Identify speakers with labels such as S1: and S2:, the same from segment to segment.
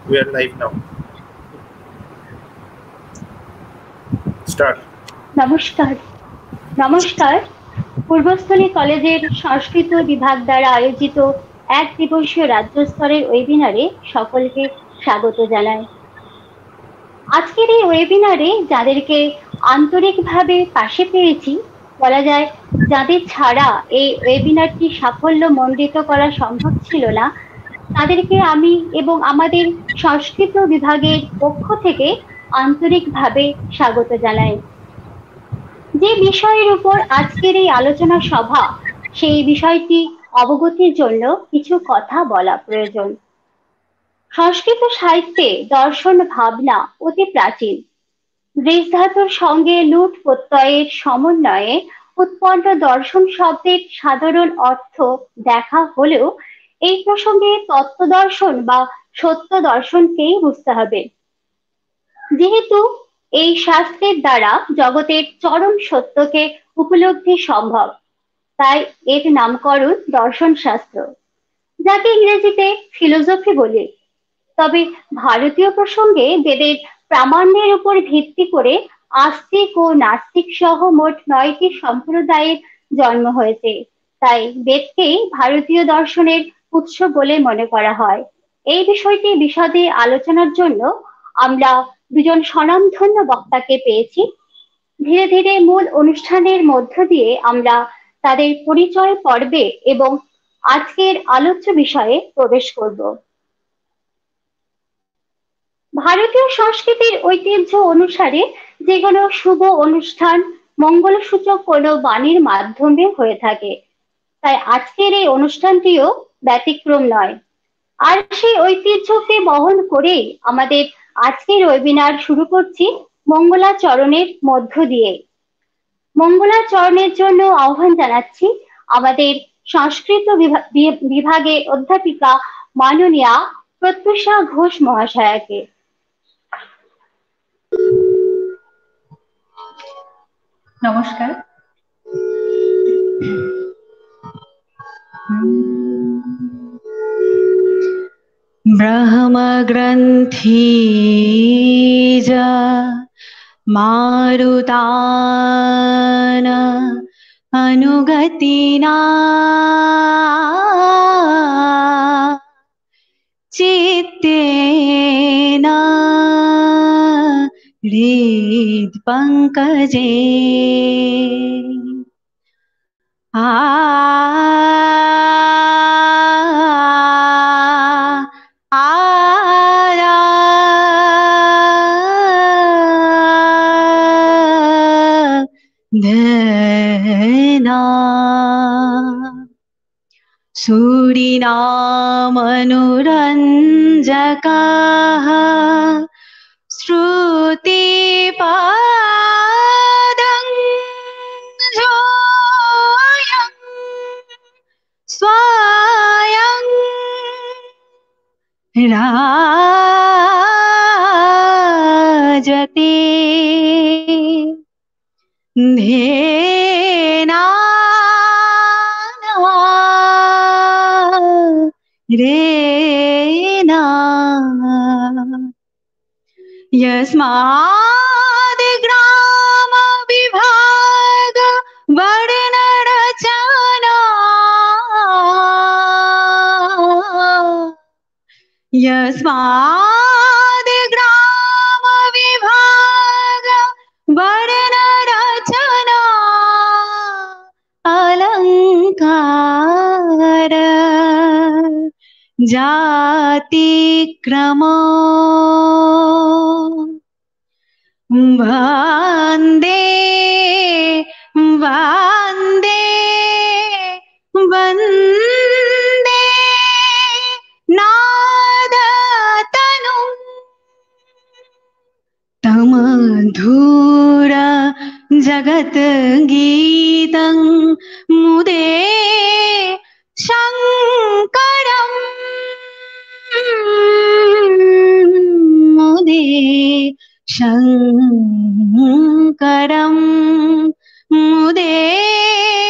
S1: We are live now. Start.
S2: নমস্কার নমস্কার পূর্বস্থলী কলেজের সংস্কৃত বিভাগ দ্বারা আয়োজিত এক দিবসীয় রাজ্য স্তরের ওয়েবিনারে সকলকে স্বাগত জানাই। আজকের এই ওয়েবিনারে যাদেরকে আন্তরিকভাবে পাশে পেয়েছি, বলা যায় যাদের ছাড়া এই ওয়েবিনারটি সাফল্যমণ্ডিত করা সম্ভব ছিল না, তাদেরকে আমি এবং আমাদের সংস্কৃত বিভাগের পক্ষ থেকে আন্তরিকভাবে স্বাগত জানাই। যে বিষয়ের উপর আজকের এই আলোচনা সভা, সেই বিষয়টি অবগতির জন্য কিছু কথা বলা প্রয়োজন। সংস্কৃত সাহিত্যে দর্শন ভাবনা অতি প্রাচীন। গ্রিস ধাতুর সঙ্গে লুট প্রত্যয়ের সমন্বয়ে উৎপন্ন দর্শন শব্দের সাধারণ অর্থ দেখা হলেও এই প্রসঙ্গে তত্ত্ব দর্শন বা সত্য দর্শনকেই বুঝতে হবে। যেহেতু এই শাস্ত্রের দ্বারা জগতের চরম সত্যকে উপলব্ধি সম্ভব, তাই এর নামকরণ দর্শন শাস্ত্র, যাকে ইংরেজিতে ফিলোসফি বলে। তবে ভারতীয় প্রসঙ্গে বেদের প্রামাণ্যের উপর ভিত্তি করে আস্তিক ও নাস্তিক সহ মোট 9টি সম্প্রদায়ের জন্ম হয়েছে। তাই বেদকেই ভারতীয় দর্শনের উৎস বলে মনে করা হয়। এই বিষয়টি বিশদে আলোচনার জন্য আমরা দুজন স্বনামধন্য বক্তাকে পেয়েছি। ধীরে ধীরে মূল অনুষ্ঠানের মধ্য দিয়ে আমরা তাদের পরিচয় পর্বে এবং আজকের আলোচ্য বিষয়ে প্রবেশ করব। ভারতীয় সংস্কৃতির ঐতিহ্য অনুসারে যে কোনো শুভ অনুষ্ঠান মঙ্গলসূচক কোনো বাণীর মাধ্যমে হয়ে থাকে, তাই আজকের এই অনুষ্ঠানটিও ব্যতিক্রম নয়। আর সেই ঐতিহ্যকে বহন করেই আমাদের আজকের ওয়েবিনার শুরু করছি মঙ্গলাচরণের মধ্য দিয়ে। মঙ্গলাচরণের জন্য আহ্বান জানাচ্ছি আমাদের সংস্কৃত বিভাগের অধ্যাপিকা মাননীয়া প্রত্যুষা ঘোষ মহাশয়াকে।
S3: নমস্কার। ব্রহ্মগ্রন্থিজা মারুতান অনুগতিনা চিত্তেনা হৃদ পঙ্কজে ধনা সুরিনামনুরঞ্জকাঃ শ্রুতিপাদং ঝোয়ং স্বয়ং রাজতে ধেনা রেনা यस्माद् विभाग वर्ण रचना यस्माद् विभाग वर्ण रचना अलंकार जातिक्रम वन्दे वन्दे वन्दे नादतनु तमधुर जगत गीतं मुदे शङ्करं मुदे शङ्करं मुदे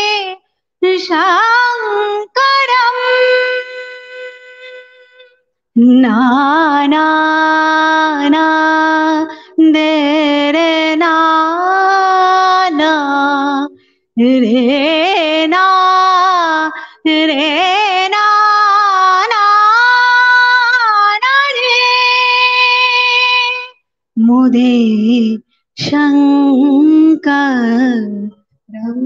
S3: शङ्करं না না না দে রে না না রে না রে না না না রে মুদে শঙ্করম।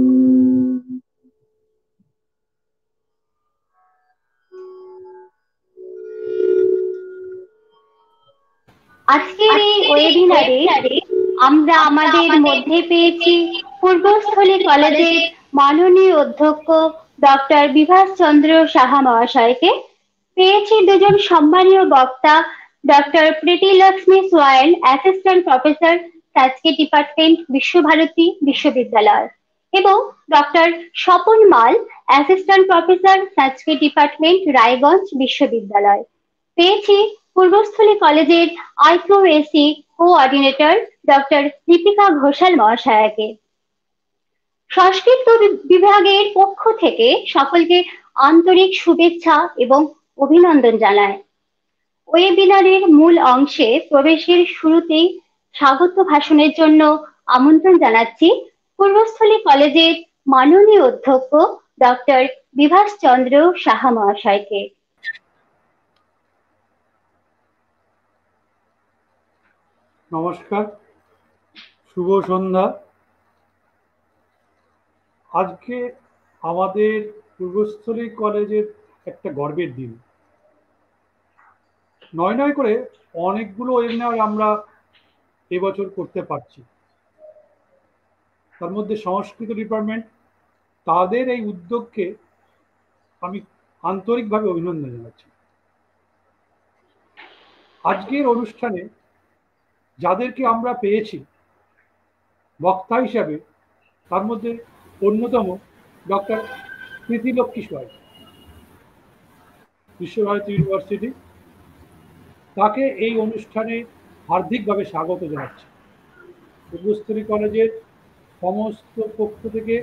S2: আজকের এই ওয়েবিনারে আমরা আমাদের মধ্যে পেয়েছি পূর্বস্থলী কলেজের মাননীয় অধ্যক্ষ ডক্টর বিভাস চন্দ্র সাহা মহাশয়কে, পেয়েছি দুজন সম্মানীয় বক্তা, ডক্টর প্রীতি Lakshmi Swain, assistant professor, Sanskrit department, Visva-Bharati বিশ্ববিদ্যালয়, এবং doctor Swapan Mal, assistant professor, Sanskrit department, Raiganj বিশ্ববিদ্যালয়। পেয়েছি পূর্বস্থলী কলেজের IQAC coordinator doctor Dipika Ghoshal মহাশয়াকে। সংস্কৃত বিভাগের পক্ষ থেকে সকলকে আন্তরিক শুভেচ্ছা এবং অভিনন্দন জানায়। ওয়েবিনারের মূল অংশে প্রবেশের শুরুতেই স্বাগত ভাষণের জন্য আমন্ত্রণ জানাচ্ছি পূর্বস্থলী কলেজের মাননীয় অধ্যক্ষ ডক্টর বিভাস চন্দ্র সাহা মহাশয়কে।
S4: নমস্কার, শুভ সন্ধ্যা। আজকে আমাদের পূর্বস্থলী কলেজের একটা গর্বের দিন। নয় নয় করে অনেকগুলো ওয়েবিনার আমরা এবছর করতে পারছি। তার মধ্যে সংস্কৃত ডিপার্টমেন্ট, তাদের এই উদ্যোগকে আমি আন্তরিকভাবে অভিনন্দন জানাচ্ছি। আজকের অনুষ্ঠানে যাদেরকে আমরা পেয়েছি বক্তা হিসাবে, তার মধ্যে অন্যতম ডক্টর প্রীতি লক্ষ্মী সোয়াইন, বিশ্বভারতী ইউনিভার্সিটি, তাকে এই অনুষ্ঠানে হার্দিকভাবে স্বাগত জানাচ্ছি। পূর্বস্থলী কলেজের সমস্ত পক্ষ থেকে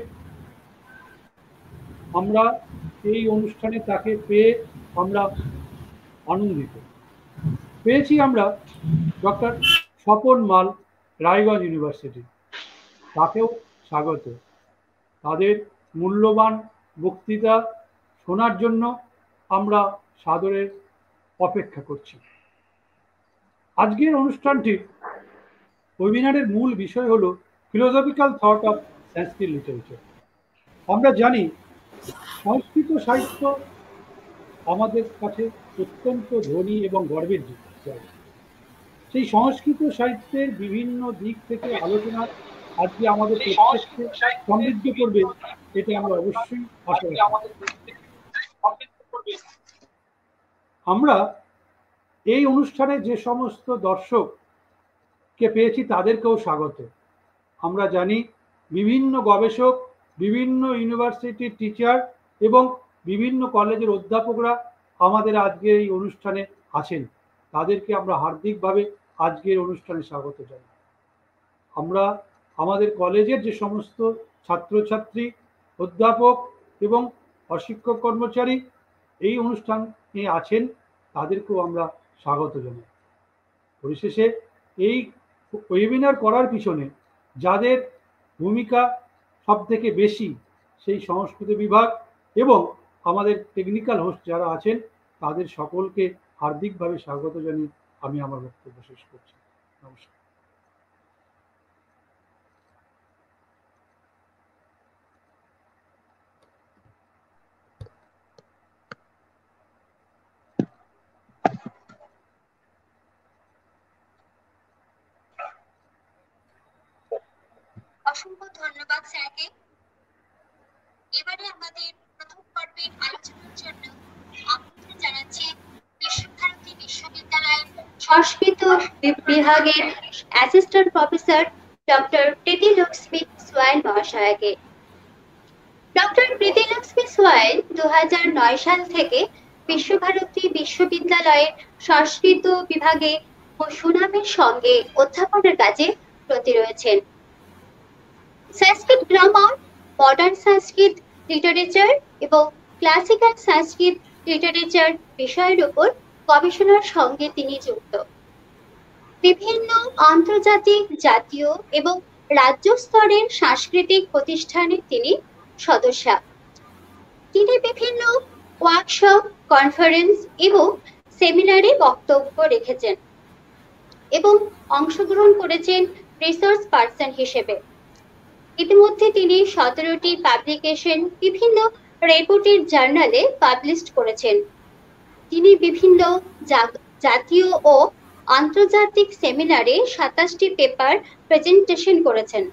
S4: আমরা এই অনুষ্ঠানে তাকে পেয়ে আমরা আনন্দিত। পেয়েছি আমরা ডক্টর স্বপন মাল, রায়গঞ্জ ইউনিভার্সিটি, তাকেও স্বাগত। তাদের মূল্যবান বক্তৃতা শোনার জন্য আমরা সাদরে অপেক্ষা করছি। আজকের অনুষ্ঠানটির ওয়েবিনারের মূল বিষয় হলো philosophical thought of Sanskrit literature. আমরা জানি সংস্কৃত সাহিত্য আমাদের কাছে অত্যন্ত ধনী এবং গর্বের জায়গা। সেই সংস্কৃত সাহিত্যের বিভিন্ন দিক থেকে আলোচনা আজকে আমাদের প্রত্যেককে সমৃদ্ধ করবে, এটা আমরা অবশ্যই আশা রাখি। আমরা এই অনুষ্ঠানে যে সমস্ত দর্শককে পেয়েছি তাদেরকেও স্বাগত। আমরা জানি বিভিন্ন গবেষক, বিভিন্ন ইউনিভার্সিটির টিচার এবং বিভিন্ন কলেজের অধ্যাপকরা আমাদের আজকে এই অনুষ্ঠানে আছেন। তাদেরকে আমরা হার্দিকভাবে আজকের অনুষ্ঠানে স্বাগত জানাই। আমরা আমাদের কলেজের যে সমস্ত ছাত্রছাত্রী, অধ্যাপক এবং অশিক্ষক কর্মচারী এই অনুষ্ঠানে আছেন, তাদেরকেও আমরা স্বাগত জানাই। পরিশেষে এই ওয়েবিনার করার পিছনে যাদের ভূমিকা সব থেকে বেশি, সেই সংস্কৃত বিভাগ এবং আমাদের টেকনিক্যাল হোস্ট যারা আছেন, তাদের সকলকে হার্দিকভাবে স্বাগত জানিয়ে আমি আমার বক্তব্য শেষ করছি। নমস্কার।
S5: অসংখ্য ধন্যবাদ স্যারকে। এবারে আমাদের প্রথম পর্বের আলোচনার জন্য আমন্ত্রণ জানাচ্ছি বিশ্বভারতী বিশ্ববিদ্যালয়ের সংস্কৃত বিভাগের অ্যাসিস্ট্যান্ট প্রফেসর ডক্টর প্রীতি লক্ষ্মী সোয়াইন মহাশয়াকে। ডক্টর প্রীতি লক্ষ্মী সোয়াইন 2009 সাল থেকে বিশ্বভারতী বিশ্ববিদ্যালয়ের সংস্কৃত বিভাগে ও সুনামের সঙ্গে অধ্যাপনার কাজে ব্রতী রয়েছেন। Sanskrit grammar, modern Sanskrit literature এবং ক্লাসিক্যাল সংস্কৃত লিটারেচার বিষয়ের উপর
S2: গবেষণার সঙ্গে তিনি যুক্ত। বিভিন্ন আন্তর্জাতিক, জাতীয় এবং রাজ্য স্তরের সাংস্কৃতিক প্রতিষ্ঠানে তিনি সদস্যা। তিনি বিভিন্ন ওয়ার্কশপ, কনফারেন্স এবং সেমিনারে বক্তব্য রেখেছেন এবং অংশগ্রহণ করেছেন রিসার্চ পার্সন হিসেবে। ইতিমধ্যে তিনি 17টি পাবলিকেশন বিভিন্ন রেপুটেড জার্নালে পাবলিশ করেছেন। তিনি বিভিন্ন জাতীয় ও আন্তর্জাতিক সেমিনারে 27টি পেপার প্রেজেন্টেশন করেছেন।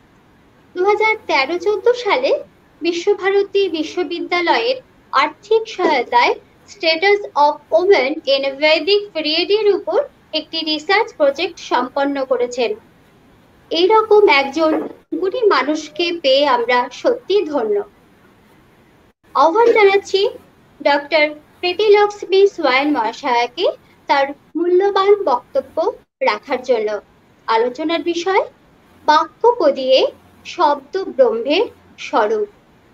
S2: 2013-14 সালে বিশ্বভারতী বিশ্ববিদ্যালয়ের আর্থিক সহায়তায় স্ট্যাটাস অফ ওমেন ইন বৈদিক পিরিয়ডের উপর একটি রিসার্চ প্রজেক্ট সম্পন্ন করেছেন। এইরকম একজন গুণী মানুষকে পেয়ে আমরা সত্যি ধন্য। আহ্বান জানাচ্ছি ডক্টর প্রীতিলক্ষ্মী সোয়াইন মহাশয়াকে তার মূল্যবান বক্তব্য রাখার জন্য। আলোচনার বিষয় বাক্যপদীয়ে শব্দ ব্রহ্মের স্বরূপ।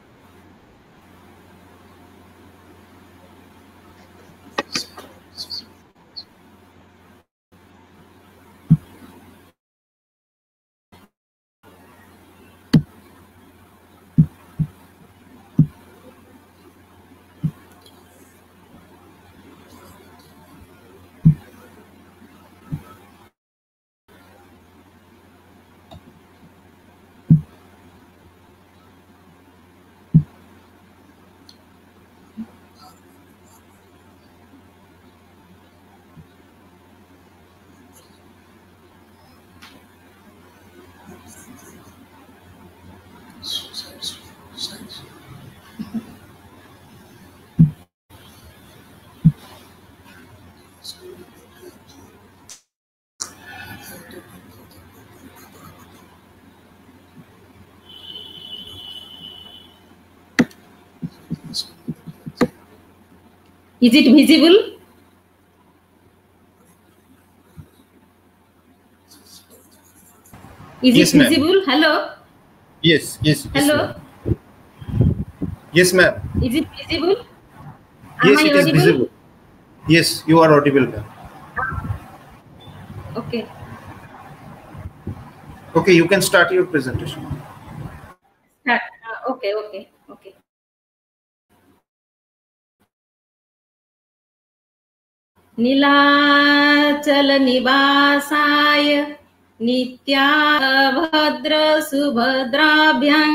S6: Is it visible? Is
S1: Yes,
S6: it
S1: ma'am.
S6: visible? Hello?
S1: Yes.
S6: Hello?
S1: Yes, ma'am.
S6: Is it visible?
S1: Yes,
S6: Am I
S1: it is
S6: audible?
S1: visible. Yes, you are audible, ma'am.
S6: Okay.
S1: Okay, you can start your presentation.
S6: Start. Okay. Nilachal निवासाय नित्याभद्र सुभद्राभ्यां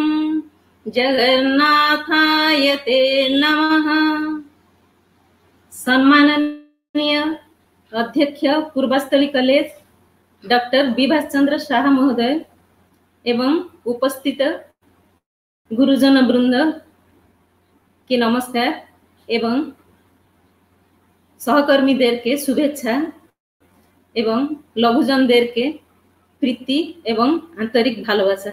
S6: जगन्नाथाय ते नमः। सम्माननीय अध्यक्ष Purbasthali college doctor Bibhash Chandra Shah महोदय एवं उपस्थित गुरुजन वृंद के नमस्कार एवं सहकर्मीদেরকে শুভেচ্ছা এবং লঘুজনদেরকে প্রীতি এবং আন্তরিক ভালোবাসা।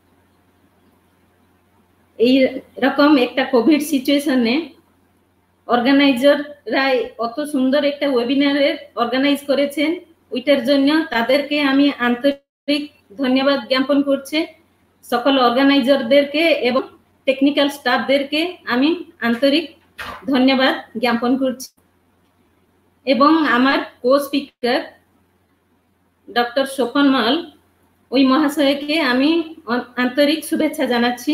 S6: এই রকম একটা কোভিড সিচুয়েশনে অর্গানাইজাররা অত সুন্দর একটা ওয়েবিনারের অর্গানাইজ করেছেন, ওইটার জন্য তাদেরকে আমি আন্তরিক ধন্যবাদ জ্ঞাপন করছি। সকল অর্গানাইজারদেরকে এবং টেকনিক্যাল স্টাফদেরকে আমি আন্তরিক ধন্যবাদ জ্ঞাপন করছি এবং আমার কো স্পিকার ডক্টর স্বপন মাল ওই মহাশয়কে আমি আন্তরিক শুভেচ্ছা জানাচ্ছি।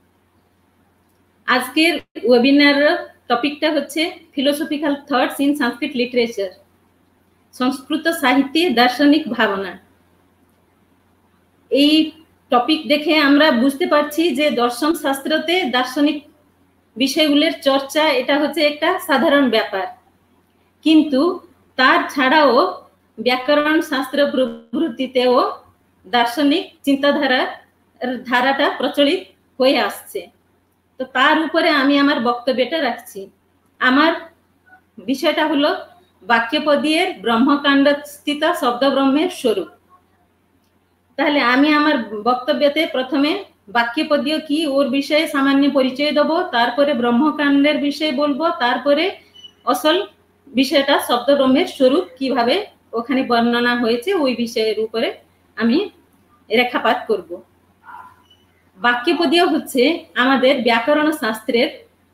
S6: আজকের ওয়েবিনার টপিকটা হচ্ছে philosophical thoughts in Sanskrit literature, Sanskrit সাহিত্যে দার্শনিক ভাবনা। এই টপিক দেখে আমরা বুঝতে পারছি যে দর্শন শাস্ত্রতে দার্শনিক বিষয়গুলোর চর্চা এটা হচ্ছে একটা সাধারণ ব্যাপার, কিন্তু তার ছাড়াও ব্যাকরণ শাস্ত্র প্রভৃতিতেও দার্শনিক ধারাটা প্রচলিত হয়ে আসছে। তো তার উপরে আমি আমার বক্তব্যটা রাখছি। আমার বিষয়টা হলো বাক্যপদীয়ের ব্রহ্মকাণ্ড স্থিত শব্দ ব্রহ্মের স্বরূপ। তাহলে আমি আমার বক্তব্যতে প্রথমে বাক্যপদীয় কি ওর বিষয়ে সামান্য পরিচয় দেব, তারপরে ব্রহ্মকাণ্ডের বিষয়ে বলবো, তারপরে আসল বিষয়টা শব্দ ব্রহ্মের স্বরূপ কিভাবে ওখানে বর্ণনা হয়েছে ওই বিষয়ের উপরে আমি রেখাপাত করব। বাক্যপদীয় হচ্ছে আমাদের ব্যাকরণ শাস্ত্রের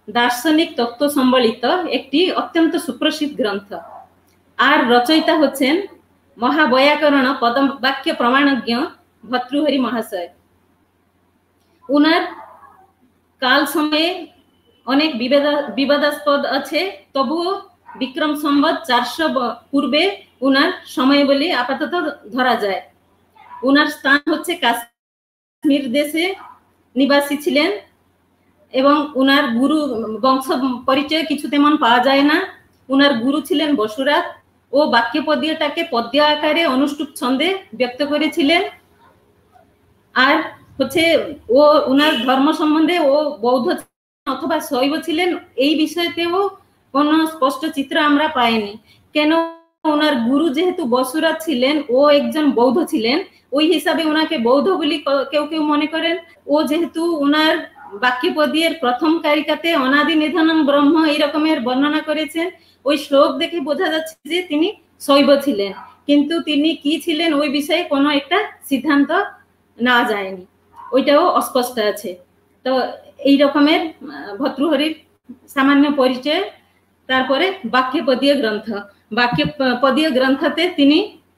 S6: দার্শনিক তত্ত্ব সম্বলিত একটি অত্যন্ত সুপ্রসিদ্ধ গ্রন্থ। আর রচয়িতা হচ্ছেন মহাবৈয়াকরণ পদবাক্য প্রমাণজ্ঞ ভর্তৃহরি মহাশয়। উনার কাল সময়ে অনেক বিবাদাস্পদ আছে, তবুও বিক্রম সম্বত 400 পূর্বে উনার সময় বলে আপাতত ধরা যায়। উনার স্থান হচ্ছে কাশ্মীর দেশে নিবাসী ছিলেন এবং উনার গুরু বংশ পরিচয় কিছু তেমন পাওয়া যায় না। উনার গুরু ছিলেন বসুরাত ও বাক্যপদীয়টাকে পদ্য আকারে অনুষ্টুপ ছন্দে ব্যক্ত করেছিলেন। আর হচ্ছে ও উনার ধর্ম সম্বন্ধে ও বৌদ্ধ অথবা শৈব ছিলেন এই বিষয়তেও কোনো স্পষ্ট চিত্র আমরা পাইনি। কেন ওনার গুরু যেহেতু বসুরাত ছিলেন, ও একজন বৌদ্ধ ছিলেন, ওই হিসাবে ওনাকে বৌদ্ধ বলি কেউ কেউ মনে করেন। ও যেহেতু ওনার বাক্যপদীর প্রথম কারিকাতে অনাদি নিধনং ব্রহ্ম এই রকমের বর্ণনা করেছেন, ওই শ্লোক দেখে বোঝা যাচ্ছে যে তিনি শৈব ছিলেন, কিন্তু তিনি কি ছিলেন ওই বিষয়ে কোনো একটা সিদ্ধান্ত নেওয়া যায়নি, ওইটাও অস্পষ্ট আছে। তো এই রকমের ভর্তৃহরির সামান্য পরিচয়। তারপরে বাক্যপদীয় গ্রন্থ। বাক্যপদীয় গ্রন্থতে তিনি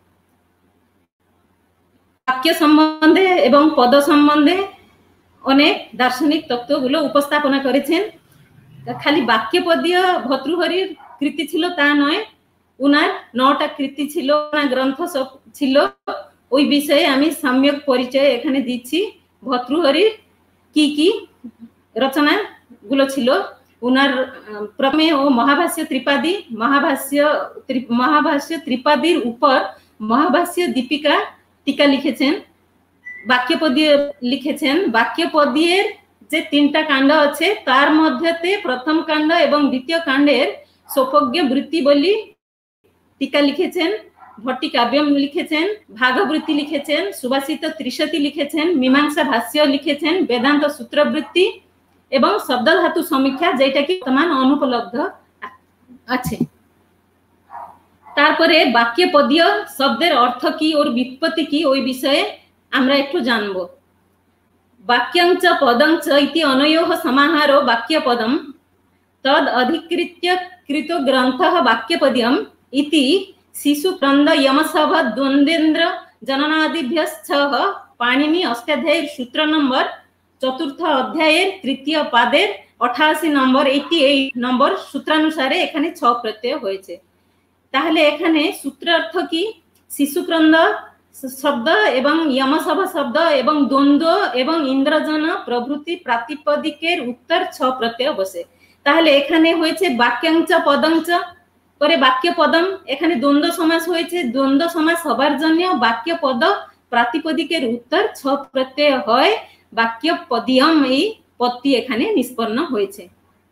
S6: বাক্য সম্বন্ধে এবং পদ সম্বন্ধে অনেক দার্শনিক তত্ত্বগুলো উপস্থাপনা করেছেন। খালি বাক্যপদীয় ভর্তৃহরির কৃতি ছিল তা নয়, উনার 9টা কৃতি ছিল, ওনার গ্রন্থ সব ছিল। ওই বিষয়ে আমি সম্যক পরিচয় এখানে দিচ্ছি। ভর্তৃহরির কি কি রচনা গুলো ছিল। উনার প্রথমে ও মহাভাষ্য ত্রিপাদী, মহাভাষ্য ত্রিপাদীর উপর মহাভাষ্য দীপিকা টিকা লিখেছেন। বাক্যপদীয় লিখেছেন। বাক্যপদীর যে 3টা কাণ্ড আছে তার মধ্যেতে প্রথম কাণ্ড এবং দ্বিতীয় কাণ্ডের সৌপজ্ঞ বৃত্তি বলি টিকা লিখেছেন। ভট্টিকাব্যম লিখেছেন, ভাগবৃত্তি লিখেছেন, সুভাষিত ত্রিশতি লিখেছেন, মীমাংসা ভাষ্য লিখেছেন, বেদান্ত সূত্রবৃত্তি এবং শব্দ ধাতু সমীক্ষা, যেটা কি বর্তমান অনুপলব্ধ আছে। তারপরে বাক্যপদীয় শব্দের অর্থ কি, ওর ব্যুৎপত্তি কি, ওই বিষয়ে আমরা একটু জানবো। বাক্যাঞ্চ পদঞ্চ ইতি অনয়োঃ সমাহারো বাক্যপদম তদ অধিকৃত্য কৃত গ্রন্থঃ বাক্যপদীয়ম ইতি শিশুক্রন্দ যমসভ দ্বন্দ্বেন্দ্র জননাদিভ্যশ্চঃ পাণিনি অষ্টাধ্যায়ের সূত্র নম্বর 4th অধ্যায়ের 3য় পাদের 88 নম্বর 88 নম্বর সূত্রানুসারে এখানে 6 প্রত্যয় হয়েছে। তাহলে এখানে সূত্রার্থ কি, শিশুক্রন্দ শব্দ এবং যমসভ শব্দ এবং দ্বন্দ্ব এবং ইন্দ্রজন প্রভৃতি প্রাতিপদিকের উত্তর 6 প্রত্যয় বসে। তাহলে এখানে হয়েছে বাক্যাঞ্চ পদঞ্চ, পরে বাক্যপদম, এখানে দ্বন্দ্ব সমাস হয়েছে। দ্বন্দ্ব সমাস হবার জন্য বাক্যপদ প্রাতিপদিকের উত্তর 6 প্রত্যয় হয়। বাক্যপদীয়ম এই পদটি এখানে নিষ্পন্ন হয়েছে।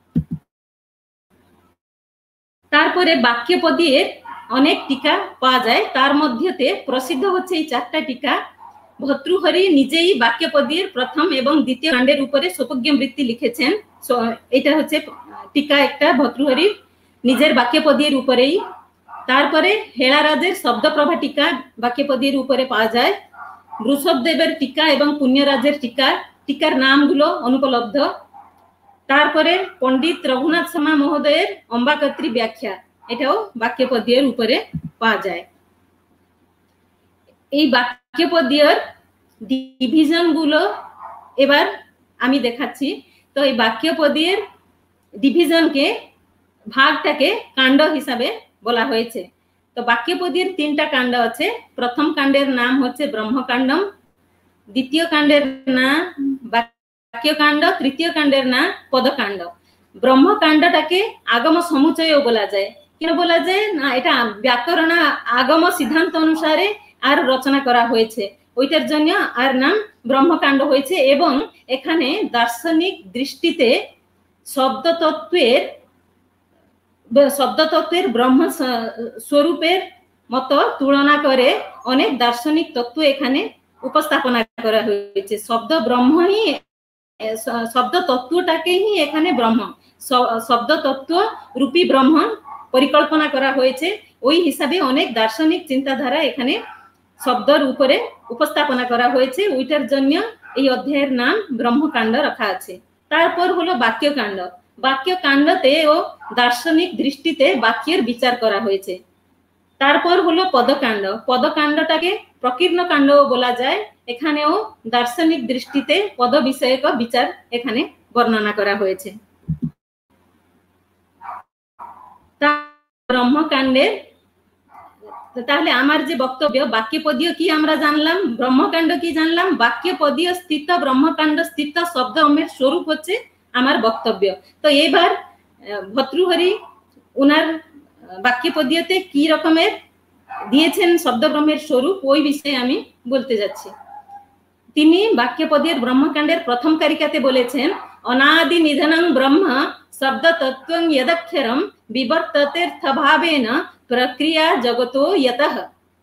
S6: তারপরে বাক্যপদীর অনেক টিকা পাওয়া যায়, তার মধ্যেতে প্রসিদ্ধ হচ্ছে এই 4টা টিকা। ভর্তৃহরি নিজেই বাক্যপদীর প্রথম এবং দ্বিতীয় কাণ্ডের উপরে সৌপজ্ঞ বৃত্তি লিখেছেন। এটা হচ্ছে টিকা একটা ভর্তৃহরির নিজের বাক্যপদীর উপরেই। তারপরে হেলারাজের শব্দপ্রভা টিকা বাক্যপদীর উপরে পাওয়া যায়। বৃষভদেবের টিকা এবং পুণ্যরাজের টিকা, টিকার নামগুলো অনুপলব্ধ। তারপরে পণ্ডিত রঘুনাথ শর্মা মহোদয়ের অম্বাকত্রী ব্যাখ্যা, এটাও বাক্যপদীর উপরে পাওয়া যায়। এই বাক্যপদীর ডিভিশন গুলো এবার আমি দেখাচ্ছি। তো এই বাক্যপদীর ডিভিশনকে ভাগটাকে কাণ্ড হিসাবে বলা হয়েছে। তো বাক্যপদীর 3টা কাণ্ড আছে। প্রথম কাণ্ডের নাম হচ্ছে ব্রহ্মকাণ্ডম, দ্বিতীয় কাণ্ডের নাম বাক্যকাণ্ড, তৃতীয় কাণ্ডের নাম পদকাণ্ড। ব্রহ্মকাণ্ডটাকে আগম সমুচয় বলা যায়। কেন বলা যায় না, এটা ব্যাকরণ আগম সিদ্ধান্ত অনুসারে আর রচনা করা হয়েছে, ওইটার জন্য আর নাম ব্রহ্মকাণ্ড হয়েছে। এবং এখানে দার্শনিক দৃষ্টিতে শব্দতত্ত্বের ব্রহ্ম স্বরূপের মতো তুলনা করে অনেক দার্শনিক তত্ত্ব এখানে উপস্থাপনা করা হয়েছে। শব্দ তত্ত্বটাকেই এখানে ব্রহ্ম, শব্দ তত্ত্ব রূপী ব্রহ্ম পরিকল্পনা করা হয়েছে। ওই হিসাবে অনেক দার্শনিক চিন্তাধারা এখানে শব্দের উপরে উপস্থাপনা করা হয়েছে, ওইটার জন্য এই অধ্যায়ের নাম ব্রহ্মকাণ্ড রাখা আছে। তারপর হলো বাক্যকাণ্ড। বাক্য কাণ্ডতে ও দার্শনিক দৃষ্টিতে বাক্যের বিচার করা হয়েছে। তারপর হলো পদকাণ্ড। পদকাণ্ডটাকে প্রকীর্ণ কাণ্ডও বলা যায়। এখানেও দার্শনিক দৃষ্টিতে পদ বিষয়ক বিচার এখানে বর্ণনা করা হয়েছে। ব্রহ্মকাণ্ডের, তাহলে আমার যে বক্তব্য, বাক্যপদীয় কি আমরা জানলাম, ব্রহ্মকাণ্ড কি জানলাম, বাক্যপদীয় স্থিত ব্রহ্মকাণ্ড স্থিত শব্দমের স্বরূপ হচ্ছে আমার বক্তব্য। তো এবার ভর্তৃহরি উনার বাক্যপদীয়তে কি রকমের দিয়েছেন শব্দব্রহ্মের স্বরূপ, ওই বিষয়ে আমি বলতে যাচ্ছি। তিনি বাক্যপদীর ব্রহ্মকাণ্ডের প্রথম কারিকাতে বলেছেন, অনাদি নিধনং ব্রহ্ম শব্দ তত্ত্বং যদক্ষরম বিবর্ততের্থভাবেন প্রক্রিয়া জগতো ইয়তঃ।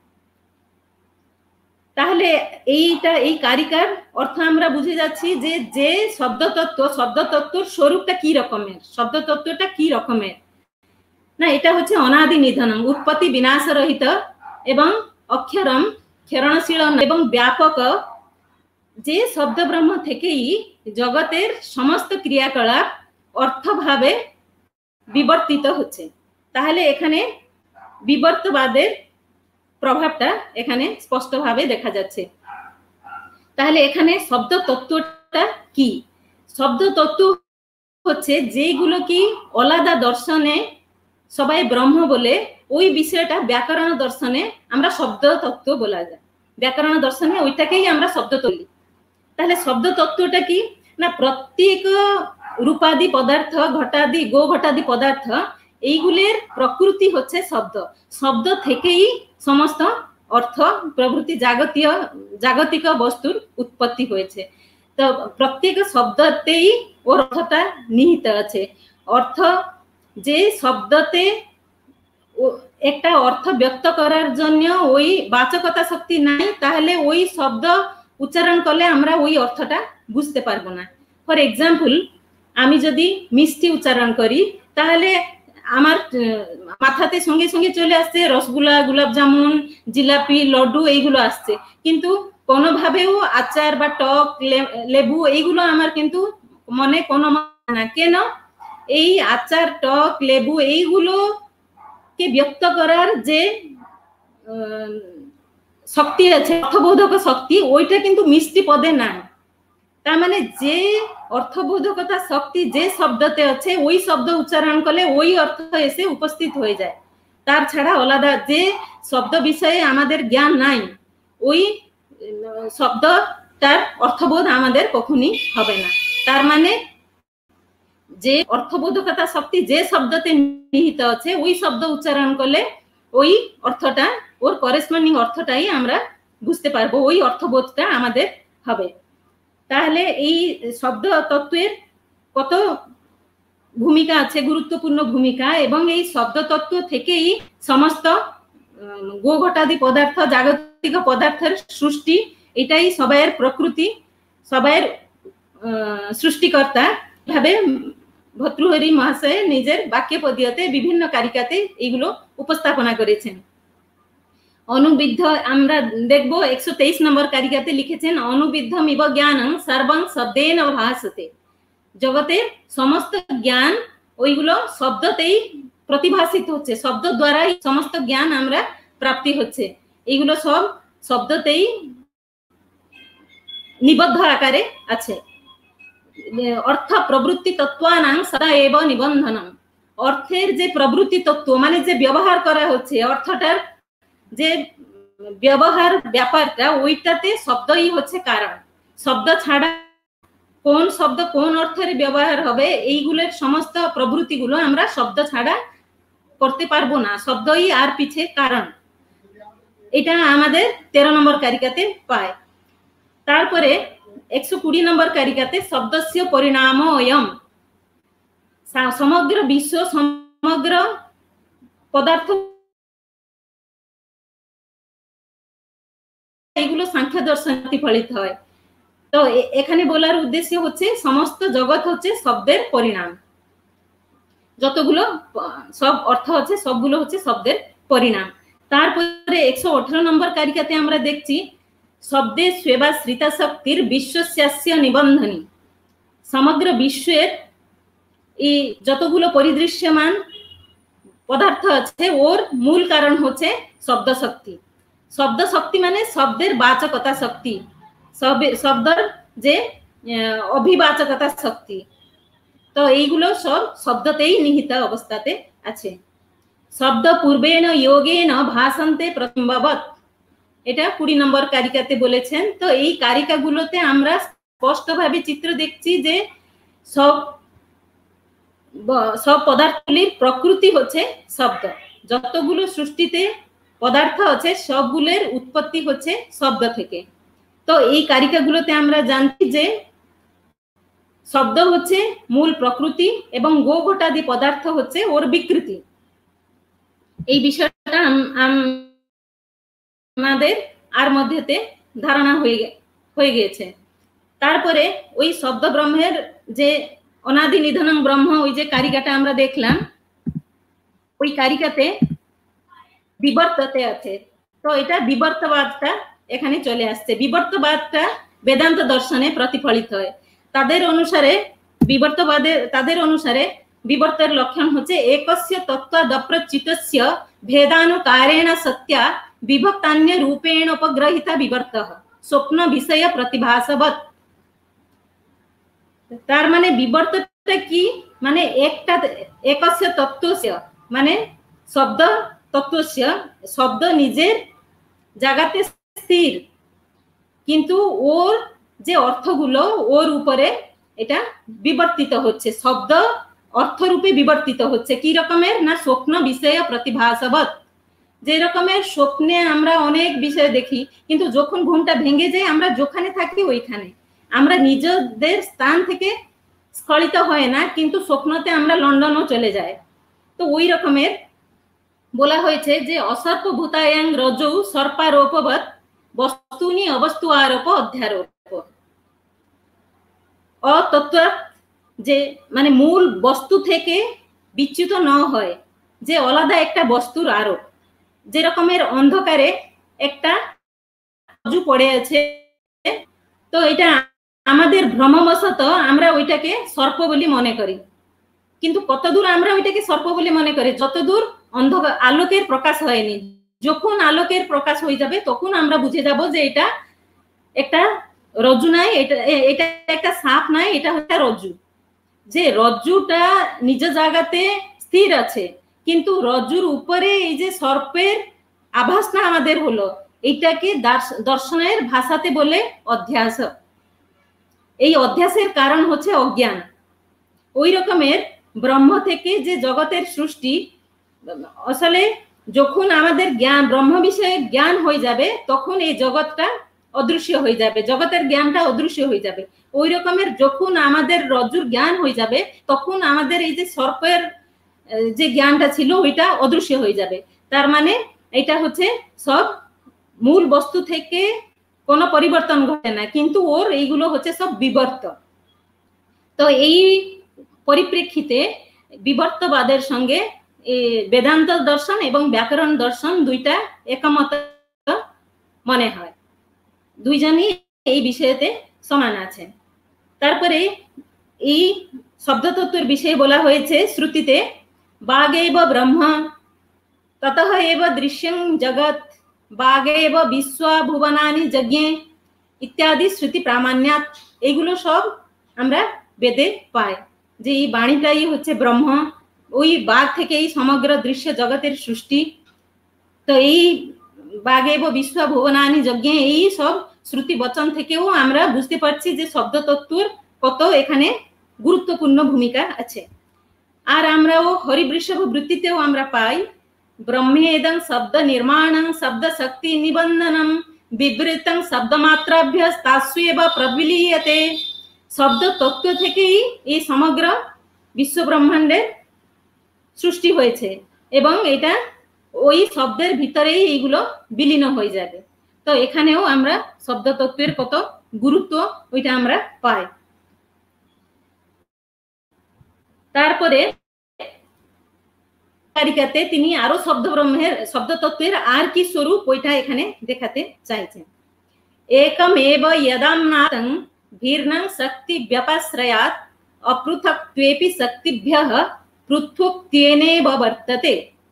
S6: তাহলে এই কারিকার অর্থ আমরা বুঝে যাচ্ছি যে যে শব্দতত্ত্বর স্বরূপটা কি রকমের, শব্দতত্ত্বটা কি রকমের না, এটা হচ্ছে অনাদি নিধনম, উৎপত্তি বিনাশ রহিত এবং অক্ষরম ক্ষরণশীল এবং ব্যাপক, যে শব্দব্রহ্ম থেকেই জগতের সমস্ত ক্রিয়াকলাপ অর্থভাবে বিবর্তিত হচ্ছে। তাহলে এখানে বিবর্তবাদের প্রভাবটা এখানে স্পষ্টভাবে দেখা যাচ্ছে। তাহলে এখানে শব্দ তত্ত্বটা কি? শব্দ তত্ত্ব হচ্ছে যেগুলো কি আলাদা দর্শনে সবাই ব্রহ্ম বলে, ওই বিষয়টা ব্যাকরণ দর্শনে আমরা শব্দ তত্ত্ব বলা যায়। ব্যাকরণ দর্শনে ওইটাকেই আমরা শব্দ তৈরি। তাহলে শব্দ তত্ত্বটা কি না, প্রত্যেক রূপাদি পদার্থ, ঘটাদি গো ঘটাদি পদার্থ, এইগুলির প্রকৃতি হচ্ছে শব্দ। শব্দ থেকেই সমস্ত অর্থ প্রভৃতি জাগতিক বস্তুর উৎপত্তি হয়েছে। তো প্রত্যেক শব্দতেই ওর অর্থটা নিহিত আছে। অর্থ যে শব্দতে একটা অর্থ ব্যক্ত করার জন্য ওই বাচকতা শক্তি নাই, তাহলে ওই শব্দ উচ্চারণ করলে আমরা ওই অর্থটা বুঝতে পারবো না। ফর এক্সাম্পল, আমি যদি মিষ্টি উচ্চারণ করি তাহলে আমার মাথাতে সঙ্গে সঙ্গে চলে আসছে রসগোল্লা, গোলাপ জামুন, জিলাপি, লড্ডু, এইগুলো আসছে, কিন্তু কোনোভাবেও আচার বা টক, লেবু এইগুলো আমার কিন্তু মনে কোনো না। কেন? এই আচার, টক, লেবু এইগুলোকে ব্যক্ত করার যে শক্তি আছে, অর্থবোধক শক্তি, ওইটা কিন্তু মিষ্টি পদে নাই। তার মানে যে অর্থবোধকতা শক্তি যে শব্দতে আছে, ওই শব্দ উচ্চারণ করলে ওই অর্থ এসে উপস্থিত হয়ে যায়। তার ছাড়া আলাদা যে শব্দ বিষয়ে আমাদের জ্ঞান নাই, ওই শব্দটার অর্থবোধ আমাদের কখনই হবে না। তার মানে যে অর্থবোধকতা শক্তি যে শব্দতে নিহিত আছে, ওই শব্দ উচ্চারণ করলে ওই অর্থটা, ওর করেসপন্ডিং অর্থটাই আমরা বুঝতে পারবো, ওই অর্থবোধটা আমাদের হবে। তাহলে এই শব্দ তত্ত্বের কত ভূমিকা আছে, গুরুত্বপূর্ণ ভূমিকা, এবং এই শব্দ তত্ত্ব থেকেই সমস্ত গো ঘটাদি পদার্থ, জাগতিক পদার্থের সৃষ্টি, এটাই সবাইয়ের প্রকৃতি, সবাইয়ের সৃষ্টিকর্তা। ভাবে ভর্তৃহরি মহাশয় নিজের বাক্যপদীয়তে বিভিন্ন কারিকাতে এগুলো উপস্থাপনা করেছেন। অনুবিদ্ধ আমরা দেখব 123 নম্বর কারিকাতে লিখেছেন, অনুবিদ্ধম ইব জ্ঞানং সর্বং শব্দেন ভাসতে। জগতের সমস্ত জ্ঞান ওইগুলো শব্দতেই প্রতিভাসিত হচ্ছে, শব্দ দ্বারাই সমস্ত জ্ঞান আমরা প্রাপ্তি হচ্ছে। এইগুলো সব শব্দতেই নিবদ্ধ আকারে আছে। অর্থ প্রবৃত্তি তত্ত্বানাং সদা এব নিবন্ধনম। অর্থের যে প্রবৃত্তি তত্ত্ব মানে যে ব্যবহার করা হচ্ছে, অর্থটার যে ব্যবহার ব্যাপারটা, ওইটাতে শব্দই হচ্ছে কারণ। শব্দ ছাড়া কোন শব্দ কোন অর্থের ব্যবহার হবে, এইগুলোর সমস্ত প্রবৃত্তিগুলো আমরা শব্দ ছাড়া করতে পারবো না। শব্দই আর পিছে কারণ। এটা আমাদের 13 নম্বর কারিকাতে পায়। তারপরে 120 নম্বর কারিকাতে শব্দস্য পরিণাম অয়ম। সমগ্র বিশ্ব, সমগ্র পদার্থ, এগুলো সাংখ্য দর্শন প্রতিফলিত হয়। তো এখানে বলার উদ্দেশ্য হচ্ছে সমস্ত জগৎ হচ্ছে শব্দের পরিণাম। যতগুলো সব অর্থ হচ্ছে সবগুলো হচ্ছে শব্দের পরিণাম। তারপরে 118 নম্বর কারিকাতে আমরা দেখছি শব্দে স্বেবা শ্রিতা শক্তির বিশ্বস্যাস্য নিবন্ধনী। সমগ্র বিশ্বের এই যতগুলো পরিদৃশ্যমান পদার্থ আছে ওর মূল কারণ হচ্ছে শব্দ শক্তি। শব্দ শক্তি মানে শব্দের বাচকতা শক্তি, শব্দের যে অভিবাচকতা শক্তি। তো এইগুলো সব শব্দতেই নিহিত অবস্থাতে আছে। শব্দ পূর্বেণ যোগেন ভাষন্তে প্রতিম্ববৎ, এটা 20 নম্বর কারিকাতে বলেছেন। তো এই কারিকাগুলোতে আমরা স্পষ্টভাবে চিত্র দেখছি যে সব পদার্থগুলির প্রকৃতি হচ্ছে শব্দ। যতগুলো সৃষ্টিতে পদার্থ আছে সবগুলোর উৎপত্তি হচ্ছে শব্দ থেকে। তো এই কারিকাগুলোতে আমরা জানছি যে শব্দ হচ্ছে মূল প্রকৃতি এবং গো ঘটাদি পদার্থ হচ্ছে ওর বিকৃতি। এই বিষয়টা আমাদের আর মধ্যেতে ধারণা হয়ে গিয়েছে। তারপরে ওই শব্দ ব্রহ্মের যে অনাদি নিধনং ব্রহ্ম, ওই যে কারিকাটা আমরা দেখলাম, ওই কারিকাতে বিবর্ততে আছে। তো এটা বিবর্তবাদটা এখানে চলে আসছে। বিবর্তবাদটা বেদান্ত দর্শনে প্রতিফলিত হয়। তাদের অনুসারে বিবর্তের লক্ষণ হচ্ছে একস্য তত্ত্বাদপ্রচিতস্য ভেদানুকারেণ সত্যা বিভক্তান্য রূপেণ উপগ্রহিতা বিবর্তঃ স্বপ্ন বিষয় প্রতিভাসবৎ। তার মানে বিবর্তটা কি, মানে একটা একস্য তত্ত্বস্য মানে শব্দ তত্ত্বস্য, শব্দ নিজের জায়গাতে স্থির, কিন্তু ওর যে অর্থগুলো ওর উপরে এটা বিবর্তিত হচ্ছে, শব্দ অর্থরূপে বিবর্তিত হচ্ছে। কি রকমের না স্বপ্ন বিষয় প্রতিভাসবৎ। যে রকমের স্বপ্নে আমরা অনেক বিষয় দেখি, কিন্তু যখন ঘুমটা ভেঙে যায় আমরা যেখানে থাকি ওইখানে, আমরা নিজেদের স্থান থেকে স্খলিত হয় না, কিন্তু স্বপ্নতে আমরা লন্ডনও চলে যাই। তো ওই রকমের বলা হয়েছে যে অসর্পভূতায়াং রজৌ সর্পারোপবৎ বস্তুনি অবস্তু আরোপ অধ্যারোপ। অতত্ত্ব যে মানে মূল বস্তু থেকে বিচ্যুত ন হয়, যে আলাদা একটা বস্তুর আরোপ। যে রকমের অন্ধকারে একটা রজ্জু পড়ে আছে, তো এটা আমাদের ভ্রমবশত আমরা ওইটাকে সর্প বলে মনে করি, কিন্তু কতদূর আমরা ওইটাকে সর্প বলে মনে করি, যতদূর অন্ধকার আলোকের প্রকাশ হয়নি। যখন আলোকের প্রকাশ হয়ে যাবে তখন আমরা বুঝে যাব যে এটা একটা রজ্জু নাই, এটা একটা সাপ নাই, এটা হচ্ছে রজ্জু। যে রজ্জুটা নিজ জায়গাতে স্থির আছে, কিন্তু রজ্জুর উপরে এই যে সর্পের আভাসটা আমাদের হলো, এইটাকে দর্শনের ভাষাতে বলে অধ্যাস। এই অধ্যাসের কারণ হচ্ছে অজ্ঞান। ওই রকমের ব্রহ্ম থেকে যে জগতের সৃষ্টি, আসলে যখন আমাদের জ্ঞান ব্রহ্ম বিষয়ে জ্ঞান হয়ে যাবে তখন এই জগৎটা অদৃশ্য হয়ে যাবে, জগতের জ্ঞানটা অদৃশ্য হয়ে যাবে। ওই রকমের যখন আমাদের রজ্জুর জ্ঞান হয়ে যাবে তখন আমাদের এই যে সর্পের যে জ্ঞানটা ছিল ওইটা অদৃশ্য হয়ে যাবে। তার মানে এটা হচ্ছে সব মূল বস্তু থেকে কোনো পরিবর্তন ঘটে না, কিন্তু ওর এইগুলো হচ্ছে সব বিবর্ত। তো এই পরিপ্রেক্ষিতে বিবর্তবাদের সঙ্গে বেদান্ত দর্শন এবং ব্যাকরণ দর্শন দুইটা একমত মনে হয়, দুইজনই এই বিষয়েতে সমান আছেন। তারপরে এই শব্দতত্ত্বের বিষয়ে বলা হয়েছে শ্রুতিতে বাগেব ব্রহ্ম ততঃ এব দৃশ্যং জগৎ বাগেব বিশ্ব ভুবনানি যজ্ঞে ইত্যাদি শ্রুতি প্রামাণ্যাৎ। এগুলো সব আমরা বেদে পাই যে এই বাণীটাই হচ্ছে ব্রহ্ম, ওই বাঘ থেকে এই সমগ্র দৃশ্য জগতের সৃষ্টি। তো এই বাগেব বিশ্ব ভুবনানি যজ্ঞে এই সব শ্রুতি বচন থেকেও আমরা বুঝতে পারছি যে শব্দতত্ত্বের কত এখানে গুরুত্বপূর্ণ ভূমিকা আছে। আর আমরাও হরিবৃষভ বৃত্তিতেও আমরা পাই ব্রহ্মেদং শব্দ নির্মাণং শব্দ শক্তি নিবন্ধনম বিবৃতং শব্দমাত্রাভ্য তাস্যেব প্রবিলীয়তে। শব্দ তত্ত্ব থেকেই এই সমগ্র বিশ্ব ব্রহ্মাণ্ডের সৃষ্টি হয়েছে এবং এটা ওই শব্দের ভিতরেই এইগুলো বিলীন হয়ে যাবে। তো এখানেও আমরা শব্দতত্ত্বের কত গুরুত্ব ওইটা আমরা পাই। তারপরে কারিকাতে তিনি আরো শব্দতত্ত্বের আর কি স্বরূপ ওইটা এখানে দেখাতে চাইছেন। একমেব यदाम्नातं ভীর্ণং শক্তি ব্যপাশ্রয়াৎ অপৃথক্ত্বেপি শক্তিভ্যঃ পৃথক্ত্বেনেব বর্ততে।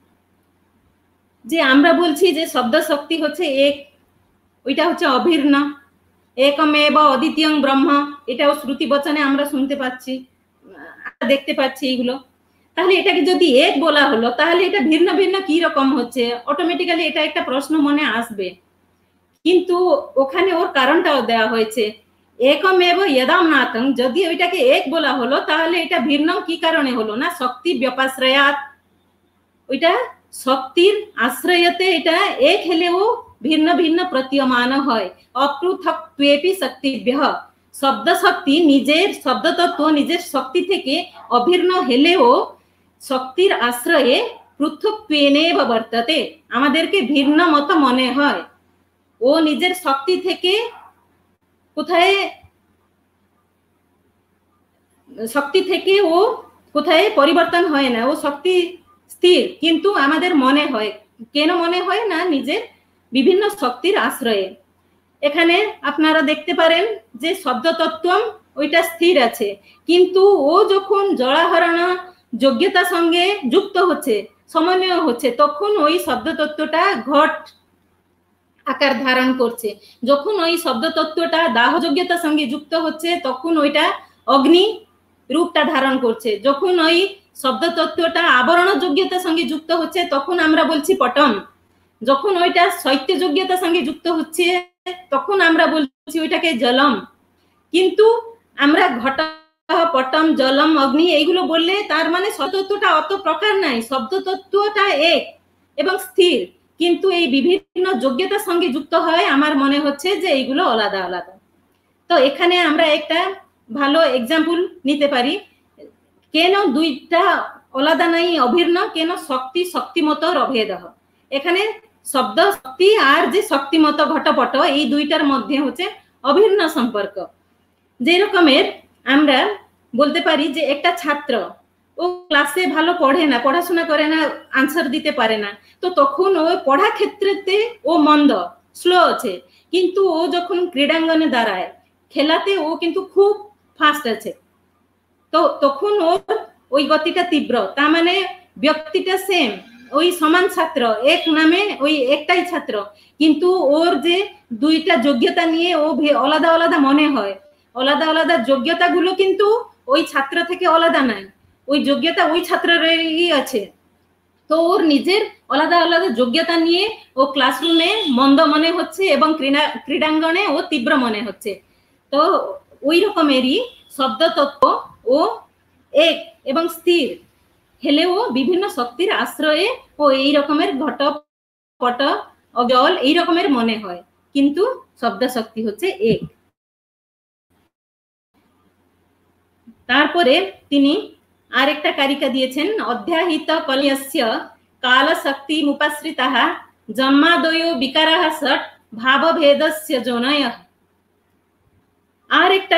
S6: যে আমরা বলছি যে শব্দ শক্তি হচ্ছে এক, ওইটা হচ্ছে অভিন্ন, একমেব অদ্বিতীয়ং ব্রহ্ম, এটাও শ্রুতি বচনে আমরা শুনতে পাচ্ছি, দেখতে পাচ্ছি এইগুলো। তাহলে এটাকে যদি এক বলা হলো তাহলে এটা ভিন্ন ভিন্ন কি রকম হচ্ছে, অটোমেটিক্যালি এটা একটা প্রশ্ন মনে আসবে। কিন্তু ওখানে ওর কারণটাও দেওয়া হয়েছে, একমেব ইয়দাম নাতং, যদি ওইটাকে এক বলা হলো তাহলে এটা ভিন্ন কি কারণে হলো না, শক্তি ব্যপাশ্রয়াত, ওইটা শক্তির আশ্রয়তে এটা এক হলেও ভিন্ন ভিন্ন প্রতীয়মান হয়। অপৃথক্ত্বেপি শক্তিভ্যঃ, শব্দ শক্তি নিজের শব্দ তত্ত্ব নিজের শক্তি থেকে অভিন্ন হলেও শক্তির আশ্রয়ে পৃথক্ত্বেনেব বর্ততে, আমাদেরকে ভিন্ন মতো মনে হয়। ও নিজের শক্তি থেকে কোথায়, শক্তি থেকে ও কোথায় পরিবর্তন হয় না, ও শক্তি স্থির, কিন্তু আমাদের মনে হয়, কেন মনে হয় না, নিজের বিভিন্ন শক্তির আশ্রয়ে। এখানে আপনারা দেখতে পারেন যে শব্দ তত্ত্ব ওইটা স্থির আছে, কিন্তু ও যখন জড়াহরণ যোগ্যতা সঙ্গে যুক্ত হচ্ছে, সমন্বয় হচ্ছে, তখন ওই শব্দ তত্ত্বটা ঘট আকার ধারণ করছে। যখন ওই শব্দ তত্ত্বটা দাহ যোগ্যতার সঙ্গে যুক্ত হচ্ছে তখন ওইটা অগ্নি রূপটা ধারণ করছে। যখন ওই শব্দ তত্ত্বটা আবরণ যোগ্যতার সঙ্গে যুক্ত হচ্ছে তখন আমরা বলছি পটম। যখন ওইটা শৈত্য যোগ্যতার সঙ্গে যুক্ত হচ্ছে তখন আমরা বলছি ওইটাকে জলম। কিন্তু আমরা ঘট, পটম, জলম, অগ্নি এইগুলো বললে তার মানে শব্দতত্ত্বটা অত প্রকার নাই, শব্দতত্ত্বটা এক এবং স্থির, কিন্তু এই বিভিন্ন যোগ্যতার সঙ্গে যুক্ত হয়, আমার মনে হচ্ছে যে এইগুলো আলাদা আলাদা। তো এখানে আমরা একটা ভালো এক্সাম্পল নিতে পারি, কেন দুইটা আলাদা নাই, অভিন্ন, কেন শক্তি শক্তিমতর অভেদ। এখানে শব্দ শক্তি আর যে শক্তিমত ঘটপট, এই দুইটার মধ্যে হচ্ছে অভিন্ন সম্পর্ক। যে রকমের আমরা বলতে পারি যে একটা ছাত্র ও ক্লাসে ভালো পড়ে না, পড়াশোনা করে না, আনসার দিতে পারে না, তো তখন ও পড়া ক্ষেত্রেতে ও মন্দ, স্লো আছে, কিন্তু ও যখন ক্রীড়াঙ্গনে দাঁড়ায়, খেলাতে ও কিন্তু খুব ফাস্ট আছে, তো তখন ওর ওই গতিটা তীব্র। তার মানে ব্যক্তিটা সেম, ওই সমান ছাত্র, এক নামে ওই একটাই ছাত্র, কিন্তু ওর যে দুইটা যোগ্যতা নিয়ে ও আলাদা আলাদা মনে হয়, আলাদা আলাদা যোগ্যতা গুলো কিন্তু ওই ছাত্র থেকে আলাদা নাই, ওই যোগ্যতা ওই ছাত্রেরই আছে। তো ওর নিজের আলাদা আলাদা যোগ্যতা নিয়ে ও ক্লাসরুমে মন্দ মনে হচ্ছে এবং ক্রীড়াঙ্গনে ও তীব্র মনে হচ্ছে। তো ওই রকমেরই শব্দ তত্ত্ব ও এক এবং স্থির হেলেও বিভিন্ন শক্তির আশ্রয়ে ও এই রকমের ঘট, পট, জল এই রকমের মনে হয়, কিন্তু শব্দ শক্তি হচ্ছে এক। তারপরে তিনি আরেকটা কারিকা দিয়েছেন, অধ্যাহিত কলয়স্য কাল শক্তি মুপাশ্রিতাহ জন্মাদয়ো বিকারাহ ষট ভাবভেদস্য জনয়ঃ। আর একটা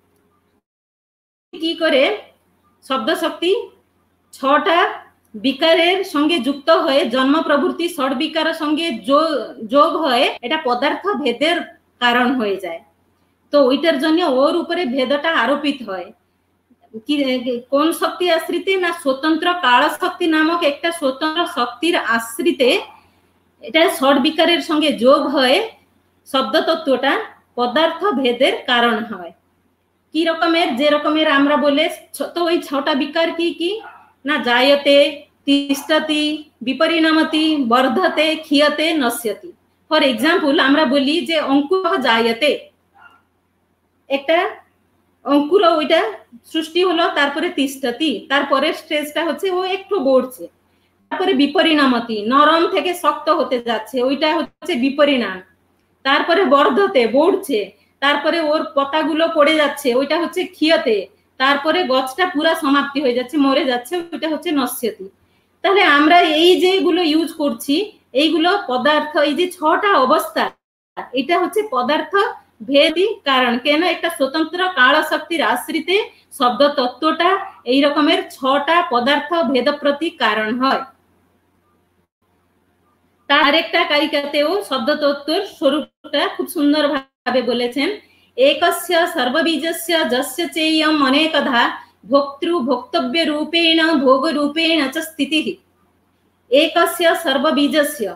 S6: কি করে শব্দ শক্তি ছটা বিকারের সঙ্গে যুক্ত হয়ে জন্ম প্রবৃত্তি ষট বিকারের সঙ্গে যোগ হয়ে এটা পদার্থ ভেদের কারণ হয়ে যায়। তো ওইটার জন্য ওর উপরে ভেদটা আরোপিত হয়। কি কোন শক্তি আশ্রিতে না স্বতন্ত্র কাল শক্তি নামক একটা স্বতন্ত্র শক্তির আশ্রিতে এটা ষট বিকারের সঙ্গে যোগ হয়ে শব্দ তত্ত্বটা পদার্থ ভেদের কারণ হয়। কি রকমের, যে রকমের আমরা বলে, তো ওই ছটা বিকার কি কি না, জায়তে, তিষ্ঠতি, বিপরিণামতি, বর্ধতে, ক্ষীয়তে, নশ্যতি। ফর এক্সাম্পল আমরা বলি যে অঙ্কুর জায়তে, একটা অঙ্কুর ওইটা সৃষ্টি হলো, তারপরে তিষ্ঠতি, তারপরে স্টেজটা হচ্ছে ও একটু বড়ছে, তারপরে বিপরিণামতি, নরম থেকে শক্ত হতে যাচ্ছে, ওইটা হচ্ছে বিপরিণাম, তারপরে বর্ধতে, বড়ছে, তারপরে ওর পাতাগুলো পড়ে যাচ্ছে, ওইটা হচ্ছে ক্ষীয়তে, তারপরে গাছটা পুরা সমাপ্তি হয়ে যাচ্ছে, মরে যাচ্ছে, ওইটা হচ্ছে নশ্যতি। তাহলে আমরা এই যেগুলো ইউজ করছি এইগুলো পদার্থ, এই যে ছটা অবস্থা, এটা হচ্ছে পদার্থ ভেদই কারণ। কেন একটা স্বতন্ত্র কাল শক্তির আশ্রিতে শব্দ তত্ত্বটা এই রকমের ছটা পদার্থ ভেদ প্রতি কারণ হয়। তার একটা কারিকাতেও শব্দ তত্ত্বের স্বরূপটা খুব সুন্দর ভাবে বলেছেন, একস্য সর্ববীজস্য যস্য চেয়ম অনেকধা भोक्तृ भोक्तव्य रूपेण भोग रूपेण च स्थितिः एकस्य सर्वबीजस्य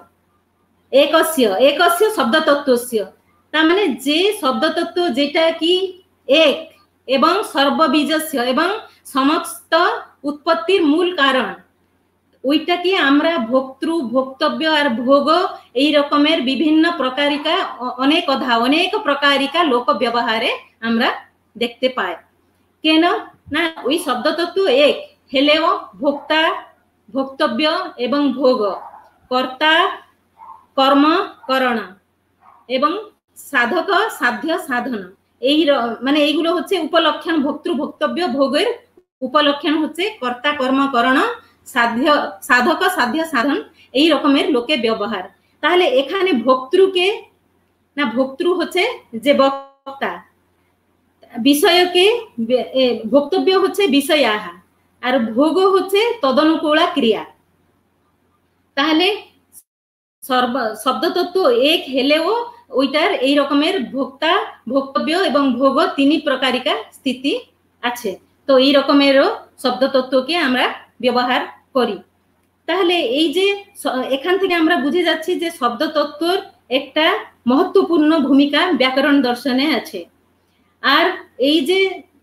S6: एकस्य शब्द तत्वस्य तार माने जे शब्द तत्व जेटा कि एक एवं सर्वबीजस्य एवं समस्त उत्पत्तिर मूल कारण ওইটাকে আমরা ভোক্তৃ ভোক্তব্য আর ভোগ এই রকমের বিভিন্ন প্রকারিকা অনেক প্রকারিকা লোক ব্যবহারে আমরা দেখতে পাই। কেন না ওই শব্দ তত্ত্ব এক হেলেও ভোক্তা ভোক্তব্য এবং ভোগ কর্তা কর্ম করণ এবং সাধক সাধ্য সাধন এই মানে এইগুলো হচ্ছে উপলক্ষণ ভোক্তৃ ভোক্তব্য ভোগের উপলক্ষণ হচ্ছে কর্তা কর্ম করণ সাধ্য সাধক সাধ্য সাধন এই রকমের লোকে ব্যবহার। তাহলে এখানে ভোক্তৃকে না ভোক্তৃ হচ্ছে যে বক্তা বিষয়কে ভোক্তব্য হচ্ছে বিষয়াহা আর ভোগ হচ্ছে তদনুকূলা ক্রিয়া। তাহলে শব্দ তত্ত্ব এক হেলেও ওইটার এই রকমের ভোক্তা ভোক্তব্য এবং ভোগ তিন প্রকারিকা স্থিতি আছে। তো এই রকমেরও শব্দ তত্ত্বকে আমরা ব্যবহার করি। তাহলে এই যে এখান থেকে আমরা বুঝে যাচ্ছি যে শব্দ তত্ত্বর একটা মহত্বপূর্ণ ভূমিকা ব্যাকরণ দর্শনে আছে। আর এই যে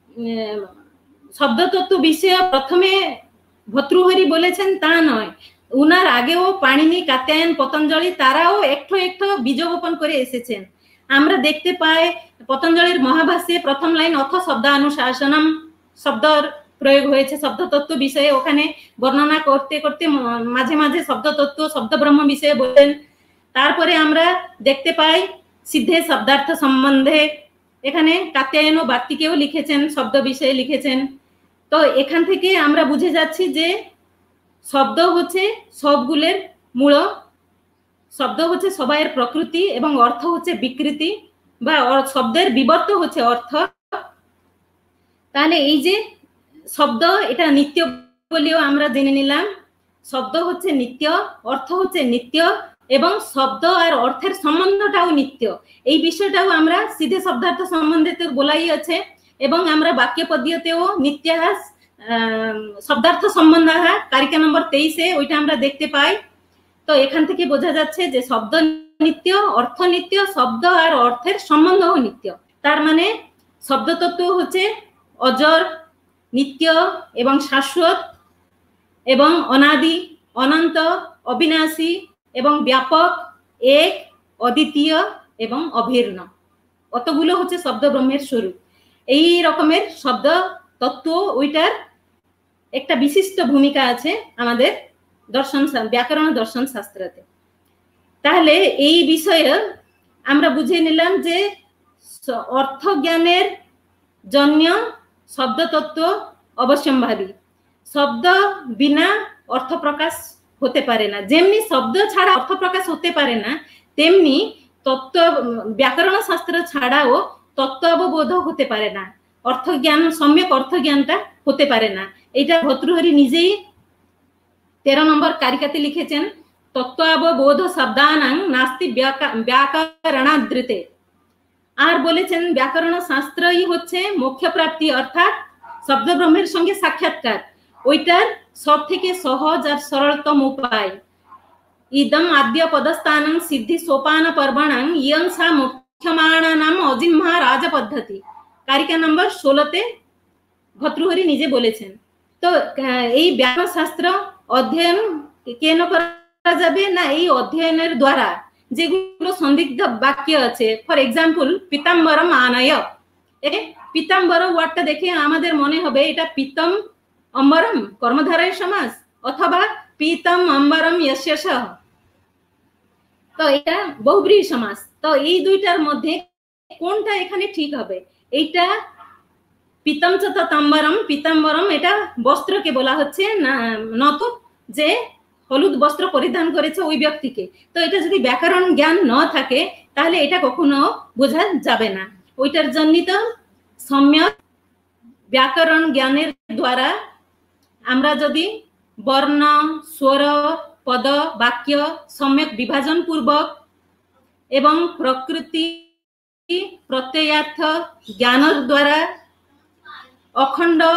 S6: শব্দ তত্ত্ব বিষয়ে প্রথমে ভর্তৃহরি বলেছেন তা নয়, উনার আগেও পাণিনি কাত্যায়ন পতঞ্জলি তারাও একটু বীজ বপন করে এসেছেন। আমরা দেখতে পাই পতঞ্জলির মহাভাষ্যে প্রথম লাইন অথ শব্দানুশাসনম শব্দর প্রয়োগ হয়েছে শব্দ তত্ত্ব বিষয়ে। ওখানে বর্ণনা করতে করতে মাঝে মাঝে শব্দ তত্ত্ব শব্দ ব্রহ্ম বিষয়ে বলেন। তারপরে আমরা দেখতে পাই সিদ্ধে শব্দার্থ সম্বন্ধে এখানে কাত্যায়ন ও বার্তিকেও লিখেছেন, শব্দ বিষয়ে লিখেছেন। তো এখান থেকে আমরা বুঝে যাচ্ছি যে শব্দ হচ্ছে সবগুলোর মূল, শব্দ হচ্ছে সবাইয়ের প্রকৃতি এবং অর্থ হচ্ছে বিকৃতি বা শব্দের বিবর্ত হচ্ছে অর্থ। তাহলে এই যে শব্দ এটা নিত্য বলেও আমরা জেনে নিলাম, শব্দ হচ্ছে নিত্য, অর্থ হচ্ছে নিত্য এবং শব্দ আর অর্থের সম্বন্ধটাও নিত্য। এই বিষয়টাও আমরা সিধে শব্দার্থ সম্বন্ধে তো বলাই আছে এবং আমরা বাক্য পদ্যতেও নিত্যাহাস শব্দার্থ সম্বন্ধ কারিকা নম্বর 23-এ ওইটা আমরা দেখতে পাই। তো এখান থেকে বোঝা যাচ্ছে যে শব্দ নিত্য, অর্থ নিত্য, শব্দ আর অর্থের সম্বন্ধও নিত্য। তার মানে শব্দ তত্ত্ব হচ্ছে অজর, নিত্য এবং শাশ্বত এবং অনাদি, অনন্ত, অবিনাশী এবং ব্যাপক, এক, অদ্বিতীয় এবং অভিন্ন। অতগুলো হচ্ছে শব্দ ব্রহ্মের স্বরূপ। এই রকমের শব্দ তত্ত্ব ওইটার একটা বিশিষ্ট ভূমিকা আছে আমাদের দর্শন ব্যাকরণ দর্শন শাস্ত্রতে। তাহলে এই বিষয়ে আমরা বুঝে নিলাম যে অর্থ জ্ঞানের জন্য শব্দ তত্ত্ব অবশ্যম্ভাবী। শব্দ বিনা অর্থ প্রকাশ হতে পারে না। যেমনি শব্দ ছাড়া অর্থ প্রকাশ হতে পারে না, তেমনি তত্ত্ব ব্যাকরণ শাস্ত্র ছাড়াও তত্ত্ব অববোধ হতে পারে না, অর্থ জ্ঞান সম্যক অর্থ জ্ঞানটা হতে পারে না। এটা ভর্তৃহরি নিজেই 13 নম্বর কারিকাতে লিখেছেন, তত্ত্ব অববোধ শব্দানাং নাস্তি ব্যাকরণাদৃতে। আর বলেছেন ব্যাকরণ শাস্ত্রই হচ্ছে মোক্ষ প্রাপ্তি, অর্থাৎ শব্দ ব্রহ্মের সঙ্গে সাক্ষাৎকার, ওইটার সব থেকে সহজ আর সরলতম উপায়। ইদম আদ্য পদস্থানং সিদ্ধি সোপান পর্বণং ইয়ং সা মুখ্যমাণানাম অজিহ্বা রাজ পদ্ধতি, কারিকা নম্বর 16-তে ভর্তৃহরি নিজে বলেছেন। তো এই ব্যাকরণ শাস্ত্র অধ্যয়ন কেন করা যাবে না, এই অধ্যয়নের দ্বারা যেগুলো সন্দিগ্ধ বাক্য আছে, ফর এক্সাম্পল পিতাম্বরম আনয়, পিতাম্বর ওয়ার্ডটা দেখে আমাদের মনে হবে এটা পিতম অম্বরম কর্মধারয় সমাস অথবা পিতম অম্বরম ইয়স্য, তো এটা বহুব্রীহি সমাস। তো এই দুইটার মধ্যে কোনটা এখানে ঠিক হবে? এইটা পিতম চতম্বরম, পিতাম্বরম এটা বস্ত্রকে বলা হচ্ছে না, নত যে হলুদ বস্ত্র পরিধান করেছে ওই ব্যক্তিকে। তো এটা যদি ব্যাকরণ জ্ঞান না থাকে তাহলে এটা কখনো বোঝা যাবে না। ওইটার জন্য তো সম্যক ব্যাকরণ জ্ঞানের দ্বারা আমরা যদি বর্ণ, স্বর, পদ, বাক্য সম্যক বিভাজন পূর্বক এবং প্রকৃতি প্রত্যয়ার্থ জ্ঞানের দ্বারা অখণ্ড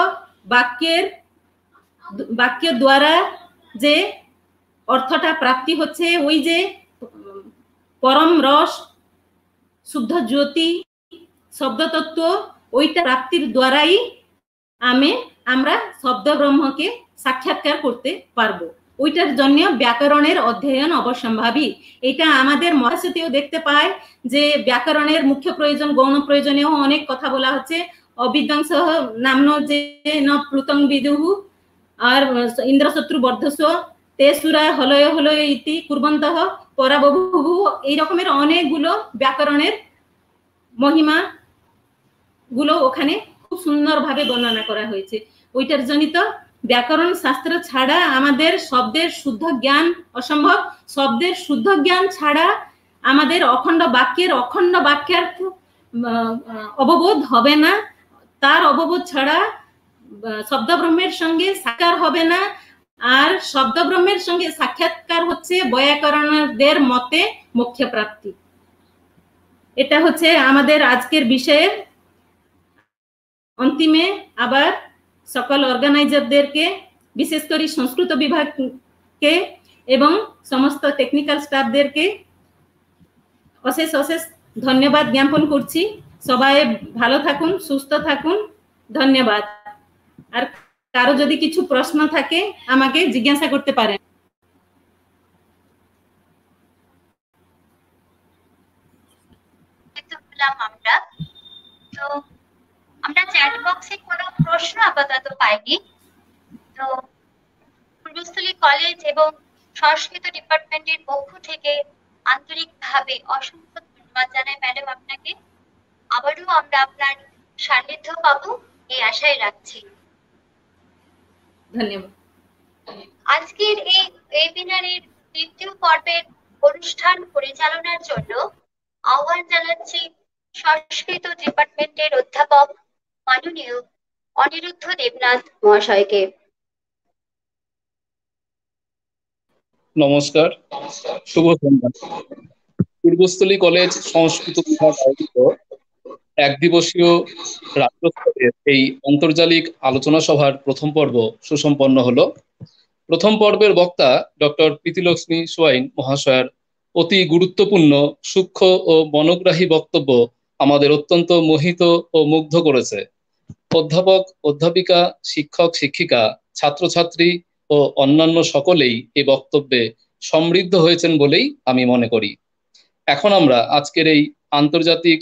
S6: বাক্য দ্বারা যে অর্থটা প্রাপ্তি হচ্ছে, ওই যে পরম রস, শুদ্ধ জ্যোতি, শব্দতত্ত্ব, ওইটা প্রাপ্তির দ্বারাই আমরা শব্দ ব্রহ্মকে সাক্ষাৎকার করতে পারবো। ওইটার জন্য ব্যাকরণের অধ্যয়ন অবশ্যম্ভাবী। এটা আমাদের মহাশ্রুতিও দেখতে পায় যে ব্যাকরণের মুখ্য প্রয়োজন, গৌণ প্রয়োজনেও অনেক কথা বলা হচ্ছে। অবিদ্বাংস নাম্ন যে ন প্লুতং বিদুহু আর ইন্দ্রশত্রু বর্ধস্ব তে সুরা হলয় হলয় ইতি কুর্বন্তঃ পরাবভুঃ, এই রকমের অনেকগুলো ব্যাকরণের মহিমা গুলো ওখানে খুব সুন্দরভাবে বর্ণনা করা হয়েছে। ওইটার জনিত ব্যাকরণ শাস্ত্র ছাড়া আমাদের শব্দের শুদ্ধ জ্ঞান অসম্ভব। শব্দের শুদ্ধ জ্ঞান ছাড়া আমাদের অখণ্ড বাক্যের অববোধ হবে না। তার অববোধ ছাড়া শব্দ ব্রহ্মের সঙ্গে সাক্ষাৎ হবে না। আর শব্দ ব্রহ্মের সঙ্গে সাক্ষাৎকার হচ্ছে বৈয়াকরণদের মতে মোক্ষ প্রাপ্তি। এটা হচ্ছে আমাদের আজকের বিষয়ের অন্তিমে আবার সকল অর্গানাইজারদেরকে, বিশেষ করে সংস্কৃত বিভাগকে এবং সমস্ত টেকনিক্যাল স্টাফদেরকে অশেষ অশেষ ধন্যবাদ জ্ঞাপন করছি। সবাই ভালো থাকুন, সুস্থ থাকুন। ধন্যবাদ। আর কারো যদি কিছু প্রশ্ন থাকে আমাকে জিজ্ঞাসা করতে পারেন।
S5: আমরা চ্যাট বক্সে কোনো প্রশ্ন আপাতত পাইনি। তো পূর্বস্থলী কলেজ এবং সংস্কৃত ডিপার্টমেন্টের পক্ষ থেকে আন্তরিকভাবে অসংখ্য ধন্যবাদ জানাই ম্যাডাম আপনাকে। আবারও আমরা আপনার সান্নিধ্য পাবো এই আশায় রাখছি।
S6: ধন্যবাদ।
S5: আজকের এই ওয়েবিনারের দ্বিতীয় পর্বের অনুষ্ঠান পরিচালনার জন্য আহ্বান জানাচ্ছি সংস্কৃত ডিপার্টমেন্টের অধ্যাপক মাননীয় অনিরুদ্ধ দেবনাথ মহাশয়কে।
S7: নমস্কার, শুভ সন্ধ্যা। পূর্বস্থলী কলেজ সংস্কৃত বিভাগ আয়োজিত এক দিবসীয় রাজ্যস্তরের এই আন্তর্জালিক আলোচনা সভার প্রথম পর্ব সুসম্পন্ন হলো। প্রথম পর্বের বক্তা ডক্টর প্রীতিলক্ষ্মী সোয়াইন মহাশয়ার অতি গুরুত্বপূর্ণ, সূক্ষ্ম ও মনোগ্রাহী বক্তব্য আমাদের অত্যন্ত মোহিত ও মুগ্ধ করেছে। অধ্যাপক, অধ্যাপিকা, শিক্ষক, শিক্ষিকা, ছাত্রছাত্রী ও অন্যান্য সকলেই এই বক্তব্যে সমৃদ্ধ হয়েছেন বলেই আমি মনে করি। এখন আমরা আজকের এই আন্তর্জাতিক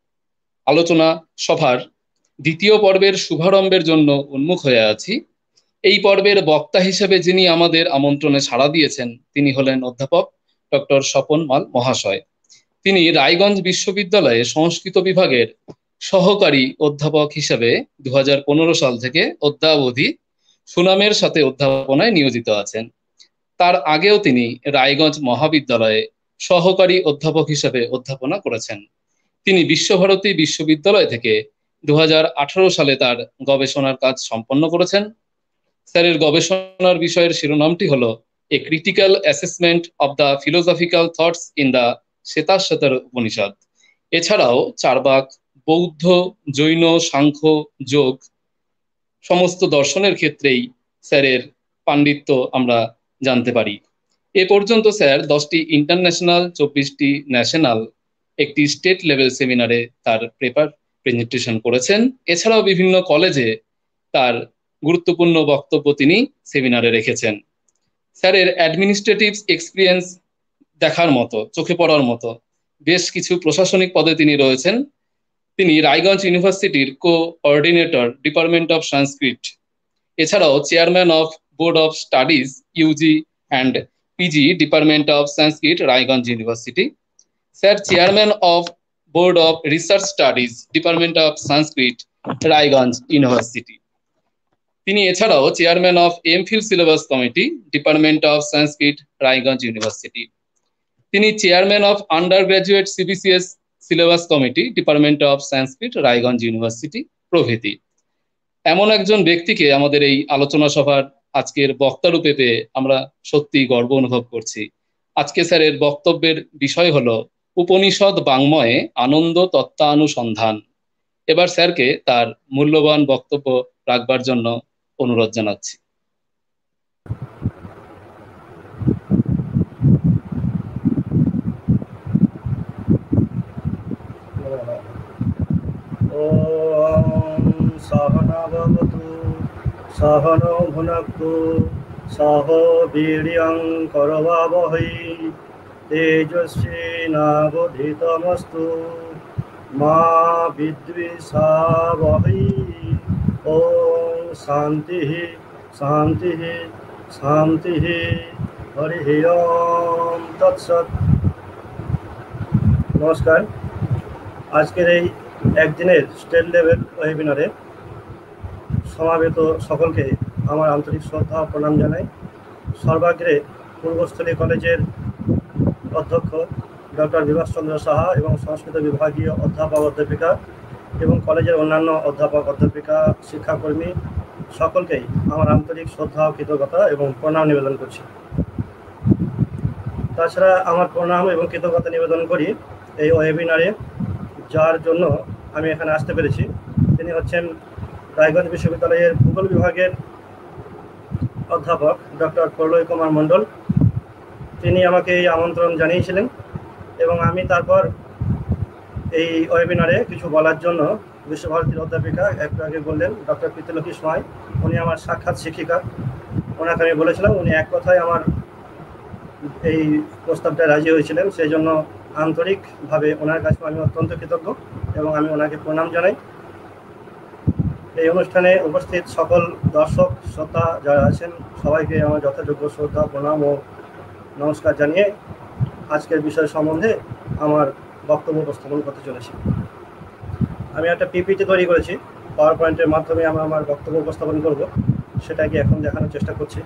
S7: আলোচনা সভার দ্বিতীয় পর্বের শুভারম্ভের জন্য উন্মুখ হয়ে আছি। এই পর্বের বক্তা হিসেবে যিনি আমাদের আমন্ত্রণে সাড়া দিয়েছেন তিনি হলেন অধ্যাপক ডক্টর স্বপন মাল মহাশয়। তিনি রায়গঞ্জ বিশ্ববিদ্যালয়ে সংস্কৃত বিভাগের সহকারী অধ্যাপক হিসেবে 2015 সাল থেকে অদ্যাবধি সুনামের সাথে অধ্যাপনায় নিয়োজিত আছেন। তার আগেও তিনি রায়গঞ্জ মহাবিদ্যালয়ে সহকারী অধ্যাপক হিসেবে অধ্যাপনা করেছেন। তিনি বিশ্বভারতী বিশ্ববিদ্যালয় থেকে 2018 সালে তার গবেষণার কাজ সম্পন্ন করেছেন। স্যারের গবেষণার বিষয়ের শিরোনামটি হলো a critical assessment of the philosophical thoughts in the Shvetashvatara Upanishad. এছাড়াও চারবাক, বৌদ্ধ, জৈন, সাংখ্য, যোগ সমস্ত দর্শনের ক্ষেত্রেই স্যারের পাণ্ডিত্য আমরা জানতে পারি। এ পর্যন্ত স্যার 10টি ইন্টারন্যাশনাল, 24টি ন্যাশনাল, একটি স্টেট লেভেল সেমিনারে তার পেপার প্রেজেন্টেশন করেছেন। এছাড়াও বিভিন্ন কলেজে তার গুরুত্বপূর্ণ বক্তব্য তিনি সেমিনারে রেখেছেন। স্যারের অ্যাডমিনিস্ট্রেটিভ এক্সপিরিয়েন্স দেখার মতো, চোখে পড়ার মতো। বেশ কিছু প্রশাসনিক পদে তিনি রয়েছেন। তিনি রায়গঞ্জ ইউনিভার্সিটির কোঅর্ডিনেটর, ডিপার্টমেন্ট অফ সংস্কৃত। এছাড়াও chairman of board of studies UG and PG, department of Sanskrit, Raiganj university. Sir chairman of board of research studies, department of Sanskrit, Raiganj university. তিনি এছাড়াও chairman of MPhil syllabus committee, department of Sanskrit, Raiganj university. তিনি chairman of undergraduate CBCS syllabus committee, department of Sanskrit, Raiganj university প্রভৃতি। এমন একজন ব্যক্তিকে আমাদের এই আলোচনা সভার আজকের বক্তা রূপে পেয়ে আমরা সত্যি গর্ব অনুভব করছি। আজকে স্যারের বক্তব্যের বিষয় হলো উপনিষদ বাংময়ে আনন্দ তত্ত্বানুসন্ধান। এবার স্যারকে তার মূল্যবান বক্তব্য রাখবার জন্য অনুরোধ জানাচ্ছি।
S8: ॐ सहना भवतु सहनो भुनक्तु सह वीर्यं करवावहै तेजस्विनावधीतमस्तु मा विद्विषावहै। ॐ शान्तिः शान्तिः शान्तिः। हरिः ओम तत्सत्। नमस्कार। আজকের এই একদিনের স্টেট লেভেল ওয়েবিনারে সমাবেত সকলকে আমার আন্তরিক শ্রদ্ধা ও প্রণাম জানাই। সর্বাগ্রে পূর্বস্থলী কলেজের অধ্যক্ষ ডক্টর বিভাস চন্দ্র সাহা এবং সংস্কৃত বিভাগীয় অধ্যাপক অধ্যাপিকা এবং কলেজের অন্যান্য অধ্যাপক অধ্যাপিকা শিক্ষাকর্মী সকলকেই আমার আন্তরিক শ্রদ্ধা ও কৃতজ্ঞতা এবং প্রণাম নিবেদন করছি। তাছাড়া আমার প্রণাম এবং কৃতজ্ঞতা নিবেদন করি এই ওয়েবিনারে যার জন্য আমি এখানে আসতে পেরেছি। তিনি হচ্ছেন রায়গঞ্জ বিশ্ববিদ্যালয়ের ভূগোল বিভাগের অধ্যাপক ডক্টর প্রলয় কুমার মণ্ডল। তিনি আমাকে এই আমন্ত্রণ জানিয়েছিলেন এবং আমি তারপর এই ওয়েবিনারে কিছু বলার জন্য বিশ্বভারতীর অধ্যাপিকা একটু আগে বললেন ডক্টর প্রীতিলক্ষ্মী সোঁয়াই, উনি আমার সাক্ষাৎ শিক্ষিকা। ওনাকে আমি বলেছিলাম, উনি এক কথায় আমার এই প্রস্তাবটা রাজি হয়েছিলেন। সেই জন্য আন্তরিকভাবে ওনার কাছে আমি অত্যন্ত কৃতজ্ঞ এবং আমি ওনাকে প্রণাম জানাই। এই অনুষ্ঠানে উপস্থিত সকল দর্শক শ্রোতা যারা আছেন সবাইকে আমার যথাযোগ্য শ্রদ্ধা প্রণাম ও নমস্কার জানিয়ে আজকের বিষয় সম্বন্ধে আমার বক্তব্য উপস্থাপন করতে চলেছি। আমি একটা পিপিটি তৈরি করেছি, পাওয়ার পয়েন্টের মাধ্যমে আমি আমার বক্তব্য উপস্থাপন করব, সেটাকে এখন দেখানোর চেষ্টা করছি।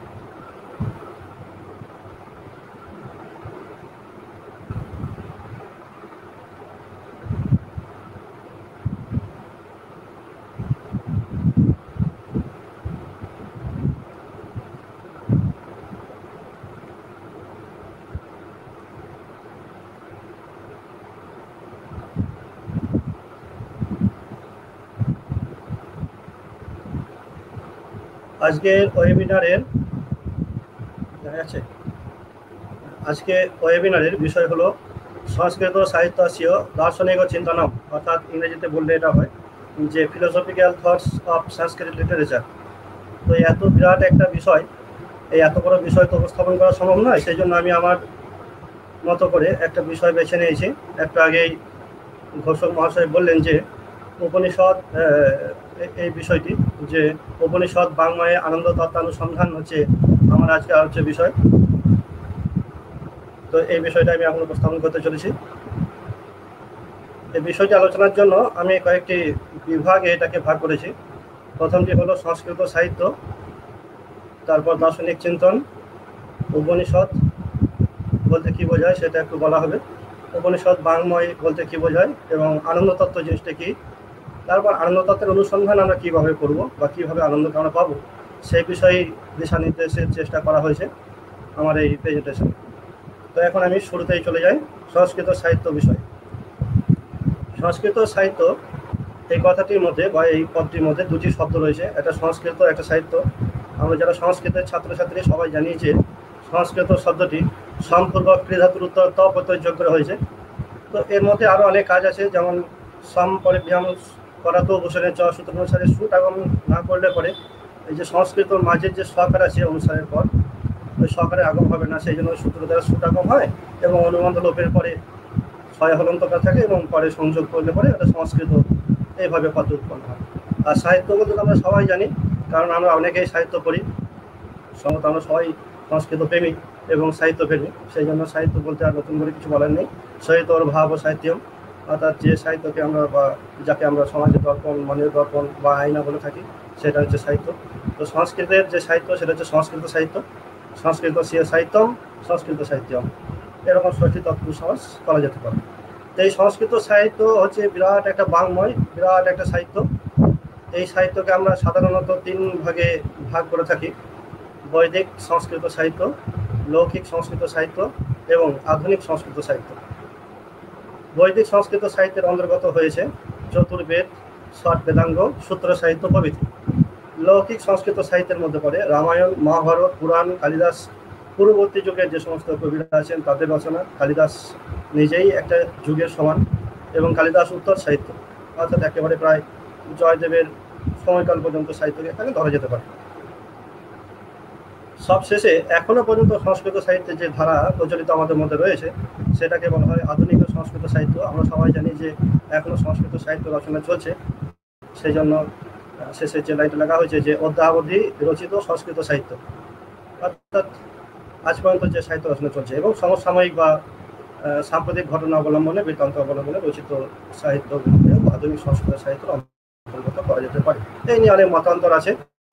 S8: আজকের ওয়েবিনারের বিষয় হলো সংস্কৃত সাহিত্যাস্য দার্শনিক চিন্তনম, অর্থাৎ ইংরেজিতে বললে এটা হয় যে philosophical thoughts of Sanskrit literature. তো এত বিরাট একটা বিষয়, এই এত বড় বিষয় তো উপস্থাপন করা সম্ভব নয়। সেই জন্য আমি আমার মতো করে একটা বিষয় বেছে নিয়েছি। একটু আগেই ঘোষক মহাশয় বললেন যে উপনিষদ, এই বিষয়টি যে উপনিষদ বাংমায়ে আনন্দ তত্ত্বানুসন্ধান হচ্ছে আমার আজকে আলোচ্য বিষয়। তো এই বিষয়টা আমি এখন উপস্থাপন করতে চলেছি। এই বিষয়টি আলোচনার জন্য আমি কয়েকটি বিভাগে এটাকে ভাগ করেছি। প্রথমটি হলো সংস্কৃত সাহিত্য, তারপর দার্শনিক চিন্তন, উপনিষদ বলতে কী বোঝায় সেটা একটু বলা হবে, উপনিষদ বাংময় বলতে কী বোঝায় এবং আনন্দ তত্ত্ব জিনিসটা কী, তারপর আনন্দ তত্ত্বের অনুসন্ধান আমরা কীভাবে করব বা কীভাবে আনন্দকে আমরা পাবো সেই বিষয়ে দিশা নির্দেশের চেষ্টা করা হয়েছে আমার এই প্রেজেন্টেশন। তো এখন আমি শুরুতেই চলে যাই সংস্কৃত সাহিত্য বিষয়। সংস্কৃত সাহিত্য এই কথাটির মধ্যে বা এই পদটির মধ্যে দুটি শব্দ রয়েছে, একটা সংস্কৃত একটা সাহিত্য। আমরা যারা সংস্কৃতের ছাত্রছাত্রী সবাই জানি যে সংস্কৃত শব্দটি সম্পূর্বক ক্রিয়াধাতুর উত্তর ত প্রত্যয় যোগ করা হয়েছে। তো এর মধ্যে আরও অনেক কাজ আছে, যেমন সম পরিভ্যাম করাতো ভূষণের চ সূত্র অনুসারে সুট আগম না করলে পরে এই যে সংস্কৃতর মাঝের যে সকার আছে অনুসারের পর ওই সকারে আগম হবে না, সেই জন্য সূত্র দ্বারা সুট আগম হয় এবং অনুবন্ধ লোপের পরে ছয় হলন্তকার থাকে এবং পরে সংযোগ করলে পরে এটা সংস্কৃত এইভাবে পদ উৎপন্ন হয়। আর সাহিত্য বলতে আমরা সবাই জানি, কারণ আমরা অনেকেই সাহিত্য পড়ি, সম্ভবত আমরা সবাই সংস্কৃত প্রেমী এবং সাহিত্য প্রেমী। সেই জন্য সাহিত্য বলতে আর নতুন করে কিছু বলার নেই। সাহিত্য ওর ভাব ও সাহিত্যম, অর্থাৎ যে সাহিত্যকে আমরা বা যাকে আমরা সমাজের দর্পণ, মনের দর্পণ বা আয়না বলে থাকি, সেটা হচ্ছে সাহিত্য। তো সংস্কৃতের যে সাহিত্য সেটা হচ্ছে সংস্কৃত সাহিত্য। সংস্কৃত সাহিত্যম, সংস্কৃত সাহিত্যম, এরকম ৬টি তত্ত্ব সমাজ করা যেতে পারে। তো এই সংস্কৃত সাহিত্য হচ্ছে বিরাট একটা বাংময়, বিরাট একটা সাহিত্য। এই সাহিত্যকে আমরা সাধারণত ৩ ভাগে ভাগ করে থাকি: বৈদিক সংস্কৃত সাহিত্য, লৌকিক সংস্কৃত সাহিত্য এবং আধুনিক সংস্কৃত সাহিত্য। বৈদিক সংস্কৃত সাহিত্যের অন্তর্গত হয়েছে চতুর্বেদ, ষট বেদাঙ্গ, সূত্র সাহিত্য প্রভৃতি। লৌকিক সংস্কৃত সাহিত্যের মধ্যে পড়ে রামায়ণ, মহাভারত, পুরাণ, কালিদাস পূর্ববর্তী যুগের যে সমস্ত কবিরা আছেন তাদের রচনা। কালিদাস নিজেই একটা যুগের সমান এবং কালিদাস উত্তর সাহিত্য, অর্থাৎ একেবারে প্রায় জয়দেবের সময়কাল পর্যন্ত সাহিত্যকে এখানে ধরা যেতে পারে। সবশেষে এখনো পর্যন্ত সংস্কৃত সাহিত্যের যে ধারা প্রচলিত আমাদের মধ্যে রয়েছে সেটাকে বলা হয় আধুনিক সংস্কৃত সাহিত্য। আমরা সবাই জানি যে এখনো সংস্কৃত সাহিত্য রচনা চলছে, সেই জন্য শেষে যে লাইনটা লেখা হয়েছে যে অদ্যাবধি রচিত সংস্কৃত সাহিত্য, অর্থাৎ আজ পর্যন্ত যে সাহিত্য রচনা চলছে এবং সমসাময়িক বা সাম্প্রতিক ঘটনা অবলম্বনে, বৃত্তান্ত অবলম্বনে রচিত সাহিত্যগুলিকে আধুনিক সংস্কৃত সাহিত্যের অন্তর্গত করা যেতে পারে। এই নিয়ে অনেক মতান্তর আছে।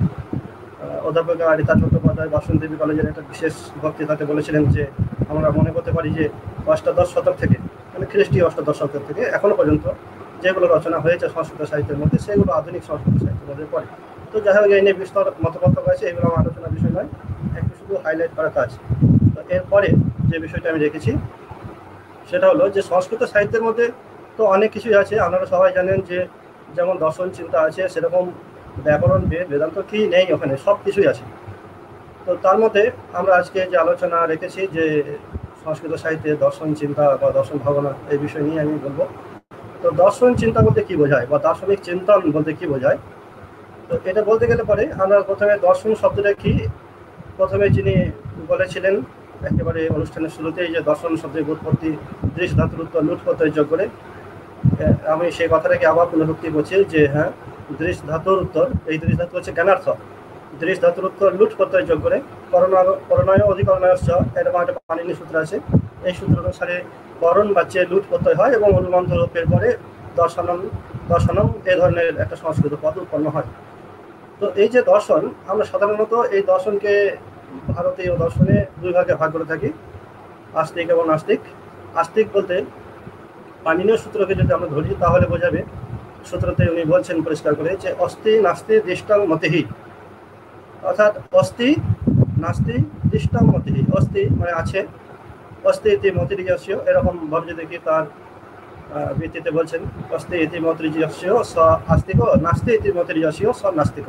S8: অধ্যাপক রীতা চট্টোপাধ্যায় বাসন্তী কলেজের একটা বিশেষ বক্তৃতাতে বলেছিলেন যে আমরা মনে করতে পারি যে অষ্টাদশ শতক থেকে, মানে খ্রিস্টীয় অষ্টাদশ শতক থেকে এখনো পর্যন্ত যেগুলো রচনা হয়েছে সংস্কৃত সাহিত্যের মধ্যে সেগুলো আধুনিক সংস্কৃত সাহিত্যের মধ্যে পড়ে। তো যাই হোক, এই নিয়ে বিস্তর মতপার্থক্য আছে, এগুলো আমার আলোচনার বিষয় নয়, একটু শুধু হাইলাইট করা কাজ। তো এরপরে যে বিষয়টা আমি রেখেছি সেটা হলো যে সংস্কৃত সাহিত্যের মধ্যে তো অনেক কিছুই আছে। আপনারা সবাই জানেন যে যেমন দর্শন চিন্তা আছে, সেরকম ব্যাকরণ, বেদ, বেদান্ত কি নেই, ওখানে সব কিছুই আছে। তো তার মধ্যে আমরা আজকে যে আলোচনা রেখেছি যে সংস্কৃত সাহিত্যে দর্শন চিন্তা বা দর্শন ভাবনা, এই বিষয় নিয়ে আমি বলবো। তো দর্শন চিন্তা বলতে কি বোঝায় বা দার্শনিক চিন্তন বলতে কি বোঝায়, তো এটা বলতে গেলে পরে আমরা প্রথমে দর্শন শব্দটা কি, প্রথমে যিনি বলেছিলেন একেবারে অনুষ্ঠানের শুরুতেই যে দর্শন শব্দের উৎপত্তি দৃশ ধাতুর উত্তর লুট প্রত্যয় যোগ করে, আমি সেই কথাটাকে আবার পুনরুক্তি করছি যে হ্যাঁ, দৃশ ধাতুর উত্তর, এই দৃশ ধাতু হচ্ছে জ্ঞানার্থ, দৃশ ধাতুর উত্তর লুট প্রত্যয় যোগ করে করণয় অধিকরণয়শ্চ, এরকম একটা পাণিনি সূত্র আছে। এই সূত্র অনুসারে করণ বাচ্চে লুট প্রত্যয় হয় এবং অনুবন্ধ রূপের পরে দর্শনম এই ধরনের একটা সংস্কৃত পদ উৎপন্ন হয়। তো এই যে দর্শন, আমরা সাধারণত এই দর্শনকে ভারতীয় দর্শনে দুই ভাগে ভাগ করে থাকি, আস্তিক এবং নাস্তিক। আস্তিক বলতে পাণিনীয় সূত্রকে যদি আমরা ধরি তাহলে বোঝাবে, সূত্রতে উনি বলছেন পরিষ্কার করে যে অস্তি নাস্তি দৃষ্টাং মতিহি, অর্থাৎ অস্তি নাস্তি দৃষ্টাং মতিহি, অস্তি মানে আছে, অস্তি ইতি মতির্যস্য, এরকম ভাবে দেখি তার ভিত্তিতে বলছেন অস্তি ইতি মতির্যস্য স আস্তিক, নাস্তি ইতি মতির্যস্য স নাস্তিক।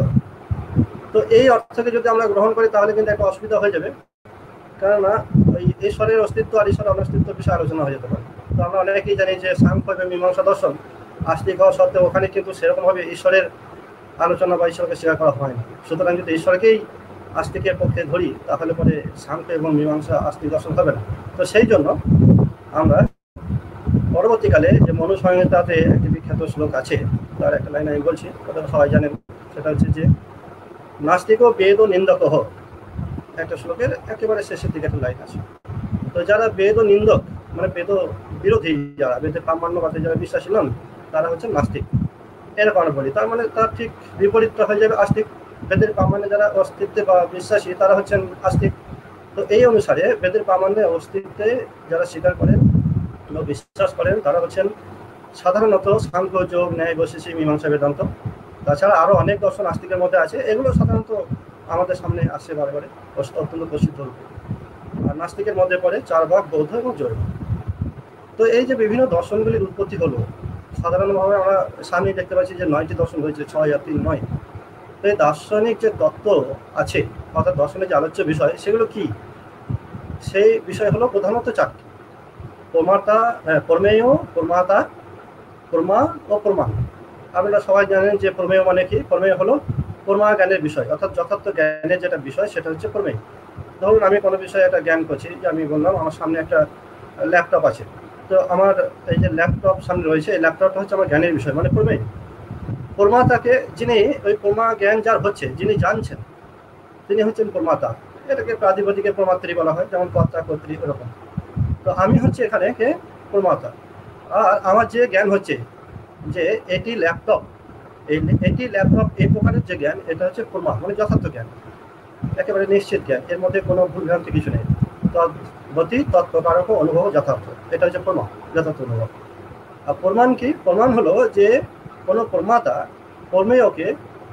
S8: তো এই অর্থকে যদি আমরা গ্রহণ করি তাহলে কিন্তু একটা অসুবিধা হয়ে যাবে, কেননা ওই ঈশ্বরের অস্তিত্ব আর ঈশ্বরের অনস্তিত্ব বিষয়ে আলোচনা হয়ে যেতে পারে। তো আমরা অনেকেই জানি যে সাংখ্য এবং মীমাংসা দর্শন আস্তিক হওয়া সত্ত্বেও ওখানে কিন্তু সেরকমভাবে ঈশ্বরের আলোচনা বা ঈশ্বরকে স্বীকার করা হয় না। সুতরাং যদি ঈশ্বরকেই আস্তিকের পক্ষে ধরি তাহলে পরে সাংখ্য এবং মীমাংসা আস্তিক দর্শন হবে না। তো সেই জন্য আমরা পরবর্তীকালে যে মনু সংহিতাতে একটি বিখ্যাত শ্লোক আছে, তার একটা লাইন আমি বলছি, ওটা সবাই জানেন, সেটা হচ্ছে যে নাস্তিক ও বেদ ও নিন্দক হ, একটা শ্লোকের একেবারে শেষের দিকে একটা লাইন আছে। তো যারা বেদ ও নিন্দক মানে বেদ বিরোধী, যারা বেদের প্রামাণ্যবাদে যারা বিশ্বাসী নন, তারা হচ্ছে নাস্তিক, এরকম আমরা বলি। তার মানে তার ঠিক বিপরীতটা হয়ে যাবে আস্তিক। বেদের প্রামাণ্যে যারা অস্তিত্বে বা বিশ্বাসী তারা হচ্ছেন আস্তিক। তো এই অনুসারে বেদের প্রামাণ্যে অস্তিত্বে যারা স্বীকার করেন বা বিশ্বাস করেন তারা হচ্ছেন সাধারণত সাংখ্য, যোগ, ন্যায়, বৈশেষিক, মীমাংসা, বেদান্ত। তাছাড়া আরও অনেক দর্শন আস্তিকের মধ্যে আছে, এগুলো সাধারণত আমাদের সামনে আসে বারে অত্যন্ত প্রসিদ্ধ রূপে। আর নাস্তিকের মধ্যে পড়ে চারবাক, বৌদ্ধ এবং জৈন। তো এই যে বিভিন্ন দর্শনগুলির উৎপত্তি হলো, সাধারণভাবে আমরা সামনে দেখতে পাচ্ছি যে 9টি দর্শন রয়েছে, 6 আর 3 9। তো এই দার্শনিক যে তত্ত্ব আছে, অর্থাৎ দর্শনের যে আলোচ্য বিষয়, সেগুলো কি? সেই বিষয় হলো প্রধানত 4টি: প্রমাতা, প্রমেয়, প্রমাতা, প্রমা ও প্রমাণ। আপনারা সবাই জানেন যে প্রমেয় মানে কি। প্রমেয় হলো প্রমা জ্ঞানের বিষয়, অর্থাৎ যথার্থ জ্ঞানের যেটা বিষয় সেটা হচ্ছে প্রমেয়। ধরুন আমি কোনো বিষয়ে একটা জ্ঞান করছি, যে আমি বললাম আমার সামনে একটা ল্যাপটপ আছে, তো আমার এই যে ল্যাপটপ সামনে রয়েছে, এই ল্যাপটপটা হচ্ছে আমার জ্ঞানের বিষয়, মানে প্রমেয়। প্রমাতাকে, যিনি ওই প্রমা জ্ঞান যার হচ্ছে, যিনি জানছেন, তিনি হচ্ছেন প্রমাতা। এটাকে প্রাতিপদিকের প্রমাত্রী বলা হয়, যেমন কর্তা, কর্ত্রী, এরকম। তো আমি হচ্ছে এখানে কে? প্রমাতা। আর আমার যে জ্ঞান হচ্ছে যে এটি ল্যাপটপ, এটি ল্যাপটপ, এই প্রকারের যে জ্ঞান, এটা হচ্ছে প্রমা, মানে যথার্থ জ্ঞান, একেবারে নিশ্চিত জ্ঞান, এর মধ্যে কোনো ভুলভ্রান্তি কিছু নেই। তদ্গতি তৎপ্রকারক অনুভব যথার্থ, এটা হচ্ছে প্রমা, যথার্থ অনুভব। আর প্রমাণ কি? প্রমাণ হলো যে কোনো প্রমাতা প্রমেয়কে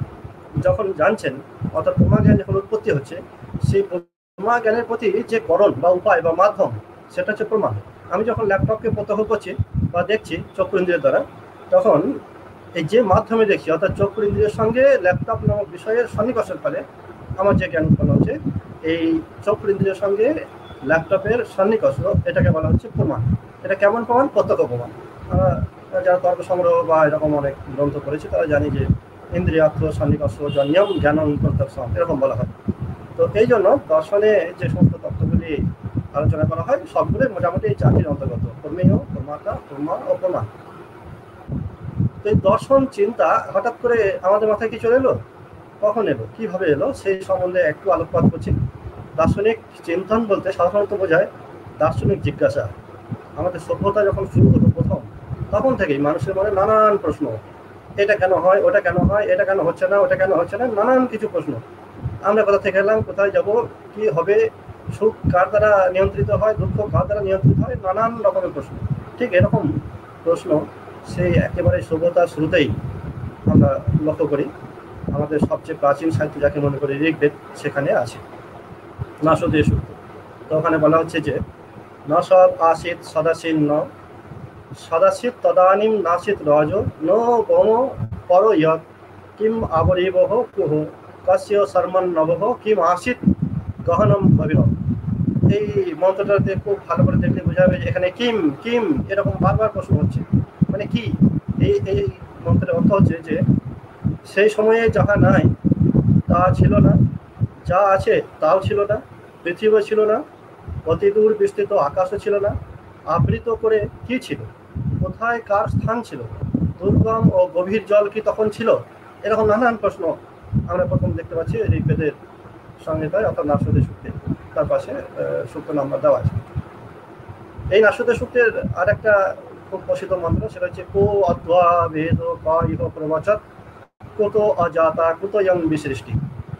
S8: যখন জানছেন, অর্থাৎ প্রমা জ্ঞান যখন উৎপত্তি হচ্ছে, সেই প্রমা জ্ঞানের প্রতি যে করণ বা উপায় বা মাধ্যম, সেটা হচ্ছে প্রমাণ। আমি যখন ল্যাপটপকে প্রত্যক্ষ করছি বা দেখছি চক্ষু ইন্দ্রিয়ের দ্বারা, তখন এই যে মাধ্যমে দেখছি অর্থাৎ চক্ষু ইন্দ্রিয়ের সঙ্গে ল্যাপটপ নামক বিষয়ের সন্নিকর্ষের ফলে আমার যে জ্ঞান উৎপন্ন হচ্ছে, এই চক্ষু ইন্দ্রিয়ের সঙ্গে ল্যাপটপের সন্নিকর্ষ, এটাকে বলা হচ্ছে প্রমাণ। এটা কেমন প্রমাণ? প্রত্যক্ষ প্রমাণ। যারা তর্ক সংগ্রহ বা এরকম অনেক গ্রন্থ করেছে তারা জানি যে ইন্দ্রিয়ার্থ সন্নিকর্ষ জন্যম জ্ঞানম প্রত্যক্ষম এরকম বলা হয়। তো এই জন্য দর্শনে যে সমস্ত তত্ত্বগুলি আলোচনা করা হয় সবগুলোই মোটামুটি এই চারটির অন্তর্গত: প্রমেয়, প্রমাতা, প্রমা ও প্রমাণ। তো এই দর্শন চিন্তা হঠাৎ করে আমাদের মাথায় কি চলে এলো? কখন এলো, কিভাবে এলো, সেই সম্বন্ধে একটু আলোকপাত করছি। দার্শনিক চিন্তন বলতে সাধারণত বোঝায় দার্শনিক জিজ্ঞাসা। আমাদের সভ্যতা যখন শুরু হলো প্রথম, তখন থেকেই মানুষের মনে নানান প্রশ্ন, এটা কেন হয়, ওটা কেন হয়, এটা কেন হচ্ছে না, ওটা কেন হচ্ছে না, নানান কিছু প্রশ্ন। আমরা কোথা থেকে এলাম, কোথায় যাব, কি হবে, সুখ কার দ্বারা নিয়ন্ত্রিত হয়, দুঃখ কার দ্বারা নিয়ন্ত্রিত হয়, নানান রকমের প্রশ্ন। ঠিক এরকম প্রশ্ন সেই একেবারে সভ্যতার শুরুতেই আমরা লক্ষ্য করি। আমাদের সবচেয়ে প্রাচীন সাহিত্য যাকে মনে করি ঋগ্বেদ, সেখানে আছে নাসদীয় সূক্ত। তো ওখানে বলা হচ্ছে যে ন সদ আসিত সদাসীন ন সদাসিত তদানীম নাসিত রজ ন বম পর ইয়ৎ কিম আবরিবহ কুহ কস্য শর্মন নবহ কিম আসিত গহনম ভবিরম। এই মন্ত্রটাতে খুব ভালো করে দেখলে বোঝা যাবে যে এখানে কিম কিম এরকম বারবার প্রশ্ন হচ্ছে। মানে কি? এই মন্ত্রের অর্থ হচ্ছে যে সেই সময়ে যাহা নাই তা ছিল না, যা আছে তাও ছিল না, পৃথিবী ছিল না, অতি দূর বিস্তৃত আকাশও ছিল না, আবৃত করে কি ছিল, কোথায় কার স্থান ছিল, দুর্গম ও গভীর জল কি তখন ছিল? এরকম নানান প্রশ্ন আমরা প্রথম দেখতে পাচ্ছি ঋগ্বেদের সংহিতায় অর্থাৎ নাসদীয় সূক্তে। তার পাশে সূক্ত নাম্বার দেওয়া আছে। এই নাসদীয় সূক্তের আর একটা খুব প্রসিদ্ধ মন্ত্র, সেটা হচ্ছে কো অদ্বা বেদ ক ইহ প্রবচত কত অজাতা কুত ইয়ং বিসৃষ্টি।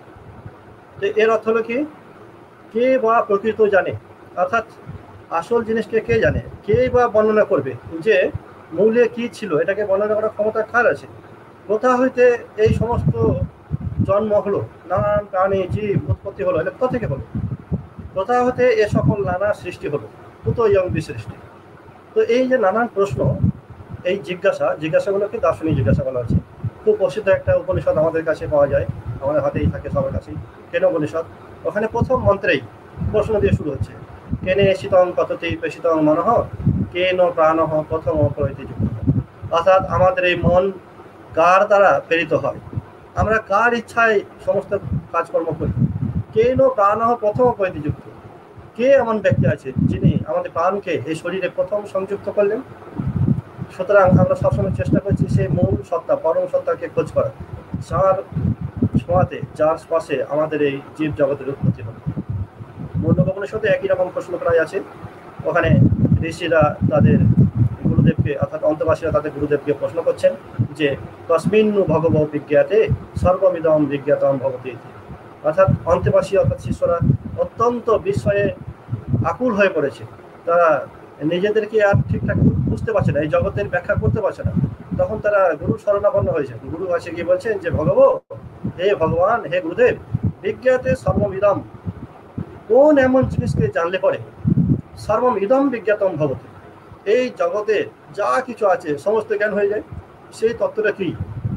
S8: তো এর অর্থ হলো কি? কে বা প্রকৃত জানে, অর্থাৎ আসল জিনিসকে কে জানে, কে বা বর্ণনা করবে যে মূলে কি ছিল, এটাকে বর্ণনা করার ক্ষমতা কার আছে? কোথা হইতে এই সমস্ত জন্ম হলো, নানান প্রাণী জীব উৎপত্তি হলো, এটা কোথা থেকে হলো? কোথা হতে এ সকল নানা সৃষ্টি হলো, কুত ইয়ং বিসৃষ্টি। তো এই যে নানান প্রশ্ন, এই জিজ্ঞাসাগুলোকে দার্শনিক জিজ্ঞাসা বলা হচ্ছে। খুব প্রসিদ্ধ একটা উপনিষদ আমাদের কাছে পাওয়া যায়, আমাদের হাতেই থাকে সবার কাছেই, কেন উপনিষদ। ওখানে প্রথম মন্ত্রেই প্রশ্ন দিয়ে শুরু হচ্ছে, কেনে শীতং কততি পেশিতং মনঃ কেন প্রাণঃ প্রথম প্রভৃতি যুক্ত। অর্থাৎ আমাদের এই মন কার দ্বারা প্রেরিত হয়, আমরা কার ইচ্ছায় সমস্ত কাজকর্ম করি, কেন প্রাণঃ প্রথম প্রভৃতি যুক্ত। কে এমন ব্যক্তি আছে যিনি আমাদের প্রাণকে এই শরীরে প্রথম সংযুক্ত করলেন? সুতরাং আমরা সবসময় চেষ্টা করছি সেই মূল সত্তা, পরম সত্তাকে খোঁজ করা, যার ছোঁয়াতে, যার স্পর্শে আমাদের এই জীব জগতের উৎপত্তি হল। মুন্ডকোপনিষদে একই রকম প্রশ্ন প্রায় আছে। ওখানে ঋষিরা তাদের গুরুদেবকে, অর্থাৎ অন্তবাসীরা তাদের গুরুদেবকে প্রশ্ন করছেন যে তস্মিন্নু ভগব বিজ্ঞাতে সর্বমিদম বিজ্ঞাতম ভবতি। অর্থাৎ অন্তবাসী অর্থাৎ শিষ্যরা অত্যন্ত বিস্ময়ে আকুল হয়ে পড়েছে। তারা নিজেদেরকে আর ঠিকঠাক বুঝতে পারছে না, এই জগতের ব্যাখ্যা করতে পারছে না। তখন তারা গুরু শরণাপন্ন হয়েছে। গুরু আসে গিয়ে বলছেন যে ভগব, হে ভগবান, হে গুরুদেব, বিজ্ঞাতে সর্বমিদম, কোন এমন জিনিসকে জানলে পরে সর্বমিদম বিজ্ঞাতম ভবতি, এই জগতে যা কিছু আছে সমস্ত জ্ঞান হয়ে যায়, সেই তত্ত্বটা কি?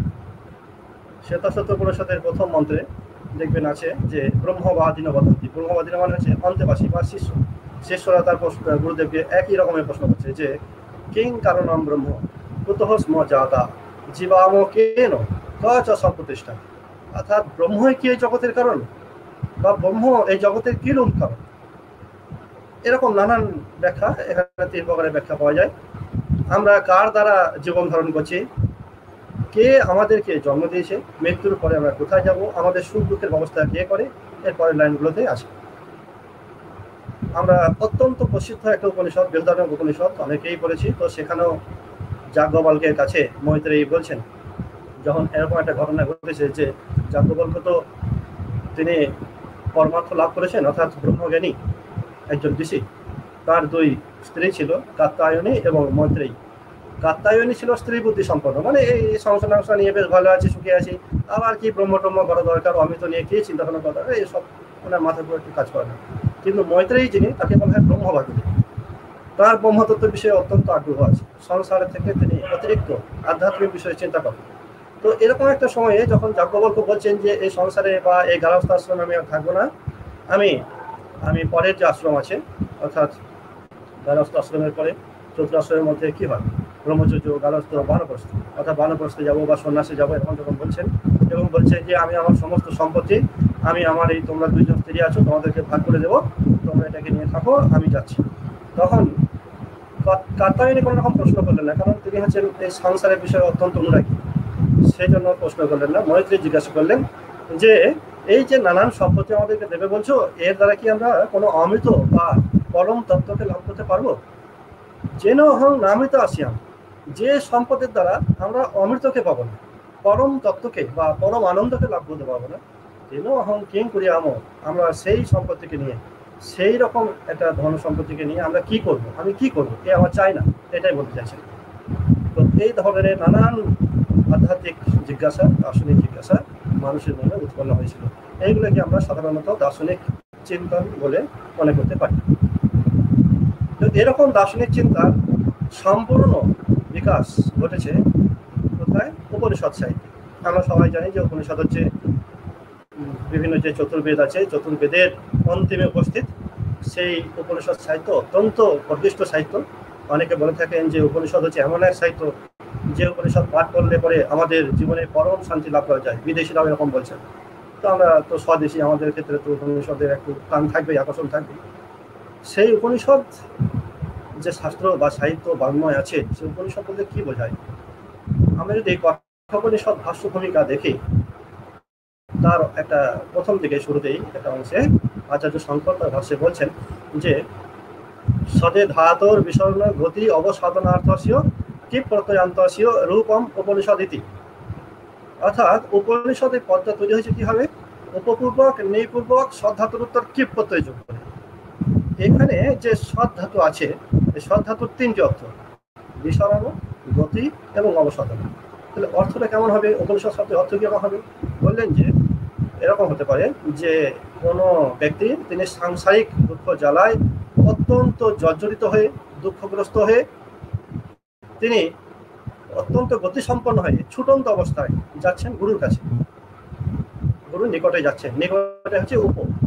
S8: শ্বেতাশ্বত উপনিষদের প্রথম মন্ত্রে দেখবেন আছে যে ব্রহ্মবাদিন বদন্তি। ব্রহ্মবাদিন মানে হচ্ছে অন্তেবাসী বা শিষ্য। শিষ্যরা তার গুরুদেবকে একই রকমের প্রশ্ন করছে যে কিং কারণম ব্রহ্ম কুতঃ স্ম জাতা জীবাম কেন চ সম্প্রতিষ্ঠা। অর্থাৎ ব্রহ্মই কি এই জগতের কারণ, বা ব্রহ্ম এই জগতের কি রূপ কারণ? এরকম নানান ব্যাখ্যা এখানে 3 প্রকারের ব্যাখ্যা পাওয়া যায়। আমরা কার দ্বারা জীবন ধারণ করছি, কে আমাদেরকে জন্ম দিয়েছে, মৃত্যুর পরে আমরা কোথায় যাব, আমাদের সুখ দুঃখের ব্যবস্থা কে করে, এরপরের লাইনগুলোতে আছে। আমরা অত্যন্ত প্রসিদ্ধ একটা উপনিষদ, বৃহদারণ্যক উপনিষদ, অনেকেই পড়েছি। তো সেখানেও যাজ্ঞবল্কের কাছে মৈত্রেয়ী বলছেন, যখন এরকম একটা ঘটনা ঘটেছে যে যাজ্ঞবল্ক তো তিনি পরমার্থ লাভ করেছেন, অর্থাৎ ব্রহ্মজ্ঞানী একজন ঋষি। তার 2 স্ত্রী ছিল, কাত্যায়নী এবং মৈত্রেয়ী। কাত্যায়নী ছিল স্ত্রী বুদ্ধি সম্পন্ন, মানে এই সংসার নিয়ে বেশ ভালো আছি, সুখে আছি, আবার কি ব্রহ্মটম্য করা দরকার, অমৃত নিয়ে কি চিন্তা ভাবনা করা দরকার, এইসব ওনার মাথার উপর একটু কাজ করে না। কিন্তু মৈত্রেয়ী যিনি, তাকে বলা হয় ব্রহ্মবাদিনী। তার ব্রহ্মতত্ত্ব বিষয়ে অত্যন্ত আগ্রহ আছে, সংসারের থেকে তিনি অতিরিক্ত আধ্যাত্মিক বিষয়ে চিন্তা করেন। তো এরকম একটা সময়ে যখন যাজ্ঞবল্ক্য বলছেন যে এই সংসারে বা এই গারস্থ আশ্রমে আমি আর থাকবো না, আমি পরের যে আশ্রম আছে অর্থাৎ গারস্থ আশ্রমের পরে চতুর্থ আশ্রমের মধ্যে কি হয়, ব্রহ্মচর্য, গারস্থ, বানপ্রস্থ, অর্থাৎ বানপ্রস্থে যাবো বা সন্ন্যাসে যাবো এরকম যখন বলছেন, এবং বলছেন যে আমি আমার সমস্ত সম্পত্তি আমি আমার এই তোমরা দুইজন স্ত্রী আছো তোমাদেরকে ভাগ করে দেবো, তোমরা এটাকে নিয়ে থাকো, আমি যাচ্ছি। তখন কাত্যায়নী কোনো রকম প্রশ্ন করলেন না, কারণ তিনি হচ্ছেন এই সংসারের বিষয়ে অত্যন্ত অনুরাগী, সেই জন্য প্রশ্ন করলেন না। মৈত্রী জিজ্ঞাসা করলেন যে এই যে নানান সম্পত্তি আমাদেরকে দেবে বলছো, এর দ্বারা কি আমরা কোনো অমৃত বা পরম তত্ত্বকে লাভ করতে পারবো? যেন অহং নামৃত আসিয়াম, যে সম্পদের দ্বারা আমরা অমৃতকে পাবো না, পরম তত্ত্বকে বা পরম আনন্দকে লাভ করতে পারবো না, যেন অহং কিং করিয়াম, আমরা সেই সম্পত্তিকে নিয়ে, সেই রকম একটা ধন সম্পত্তিকে নিয়ে আমরা কি করব, আমি কি করব, এ আমার চাই না, এটাই বলতে চাইছেন। তো এই ধরনের নানান আধ্যাত্মিক জিজ্ঞাসা, দার্শনিক জিজ্ঞাসা মানুষের মনে উৎপন্ন হয়েছিল। এইগুলোকে আমরা সাধারণত দার্শনিক চিন্তন বলে মনে করতে পারি। তো এরকম দার্শনিক চিন্তার সম্পূর্ণ বিকাশ ঘটেছে কোথায়? উপনিষদ সাহিত্যে। আমরা সবাই জানি যে উপনিষদ হচ্ছে বিভিন্ন যে চতুর্বেদ আছে, চতুর্বেদের অন্তিমে উপস্থিত সেই উপনিষদ সাহিত্য অত্যন্ত প্রকৃষ্ট সাহিত্য। অনেকে বলে থাকেন যে উপনিষদ হচ্ছে এমন এক সাহিত্য যে উপনিষদ পাঠ করলে পরে আমাদের জীবনে পরম শান্তি লাভ করা যায়। বিদেশিরাও এরকম বলছেন। তো আমরা তো স্বদেশী, আমাদের ক্ষেত্রে তো উপনিষদের একটু টান থাকবে, আকর্ষণ থাকবে। সেই উপনিষদ যে শাস্ত্র বা সাহিত্য বাংময় আছে, সেই উপনিষদ বলতে কি বোঝায়? আমরা যদি কঠোপনিষদ ভাষ্য ভূমিকা দেখি, তার একটা প্রথম দিকে শুরুতেই একটা অংশে আচার্য শঙ্কর তার ভাষ্যে বলছেন যে সদে ধাতর বিসর্ণ গতি অবসাধনার্থস্য কি প্রত্যয়ান্তস্য রূপম উপনিষদ ইতি। অর্থাৎ উপনিষদের পদটা তৈরি হয়েছে কি হবে? উপপূর্বক, নিপূর্বক, সদ্ধাতুর উত্তর কি প্রত্যয় যোগ করে। এখানে যে সদ্ধাতু আছে, এই সদ্ধাতুর তিনটি অর্থ, বিসর্ণ, গতি এবং অবসাধনা। তাহলে অর্থটা কেমন হবে? উপনিষদ শব্দের অর্থ কেমন হবে? বললেন যে এরকম হতে পারে যে কোনো ব্যক্তি তিনি সাংসারিক দুঃখ জ্বালায় অত্যন্ত জর্জরিত হয়ে, দুঃখগ্রস্ত হয়ে তিনি অত্যন্ত গতিসম্পন্ন হয়ে ছুটন্ত অবস্থায় যাচ্ছেন গুরুর কাছে, গুরুর নিকটে যাচ্ছেন। নিকটে হচ্ছে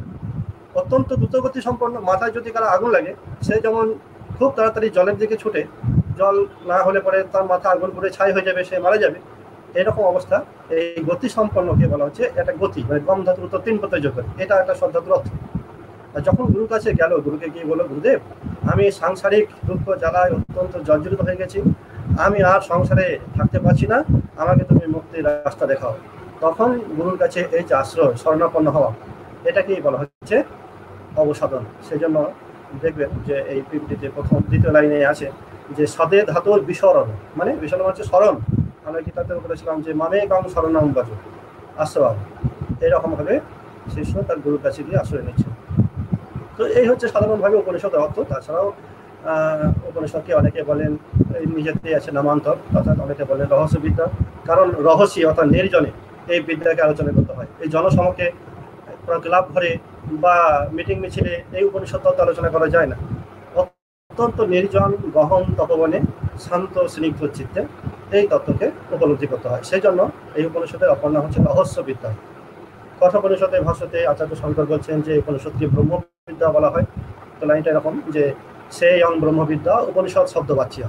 S8: অত্যন্ত দ্রুতগতি সম্পন্ন। মাথায় যদি কারো আগুন লাগে, সে যেমন খুব তাড়াতাড়ি জলের দিকে ছুটে, জল না হলে পরে তার মাথা আগুন করে ছাই হয়ে যাবে, সে মারা যাবে, এরকম অবস্থা। এই গতি সম্পন্নকে বলা হচ্ছে একটা গতি, মানে গম ধাতুর উত্তর তিন প্রত্যয় যোগ করে, এটা একটা সদ্ধাতুর অর্থ। আর যখন গুরুর কাছে গেল, গুরুকে গিয়ে বলল, গুরুদেব আমি সাংসারিক দুঃখ জ্বালায় অত্যন্ত জর্জরিত হয়ে গেছি, আমি আর সংসারে থাকতে পারছি না, আমাকে তুমি মুক্তির রাস্তা দেখাও। তখন গুরুর কাছে এই যে আশ্রয়, শরণাপন্ন হওয়া, এটাকেই বলা হচ্ছে অবসাধন। সেই জন্য দেখবেন যে এই পিপটিতে প্রথম দ্বিতীয় লাইনে আছে যে সদে ধাতুর বিসরণ, মানে বিসরণ হচ্ছে স্মরণ। আমরা গীতাতে বলেছিলাম যে মামে কম শরণাম বাজু, আশ্রয়। এইরকমভাবে শিষ্য তার গুরুর কাছে গিয়ে আশ্রয় নিচ্ছে। তো এই হচ্ছে সাধারণভাবে উপনিষদের অর্থ। তাছাড়াও উপনিষদকে অনেকে বলেন নিজেতে আছে নামান্তর, অর্থাৎ অনেকে বলেন রহস্যবিদ্যা, কারণ রহস্যই অর্থাৎ নির্জনে এই বিদ্যাকে আলোচনা করতে হয়। এই জনসমক্ষে ক্লাব ঘরে বা মিটিং মিছিলে এই উপনিষদ তত্ত্ব আলোচনা করা যায় না। অত্যন্ত নির্জন গহন তপবনে শান্ত স্নিগ্ধ চিত্তে এই তত্ত্বকে উপলব্ধি করতে হয়। সেই জন্য এই উপনিষদের অপর নাম হচ্ছে রহস্যবিদ্যা। কঠোপনিষদের ভাষ্যতে আচার্য শঙ্কর বলছেন যে উপনিষদকে ব্রহ্মবিদ্যা বলা হয়। তো লাইনটা এরকম যে সেই অং ব্রহ্মবিদ্যা উপনিষদ শব্দ বাচ্য,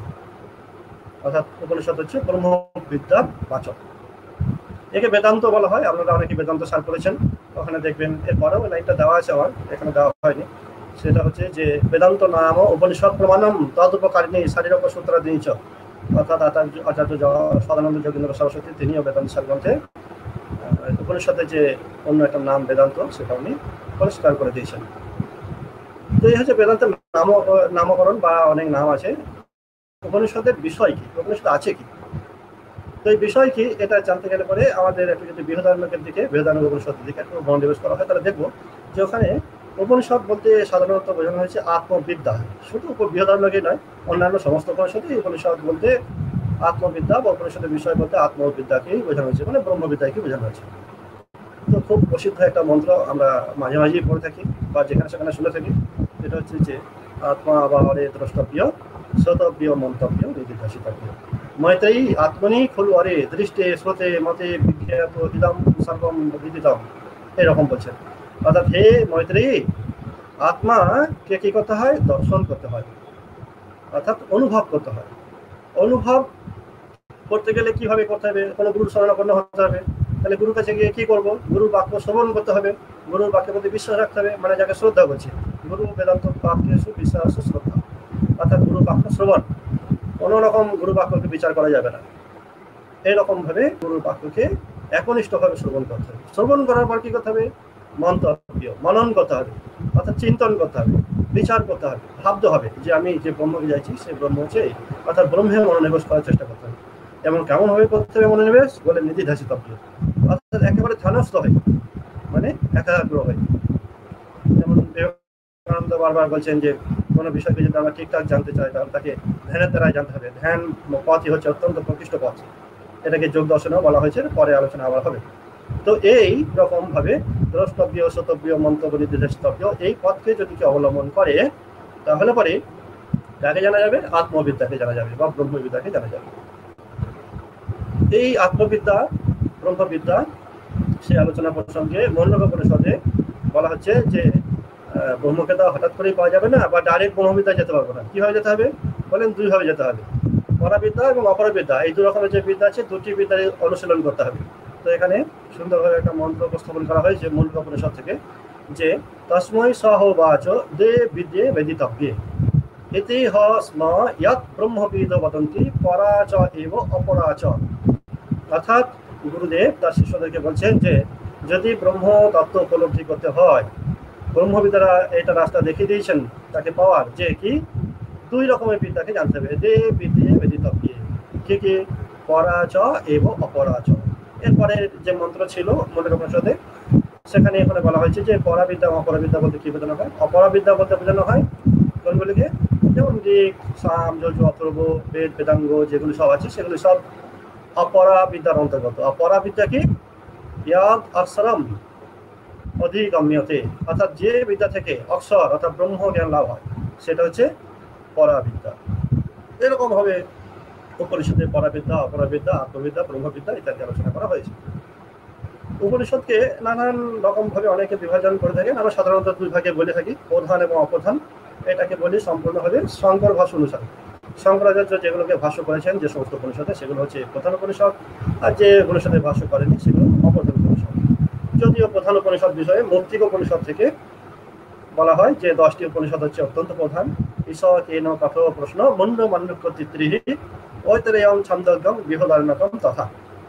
S8: অর্থাৎ উপনিষদ হচ্ছে ব্রহ্মবিদ্যার বাচক। একে বেদান্ত বলা হয়। আপনারা অনেকে বেদান্ত সার করেছেন, ওখানে দেখবেন এরপরেও লাইনটা দেওয়া আছে, আমার এখানে দেওয়া হয়নি। সেটা হচ্ছে যে বেদান্ত নাম উপনিষদ প্রমাণম তদুপকারিণী শারীরক সূত্রাদিনীচ, অর্থাৎ আচার্য সদানন্দ যোগীন্দ্র সরস্বতী তিনিও বেদান্ত সার গ্রন্থে উপনিষদের যে অন্য একটা নাম বেদান্ত সেটা উনি পরিষ্কার করে দিয়েছেন। তো এই হচ্ছে বেদান্তের নামকরণ বা অনেক নাম আছে। উপনিষদের বিষয় কি, উপনিষদ আছে কি, তো এই বিষয় কি এটা জানতে গেলে পরে আমাদের একটু যদি বৃহদারণ্যকের দিকে, বৃহদারণ্য উপনিষদের দিকে একটু মনোনিবেশ করা হয়, তাহলে দেখবো যে ওখানে উপনিষদ বলতে সাধারণত বোঝানো হয়েছে আত্মবিদ্যা। শুধু বৃহদারণ্যকে নয়, অন্যান্য সমস্ত উপনিষদে উপনিষদ বলতে আত্মবিদ্যা বা উপনিষদের বিষয় বলতে আত্মবিদ্যাকেই বোঝানো হয়েছে, মানে ব্রহ্মবিদ্যাকে বোঝানো হয়েছে। তো খুব প্রসিদ্ধ একটা মন্ত্র আমরা মাঝে মাঝেই পড়ে থাকি বা যেখানে সেখানে শুনে থাকি, এটা হচ্ছে যে आत्मा अभावे द्रष्टव्य श्रोतव्य मंतव्य निधिध्यासितव्य मैत्रेयी आत्मनि खलु अरे दृष्टे श्रोते मते विज्ञात इदम सर्वम विदितम এরকম বলছেন। অর্থাৎ হে মৈত্রেয়ী, আত্মাকে কি করতে হয়? দর্শন করতে হয়, অর্থাৎ অনুভব করতে হয়। অনুভব করতে গেলে কিভাবে করতে হবে? কোনো গুরুর শরণাপন্ন হতে হবে। তাহলে গুরুর কাছে গিয়ে কি করব? গুরুর বাক্য শ্রবণ করতে হবে, গুরুর বাক্যের প্রতি বিশ্বাস রাখতে হবে, মানে যাকে শ্রদ্ধা করছে। গুরু বেদান্ত বাক্যে বিশ্বাস শ্রদ্ধা, অর্থাৎ গুরু বাক্য শ্রবণ। কোনো রকম গুরু বাক্যকে বিচার করা যাবে না। এইরকম ভাবে গুরুর বাক্যকে একনিষ্ঠভাবে শ্রবণ করতে হবে। শ্রবণ করার পর কি করতে হবে? মন্তব্য মনন করতে হবে, অর্থাৎ চিন্তন করতে হবে, বিচার করতে হবে, ভাবতে হবে যে আমি যে ব্রহ্মকে যাইছি সে ব্রহ্ম হচ্ছে, অর্থাৎ ব্রহ্মে মনোনিবেশ করার চেষ্টা করতে হবে। এবং কেমন ভাবে করতে হবে মনোনিবেশ? বলে নিধিধ্যাসিতব্য, অর্থাৎ একেবারে ধ্যানস্থ হয়, মানে একাগ্র হয়। যেমন বিবেকানন্দ বারবার বলছেন যে কোনো বিষয়কে যদি আমরা ঠিকঠাক জানতে চাই তাহলে তাকে ধ্যানের দ্বারাই জানতে হবে। ধ্যান পথই হচ্ছে অত্যন্ত প্রকৃষ্ট পথ। এটাকে যোগ দর্শনেও বলা হয়েছে, পরে আলোচনা আবার হবে। তো এই রকম ভাবে দ্রষ্টব্য শ্রোতব্য মন্তব্য নির্দেশিতব্য এই পথকে যদি কেউ অবলম্বন করে তাহলে পরে কাকে জানা যাবে? আত্মবিদ্যাকে জানা যাবে বা ব্রহ্মবিদ্যাকে জানা যাবে। এই আত্মবিদ্যা ব্রহ্মবিদ্যা সে আলোচনা প্রসঙ্গে মণ্ডক উপনিষদে বলা হচ্ছে যে ব্রহ্মকে তো হঠাৎ করেই পাওয়া যাবে না, বা ডাইরেক্ট ব্রহ্মবিদ্যায় যেতে পারবো না। কিভাবে যেতে হবে? বলেন দুইভাবে যেতে হবে, পরাবিদ্যা এবং অপরবিদ্যা। এই দু রকমের যে বিদ্যা আছে, দুটি বিদ্যার অনুশীলন করতে হবে। তো এখানে সুন্দরভাবে একটা মন্ত্র উপস্থাপন করা হয়েছে মূল উপনিষদ থেকে, যে তস্মৈ সহবাচ দে বিদ্যে বেদিতব্যে ইতি স্ম ইয়াৎ ব্রহ্মবিদ বদন্তি পরাচ এব অপরাচ। অর্থাৎ গুরুদেব তার শিষ্যদেরকে বলছেন যে যদি ব্রহ্ম তত্ত্ব উপলব্ধি করতে হয়, ব্রহ্মবিদ্যারা এটা রাস্তা দেখিয়ে দিয়েছেন তাকে পাওয়ার, যে কি দুই রকমের বিদ্যাকে জানতে হবে। দে বিদ্যে বেদিতব্যে, কি কি? পরাচ এবং অপরাচ। এরপরে যে মন্ত্র ছিল মন্ত্র উপনিষদে, সেখানে এখানে বলা হয়েছে যে পরাবিদ্যা এবং অপরাবিদ্যা বলতে কি বোঝানো হয়? অপরাবিদ্যা বলতে বোঝানো হয় কোনগুলিকে? যেমন ঋক, সাম, যজু, অথর্ব, বেদ, বেদাঙ্গ যেগুলো সব আছে সেগুলো সব অপরাবিদ্যার অন্তর্গত। অপরাবিদ্যা কি? ইয়াদ অক্ষরম অধিগম্যতে, অর্থাৎ যে বিদ্যা থেকে অক্ষর অর্থাৎ ব্রহ্ম জ্ঞান লাভ হয় সেটা হচ্ছে পরাবিদ্যা। এরকম ভাবে উপনিষদে পরাবিদ্যা, অপরাবিদ্যা, আত্মবিদ্যা, ব্রহ্মবিদ্যা ইত্যাদি আলোচনা করা হয়েছে। উপনিষদকে নানান রকম ভাবে অনেকে বিভাজন করে থাকেন। আমরা সাধারণত দুই ভাগে বলে থাকি, প্রধান এবং অপ্রধান। এটাকে বলি সম্পূর্ণভাবে শঙ্কর ভাষ্য অনুসারে। শঙ্করাচার্য যেগুলোকে ভাষ্য করেছেন যে সমস্ত উপনিষদে, সেগুলো হচ্ছে প্রধান উপনিষদ, আর যে উপনিষদে ভাষ্য করেনি সেগুলো অপ্রধান উপনিষদ। যদিও প্রধান উপনিষদ বিষয়ে মৌক্তিক উপনিষদ থেকে বলা হয় যে 10টি উপনিষদ হচ্ছে অত্যন্ত প্রধান। ঈশ কেন কথ প্রশ্ন মন্ড মান্যক্য তিত্রিহি ঐতরেয়ং ছন্দজ্ঞম বৃহদারণ্যকম তথা।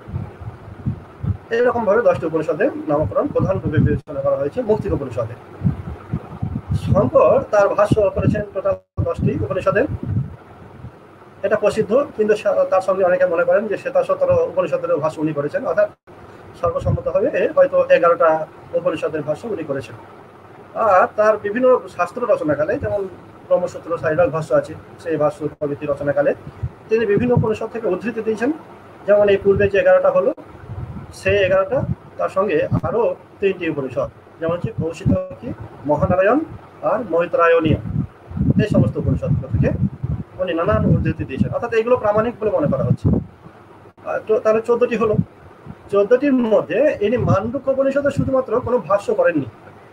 S8: এরকম ভাবে 10টি উপনিষদের নামকরণ প্রধান রূপে বিবেচনা করা হয়েছে মৌক্তিক উপনিষদে। শঙ্কর তার ভাষ্য করেছেন টোটাল 10টি উপনিষদের। এটা প্রসিদ্ধ, কিন্তু তার সঙ্গে অনেকে মনে করেন যে 17 উপনিষদের ভাষ্য উনি করেছেন, অর্থাৎ সর্বসম্মতভাবে হয়তো 11টা উপনিষদের ভাষ্য উনি করেছেন। আর তার বিভিন্ন শাস্ত্র রচনাকালে, যেমন ব্রহ্মসূত্র সাইরাল ভাষ্য আছে, সেই ভাষ্য প্রভৃতি রচনাকালে তিনি বিভিন্ন উপনিষদ থেকে উদ্ধৃতি দিয়েছেন। যেমন এই পূর্বে যে 11টা হলো, সেই 11টা তার সঙ্গে আরও 3টি উপনিষদ, যেমন হচ্ছে কৌশিকি, মহানারায়ণ আর মৈত্রায়ণীয়, এই সমস্ত উপনিষদ থেকে উনি নানান উদ্ধৃতি দিয়েছেন। অর্থাৎ এগুলো প্রামাণিক বলে মনে করা হচ্ছে। তাহলে 14টি হলো। 14টির মধ্যে ইনি মান্ডুক্য উপনিষদে শুধুমাত্র কোনো ভাষ্য করেননি,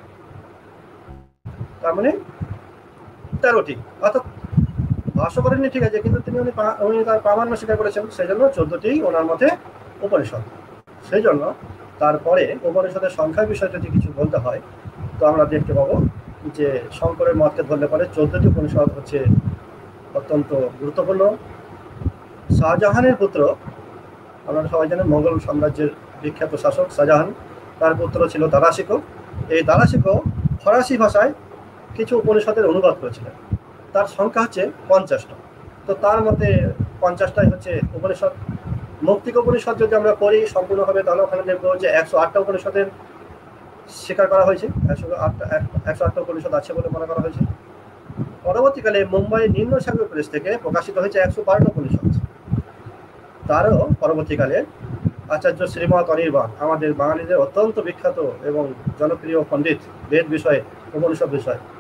S8: তার মানে 13টি। অর্থাৎ ভাষ্য করেননি ঠিক আছে, কিন্তু উনি তার প্রামাণ্য স্বীকার করেছেন, সেই জন্য 14টি ওনার মধ্যে উপনিষদ। সেই জন্য তারপরে উপনিষদের সংখ্যার বিষয়ে যদি কিছু বলতে হয় তো আমরা দেখতে পাবো যে শঙ্করের মতকে ধরলে পরে 14টি উপনিষদ হচ্ছে অত্যন্ত গুরুত্বপূর্ণ। শাহজাহানের পুত্র, আপনারা সবাই জানেন মোগল সাম্রাজ্যের বিখ্যাত শাসক শাহজাহান, তার পুত্র ছিল দারাশিকো। এই দারাশিকো ফরাসি ভাষায় কিছু উপনিষদের অনুবাদ করেছিলেন। তার সংখ্যা হচ্ছে 50টা। তো তার মতে 50টাই হচ্ছে উপনিষদ। মৌক্তিক উপনিষদ যদি আমরা পড়ি সম্পূর্ণভাবে, তাহলে ওখানে দেখবো যে 108টা উপনিষদের স্বীকার করা হয়েছে, 108টা উপনিষদ আছে বলে মনে করা হয়েছে। পরবর্তীকালে মুম্বাই নিম্ন সাগর প্রেস থেকে প্রকাশিত হয়েছে 112টা উপনিষদ। তারও পরবর্তীকালে আচার্য শ্রীমৎ অনির্বাণ, আমাদের বাঙালিদের অত্যন্ত বিখ্যাত এবং জনপ্রিয় পণ্ডিত বেদ বিষয়ে, উপনিষদ বিষয়ে,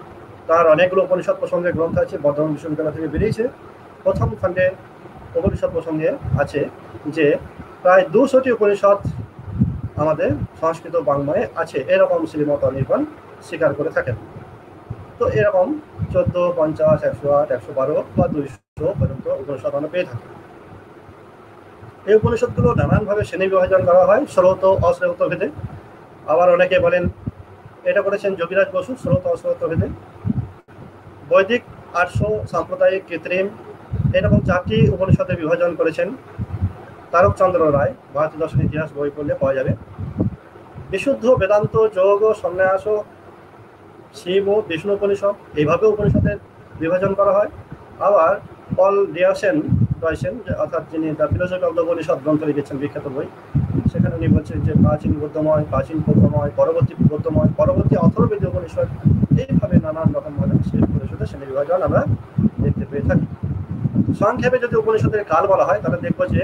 S8: তার অনেকগুলো উপনিষদ প্রসঙ্গে গ্রন্থ আছে, বর্ধমান বিশ্ববিদ্যালয় থেকে বেরিয়েছে। প্রথম খণ্ডে উপনিষদ প্রসঙ্গে আছে যে প্রায় 200টি উপনিষদ আমাদের সংস্কৃত বাংলায় আছে, এরকম শ্রীমত অনির্বাণ স্বীকার করে থাকেন। তো এরকম 14, 50, 108, 112 বা 200 পর্যন্ত উপনিষদ আমরা পেয়ে থাকি। এই উপনিষদগুলো নানানভাবে শ্রেণী বিভাজন করা হয়, শ্রৌত অশ্রৌত ভেদে। আবার অনেকে বলেন এটা করেছেন যোগীরাজ বসু, শ্রৌত অশ্রৌত ভেদে। বৈদিক, আর্য, সাম্প্রদায়িক, কৃত্রিম, এরকম 4টি উপনিষদে বিভাজন করেছেন তারকচন্দ্র রায়। ভারতীয় দর্শন ইতিহাস বই পড়লে পাওয়া যাবে। বিশুদ্ধ, বেদান্ত, যোগ, সন্ন্যাস, শিব ও বিষ্ণু উপনিষদ, এইভাবে উপনিষদের বিভাজন করা হয়। আবার পল ডয়সেন, অর্থাৎ যিনি the philosophy of the Upanishad গ্রন্থ লিখেছেন, বিখ্যাত বই, সেখানে উনি বলছেন যে প্রাচীন গদ্যময়, প্রাচীন পদ্যময়, পরবর্তী গদ্যময়, পরবর্তী অথর্ববেদীয় উপনিষদ, এইভাবে নানান রকমভাবে সেই উপনিষদের শ্রেণী বিভাজন আমরা দেখতে পেয়ে থাকি। সংক্ষেপে যদি উপনিষদের কাল বলা হয় তাহলে দেখবো যে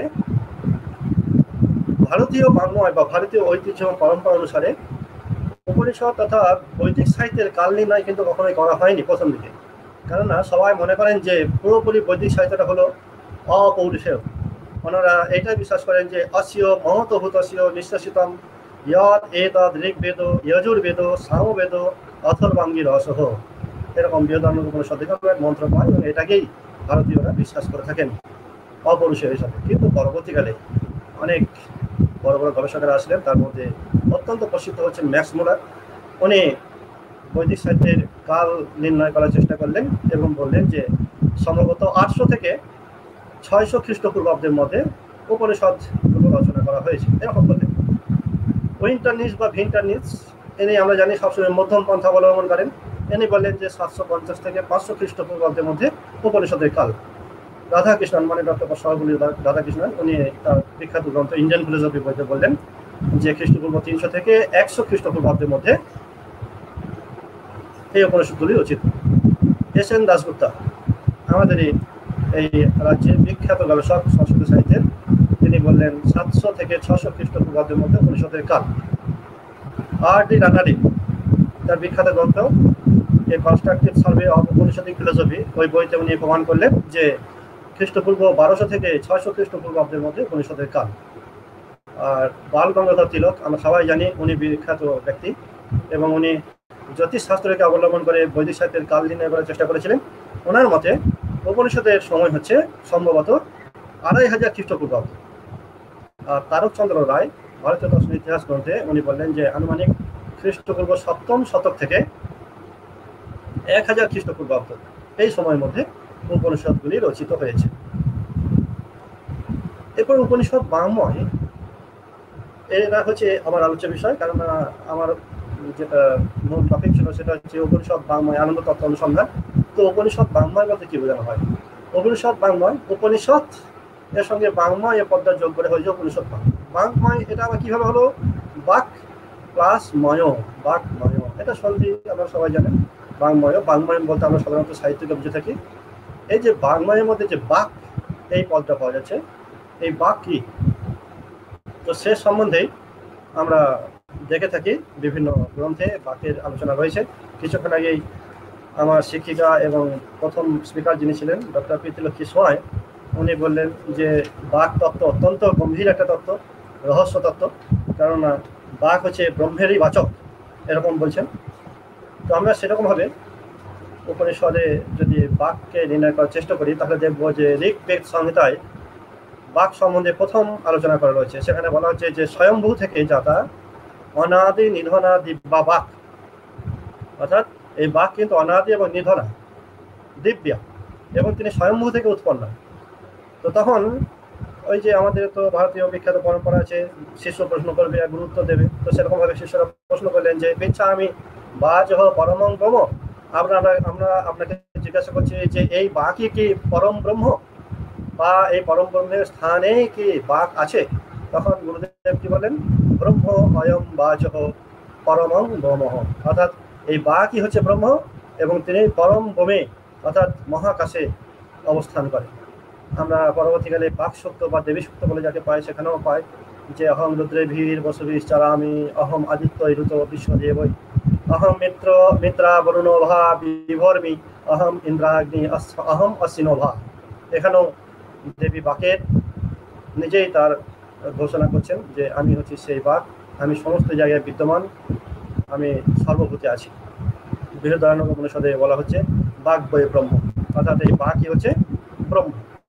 S8: ভারতীয় বাংলায় বা ভারতীয় ঐতিহ্য পরম্পরা অনুসারে উপনিষদ তথা বৈদিক সাহিত্যের কাল নির্ণয় কিন্তু কখনোই করা হয়নি প্রথম দিকে। কেননা সবাই মনে করেন যে পুরোপুরি বৈদিক সাহিত্যটা হলো অপৌরুষেয়। ওনারা এইটাই বিশ্বাস করেন যে অস্য মহতভূতস্য নিঃশ্বাসিতম ইয়ৎ এতদ ঋগ্বেদ, যজুর্বেদ, সামবেদ, অথর্বাঙ্গীর রসহ, এরকম বৃহদারণ্য উপনিষদ থেকে এক মন্ত্র পায় এবং এটাকেই ভারতীয়রা বিশ্বাস করে থাকেন অপৌরুষেয় হিসাবে। কিন্তু পরবর্তীকালে অনেক বড় বড় গবেষকরা আসলেন, তার মধ্যে অত্যন্ত প্রসিদ্ধ হচ্ছেন ম্যাক্স মুলার। উনি বৈদিক সাহিত্যের কাল নির্ণয় করার চেষ্টা করলেন এবং বললেন যে সম্ভবত 800 থেকে 600 খ্রিস্টপূর্বাব্দের মধ্যে উপনিষদগুলো রচনা করা হয়েছে, এরকম বললেন। উইন্টারনিস বা ভিন্টারনিস, ইনি আমরা জানি সবসময় মধ্যম পন্থা অবলম্বন করেন। ইনি বললেন যে 750 থেকে 500 খ্রিস্টপূর্বাব্দের মধ্যে উপনিষদের কাল। রাধাকৃষ্ণন, মানে ডক্টর সর্বপল্লী রাধাকৃষ্ণন, উনি তার বিখ্যাত গ্রন্থ ইন্ডিয়ান ফিলোসফি বইতে বললেন যে খ্রিস্টপূর্ব 300 থেকে 100 খ্রিস্টপূর্বাব্দের মধ্যে এই উপনিষদগুলি রচিত। এস.এন. দাশগুপ্তা আমাদের এই রাজ্যের বিখ্যাত গবেষক সংস্কৃত সাহিত্যের, তিনি বললেন 700 থেকে 600 খ্রিস্টপূর্বাব্দের মধ্যে উপনিষদের কাল। আর.ডি. রানাডি তার বিখ্যাত গ্রন্থ a constructive survey of Upanishadic philosophy, ওই বইতে উনি প্রমাণ করলেন যে খ্রিস্টপূর্ব 1200 থেকে 600 খ্রিস্টপূর্বাব্দের মধ্যে উপনিষদের কাল। আর বাল গঙ্গাধর তিলক, আমরা সবাই জানি উনি বিখ্যাত ব্যক্তি এবং উনি জ্যোতিষশাস্ত্রকে অবলম্বন করে বৈদিক সাহিত্যের কাল নির্ণয় করার চেষ্টা করেছিলেন। ওনার মতে উপনিষদের সময় হচ্ছে সম্ভবত 2500 খ্রিস্টপূর্বাব্দ। আর তারকচন্দ্র রায় ভারতীয় দর্শন ইতিহাস গ্রন্থে উনি বললেন যে আনুমানিক খ্রিস্টপূর্ব 7ম শতক থেকে 1000 খ্রিস্টপূর্বাব্দ, এই সময়ের মধ্যে উপনিষদগুলি রচিত হয়েছে। এরপর উপনিষদ বাংময়, এরা হচ্ছে আমার আলোচ্য বিষয়, কারণ আমার যেটা মূল টপিক ছিল সেটা হচ্ছে উপনিষদ বাংময় আনন্দ তত্ত্ব অনুসন্ধান। তো উপনিষদ বাংময় বলতে কি বোঝানো হয়? উপনিষদ বাংময়, উপনিষদ এর সঙ্গে বাংময় এ পদ্মা যোগ করে হয়েছে উপনিষদ বাংময়। এটা আবার কিভাবে হলো? বাক প্লাস ময়, বাকময়, এটা সন্ধি আমরা সবাই জানেন। বাংময়, বাংময় বলতে আমরা সাধারণত সাহিত্যকে বুঝে থাকি। এই যে বাংময়ের মধ্যে যে বাক, এই পদটা পাওয়া যাচ্ছে, এই বাক কি? তো সে সম্বন্ধেই আমরা দেখে থাকি বিভিন্ন গ্রন্থে বাকের আলোচনা রয়েছে। কিছুক্ষণ আগেই আমার শিক্ষিকা এবং প্রথম স্পিকার যিনি ছিলেন ডক্টর প্রীতিলক্ষ্মী সোয়াই, উনি বললেন যে বাক তত্ত্ব অত্যন্ত গম্ভীর একটা তত্ত্ব, রহস্য তত্ত্ব, কারণ বাক হচ্ছে ব্রহ্মেরই বাচক, এরকম বলছেন। তো আমরা সেরকমভাবে উপনিষদে যদি বাককে নির্ণয় করার চেষ্টা করি তাহলে দেখবো যে ঋগ্বেদ সংহিতায় বাক সম্বন্ধে প্রথম আলোচনা করা রয়েছে। সেখানে বলা হচ্ছে যে স্বয়ম্ভূ থেকে যাতা অনাদি নিধনা দিব্যা বাক, অর্থাৎ এই বাক কিন্তু অনাদি এবং নিধনা দিব্যা, এবং তিনি স্বয়ম্ভূ থেকে উৎপন্ন। তো তখন ওই যে আমাদের তো ভারতীয় বিখ্যাত পরম্পরা আছে, শিষ্য প্রশ্ন করবে আর গুরুত্ব দেবে। তো সেরকমভাবে শিষ্যরা প্রশ্ন করলেন যে পিচ্ছা আমি বাজ পরমং ব্রহ্ম, আমরা আপনাকে জিজ্ঞাসা করছি যে এই বাকই কি পরম ব্রহ্ম, বা এই পরম ব্রহ্মের স্থানে কি বাক আছে? তখন গুরুদেব কি বলেন? ব্রহ্ম অয়ম বাচ পরমং ব্রহ্ম, অর্থাৎ এই বাকই হচ্ছে ব্রহ্ম এবং তিনি পরম ব্রহ্মে অর্থাৎ মহাকাশে অবস্থান করেন। আমরা পরবর্তীকালে বাক সত্য বা দেবী সত্য বলে যাকে পাই, সেখানেও পাই যে অহম রুদ্রে ভীর বসুভীর চারামি, অহম আদিত্য ঋত বিশ্বদেবই, अहम मित्रा वरुणो भा विभर्मि अहम इंद्राग्नि अहम अश्विनो भा। এখানেও দেবী বাকের নিজেই তার ঘোষণা করছেন যে আমি হচ্ছি সেই বাক, আমি সমস্ত জায়গায় বিদ্যমান, আমি সর্বভূতে আছি। বৃহদারণ্যক উপনিষদে বলা হচ্ছে বাক বয়ে ব্রহ্ম, অর্থাৎ এই বাকই হচ্ছে ব্রহ্ম।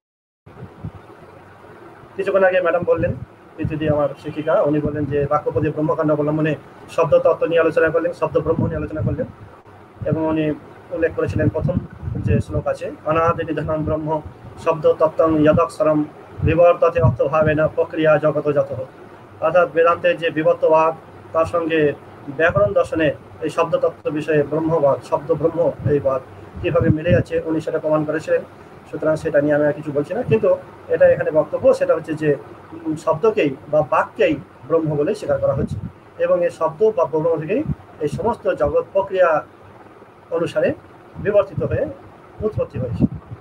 S8: কিছুক্ষণ আগে ম্যাডাম বললেন, পৃথিবী আমার শিক্ষিকা, উনি বললেন যে বাক্যপদী ব্রহ্মকাণ্ড অবলম্বনে শব্দ তত্ত্ব নিয়ে আলোচনা করলেন, শব্দ ব্রহ্ম নিয়ে আলোচনা করলেন, এবং উনি উল্লেখ করেছিলেন প্রথম যে শ্লোক আছে অনাদি নিধনম ব্রহ্ম শব্দ তত্ত্বং যদক্ষরম বিবর্ততে অর্থভাবেন প্রক্রিয়া জগত যত। অর্থাৎ বেদান্তের যে বিবর্তবাদ তার সঙ্গে ব্যাকরণ দর্শনে এই শব্দ তত্ত্ব বিষয়ে ব্রহ্মবাদ, শব্দ ব্রহ্ম এই বাদ কীভাবে মিলে যাচ্ছে উনি সেটা প্রমাণ করেছিলেন। সুতরাং সেটা নিয়ে আমি আর কিছু বলছি না, কিন্তু এটা এখানে বক্তব্য সেটা হচ্ছে যে শব্দকেই বা বাক্যেই ব্রহ্ম বলে স্বীকার করা হচ্ছে, এবং এই শব্দ বা ব্রহ্ম থেকেই এই সমস্ত জগৎ প্রক্রিয়া অনুসারে বিবর্তিত হয়ে উৎপত্তি হয়েছে।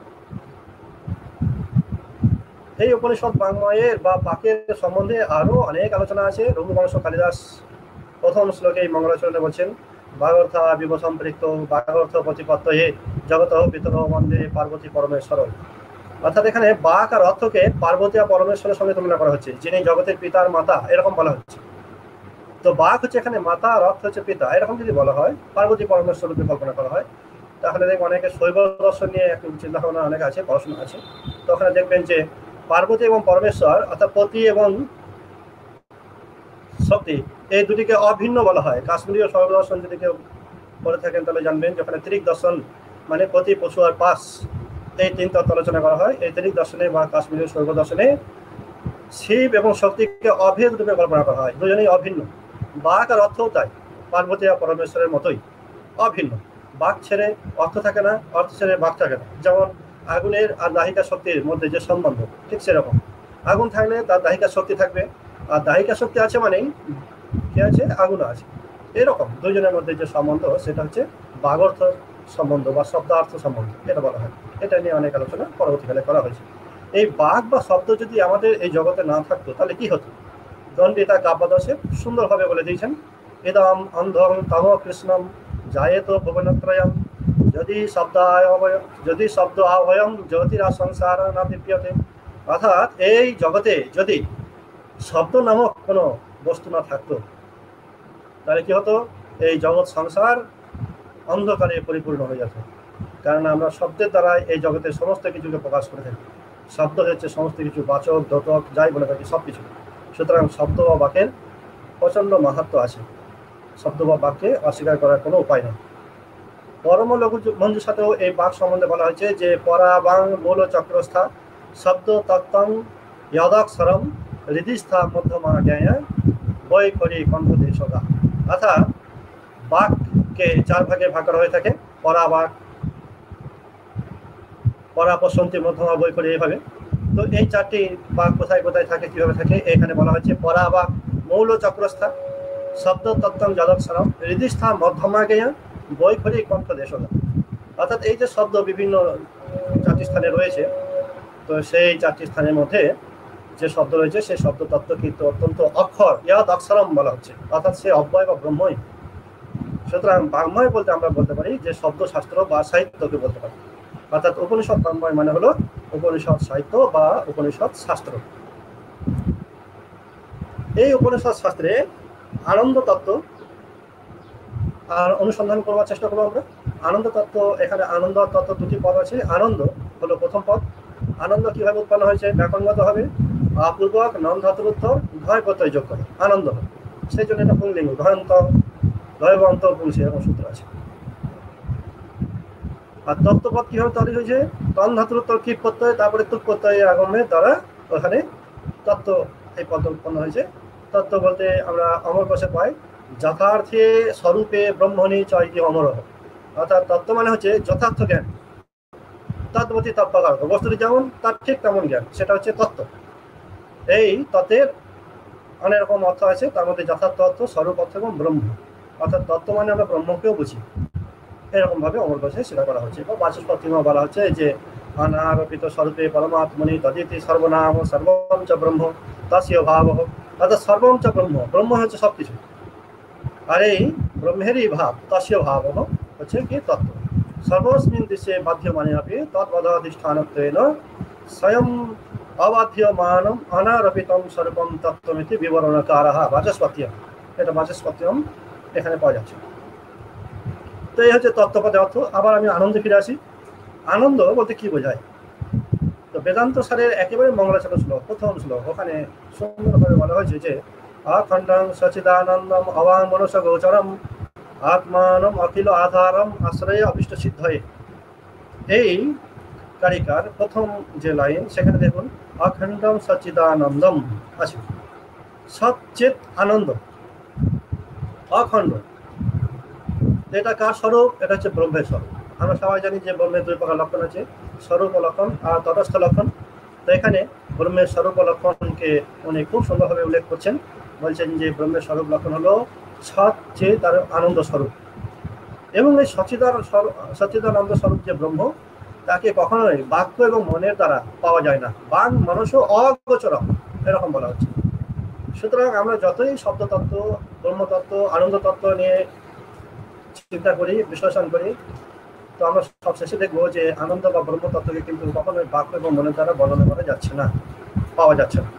S8: এই উপনিষদ বাংময়ের বা বাক্যের সম্বন্ধে আরো অনেক আলোচনা আছে। রঘুবংশ কালিদাস প্রথম শ্লোকে মঙ্গলাচরণে বলছেন বাগর্থা বিভ সম্পৃক্ত বাগর্থ প্রতিপত্তয়ে জগত পিতর বন্দে পার্বতী পরমেশ্বর। অর্থাৎ এখানে বাক আর অর্থকে পার্বতী আর পরমেশ্বরের সঙ্গে তুলনা করা হচ্ছে, যিনি জগতের পিতার মাতা এরকম বলা হচ্ছে। তো বাক হচ্ছে এখানে মাতা আর অর্থ হচ্ছে পিতা, এরকম যদি বলা হয়, পার্বতী পরমেশ্বর রূপে কল্পনা করা হয়, তাহলে দেখবেন অনেকে শৈব দর্শন নিয়ে একটু চিন্তা ভাবনা অনেক আছে, পড়াশোনা আছে। তো ওখানে দেখবেন যে পার্বতী এবং পরমেশ্বর অর্থাৎ পতি এবং শক্তি এই দুটিকে অভিন্ন বলা হয়। কাশ্মীরীয় শৈব দর্শন যদি কেউ পড়ে থাকেন তাহলে জানবেন যেখানে ত্রিক দর্শন মানে পতি পশু আর পাশ এই তিন তত্ত্ব আলোচনা করা হয়। এই ত্রিক দর্শনে বা কাশ্মীরীয় শৈব দর্শনে শিব এবং শক্তিকে অভেদ রূপে কল্পনা করা হয়, দুজনেই অভিন্ন। বাক আর অর্থও তাই, পার্বতী আর পরমেশ্বরের মতোই অভিন্ন। বাক ছেড়ে অর্থ থাকে না, অর্থ ছেড়ে বাক থাকে না। যেমন আগুনের আর দাহিকা শক্তির মধ্যে যে সম্বন্ধ, ঠিক সেরকম আগুন থাকলে তার দাহিকা শক্তি থাকবে, আর দাহিকা শক্তি আছে মানেই কি আছে, আগুনও আছে। এরকম দুজনের মধ্যে যে সম্বন্ধ সেটা হচ্ছে বাগর্থ সম্বন্ধ বা শব্দার্থ সম্বন্ধ, এটা বলা হয়। এটা নিয়ে অনেক আলোচনা পরবর্তীকালে করা হয়েছে। এই বাক বা শব্দ যদি আমাদের এই জগতে না থাকতো তাহলে কি হতো? দণ্ডিতা কাব্যদশে সুন্দরভাবে বলে দিয়েছেন ইদম অন্ধং তম কৃষ্ণম জায়েত ভুবনত্রয়ম যদি শব্দ আভয়ম জ্যোতিরা সংসার না দীপ্যতে। অর্থাৎ এই জগতে যদি শব্দ নামক কোনো বস্তু না থাকতো তাহলে কি হতো? এই জগৎ সংসার অন্ধকারে পরিপূর্ণ হয়ে যেত। কারণ আমরা শব্দের দ্বারা এই জগতের সমস্ত কিছুকে প্রকাশ করে থাকি। শব্দ হচ্ছে সমস্ত কিছু, বাচক দ্যোতক যাই বলে থাকি সব কিছু। সুতরাং শব্দ বা বাক্যের প্রচণ্ড মাহাত্ম্য আছে, শব্দ বা বাক্যে অস্বীকার করার কোনো উপায় নেই। পরম লঘু মঞ্জুর সাথেও এই বাক সম্বন্ধে বলা হয়েছে যে পরাবাং মূল চক্রস্থা শব্দ তত্ত্বং যদক্ষরম হৃদিস্থা মধ্যমা জ্ঞায় বৈ করি কণ্ঠদেশগা। অর্থাৎ বাককে চার ভাগে ভাগ করা হয়ে থাকে, পরাবাক, পরাপসন্তি, মধ্যমা, বৈ করি, এইভাবে। তো এই চারটি বাক কোথায় কোথায় থাকে, কিভাবে থাকে, এখানে বলা হচ্ছে পরাবাক মৌল চক্রস্থা শব্দ তত্ত্বং যদক্ষরম হৃদিস্থা মধ্যমা জ্ঞায় বৈ করি কণ্ঠদেশগা। অর্থাৎ এই যে শব্দ বিভিন্ন চারটি স্থানে রয়েছে, তো সেই চারটি স্থানের মধ্যে যে শব্দ রয়েছে সেই শব্দ তত্ত্ব কিন্তু অত্যন্ত অক্ষর ইয়াদ অক্ষরম বলা হচ্ছে, অর্থাৎ সে অব্যয় বা ব্রহ্মই। সুতরাং বাংময় বলতে আমরা বলতে পারি যে শব্দ শাস্ত্র বা সাহিত্যকে বলতে পারি। অর্থাৎ উপনিষদ বাংময় মানে হলো উপনিষদ সাহিত্য বা উপনিষদ শাস্ত্র। এই উপনিষদ শাস্ত্রে আনন্দ তত্ত্ব আর অনুসন্ধান করবার চেষ্টা করবো আমরা। আনন্দ তত্ত্ব, এখানে আনন্দ তত্ত্ব দুটি পদ আছে। আনন্দ হলো প্রথম পদ। আনন্দ কিভাবে উৎপন্ন হয়েছে ব্যাকরণগত হবে আপূর্বক নন ধাতুর উত্তর ধয় প্রত্যয় যোগ করে আনন্দ হয়, সেই জন্য এটা পুংলিঙ্গ ধয়ন্ত ধয়বন্ত পুংসি এরকম সূত্র আছে। আর তত্ত্বপদ কিভাবে তৈরি হয়েছে? তন ধাতুর উত্তর কি প্রত্যয়, তারপরে তুক প্রত্যয়ের আগমের দ্বারা ওখানে তত্ত্ব এই পদ উৎপন্ন হয়েছে। তত্ত্ব বলতে আমরা অমর কোষে পাই যথার্থে স্বরূপে ব্রহ্মণি চৈতি অমর। অর্থাৎ তত্ত্ব মানে হচ্ছে যথার্থ জ্ঞান, তদ্বতী তত্ত্বকার, বস্তুটি যেমন তার ঠিক তেমন জ্ঞান, সেটা হচ্ছে তত্ত্ব। এই তত্ত্বের অনেক রকম অর্থ আছে, তার মধ্যে যথার্থ অর্থ, স্বরূপ অর্থ এবং ব্রহ্ম। অর্থাৎ তত্ত্ব মানে আমরা ব্রহ্মকেও বুঝি, এরকমভাবে অমর কোষে স্বীকার করা হচ্ছে। বা বাচস্পতিমা বলা হচ্ছে যে অনারোপিত স্বরূপে পরমাত্মনি তদিতি সর্বনাম সর্বম চ ব্রহ্ম তস্য ভাব। অর্থাৎ সর্বম চ ব্রহ্ম, ব্রহ্ম হচ্ছে সব কিছু। আর এই ব্রহ্মেরই ভাব, তস্য ভাব হচ্ছে কি তত্ত্ব। সর্বস্মিন দৃশ্যে বাধ্যমানে আপনি তদ্বদাধিষ্ঠানত্বেন স্বয়ং অবাধ্যমানম অনারোপিতম স্বরূপম তত্ত্বমিতি বিবরণকারः বাচস্পত্যম। এটা বাচস্পত্যম এখানে পাওয়া যাচ্ছে। তো এই হচ্ছে তত্ত্বপদে অর্থ। আবার আমি আনন্দে ফিরে আসি। আনন্দ বলতে কি বোঝায়? তো বেদান্ত সারের একেবারে মঙ্গলাচরণ শ্লোক, প্রথম শ্লোক, ওখানে সুন্দরভাবে বলা হয়েছে যে আখণ্ডং সচিদানন্দম অবাং মনস গোচরম আত্মানম অখিল আধারম আশ্রয় অভিষ্ট সিদ্ধয়ে। এই কারিকার প্রথম যে লাইন, সেখানে দেখুন অখণ্ডম সচিদানন্দম আছে, সচ্চেত আনন্দ, অখণ্ড। এটা কার স্বরূপ? এটা হচ্ছে ব্রহ্মের স্বরূপ। আমরা সবাই জানি যে ব্রহ্মের দুই প্রকার লক্ষণ আছে, স্বরূপ লক্ষণ আর তটস্থ লক্ষণ। তো এখানে ব্রহ্মের স্বরূপ লক্ষণকে উনি খুব সুন্দরভাবে উল্লেখ করছেন। বলছেন যে ব্রহ্মের স্বরূপ লক্ষণ হলো সচ্চেত তার আনন্দ স্বরূপ, এবং এই সচ্চিদানন্দ স্বরূপ যে ব্রহ্ম, তাকে কখনোই বাক্য এবং মনের দ্বারা পাওয়া যায় না। বাং মানুষ অগোচরম, এরকম বলা হচ্ছে। সুতরাং আমরা যতই শব্দতত্ত্ব, ব্রহ্মতত্ত্ব, আনন্দ তত্ত্ব নিয়ে চিন্তা করি, বিশ্লেষণ করি, তো আমরা সবশেষে দেখবো যে আনন্দ বা ব্রহ্মতত্ত্বকে কিন্তু কখনোই বাক্য এবং মনের দ্বারা বর্ণনা করা যাচ্ছে না, পাওয়া যাচ্ছে না।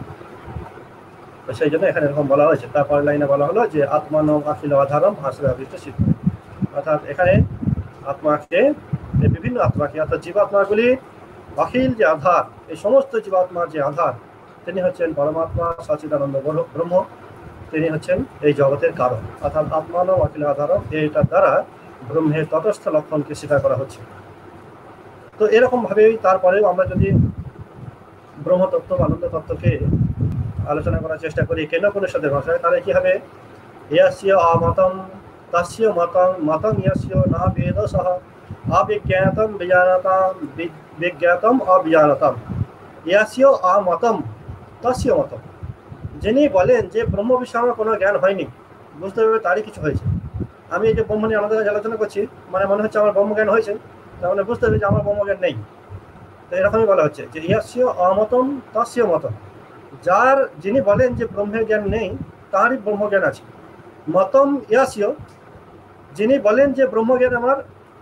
S8: তো সেই জন্য এখানে এরকম বলা হয়েছে। তারপর লাইনে বলা হলো যে আত্মানম অখিল আধারম আশ্রয় অভিষ্ট সিদ্ধ। অর্থাৎ এখানে আত্মাকে, বিভিন্ন আত্মাকে, অর্থাৎ জীবাত্মাগুলি অখিল যে আধার, এই সমস্ত জীবাত্মার যে আধার, তিনি হচ্ছেন পরমাত্মা সচিদানন্দ ব্রহ্ম। তিনি হচ্ছেন এই জগতের কারণ। অর্থাৎ আত্মানম অখিল আধারম, এইটার দ্বারা ব্রহ্মের তটস্থ লক্ষণকে স্বীকার করা হচ্ছে। তো এরকম ভাবেই তারপরেও আমরা যদি ব্রহ্মতত্ত্ব, আনন্দ তত্ত্বকে আলোচনা করার চেষ্টা করি কেনোপনিষদের ভাষায়, তাহলে কি হবে? ইয়াস্য আমতম তস্য মতং মতং ইয়াস্য না বেদসহ অবিজ্ঞাতম বিজানতাম বিজ্ঞাতম অবিজানতাম। ইয়াস্য আমতম তস্য মতম। যিনি বলেন যে ব্রহ্ম বিষয়ে আমার কোনো জ্ঞান হয়নি, বুঝতে হবে তারই কিছু হয়েছে। আমি এই যে ব্রহ্ম নিয়ে আমাদের কাছে আলোচনা করছি, মানে মনে হচ্ছে আমার ব্রহ্মজ্ঞান হয়েছে, তার মানে বুঝতে হবে যে আমার ব্রহ্মজ্ঞান নেই। তো এরকমই বলা হচ্ছে যে ইয়াস্য আমতম তস্য মতম। যিনি বলেন যে ব্রহ্মের জ্ঞান নেই, তারই ব্রহ্মজ্ঞান আছে। মতম ইয়াস্য, যিনি বলেন যে ব্রহ্মজ্ঞান আমার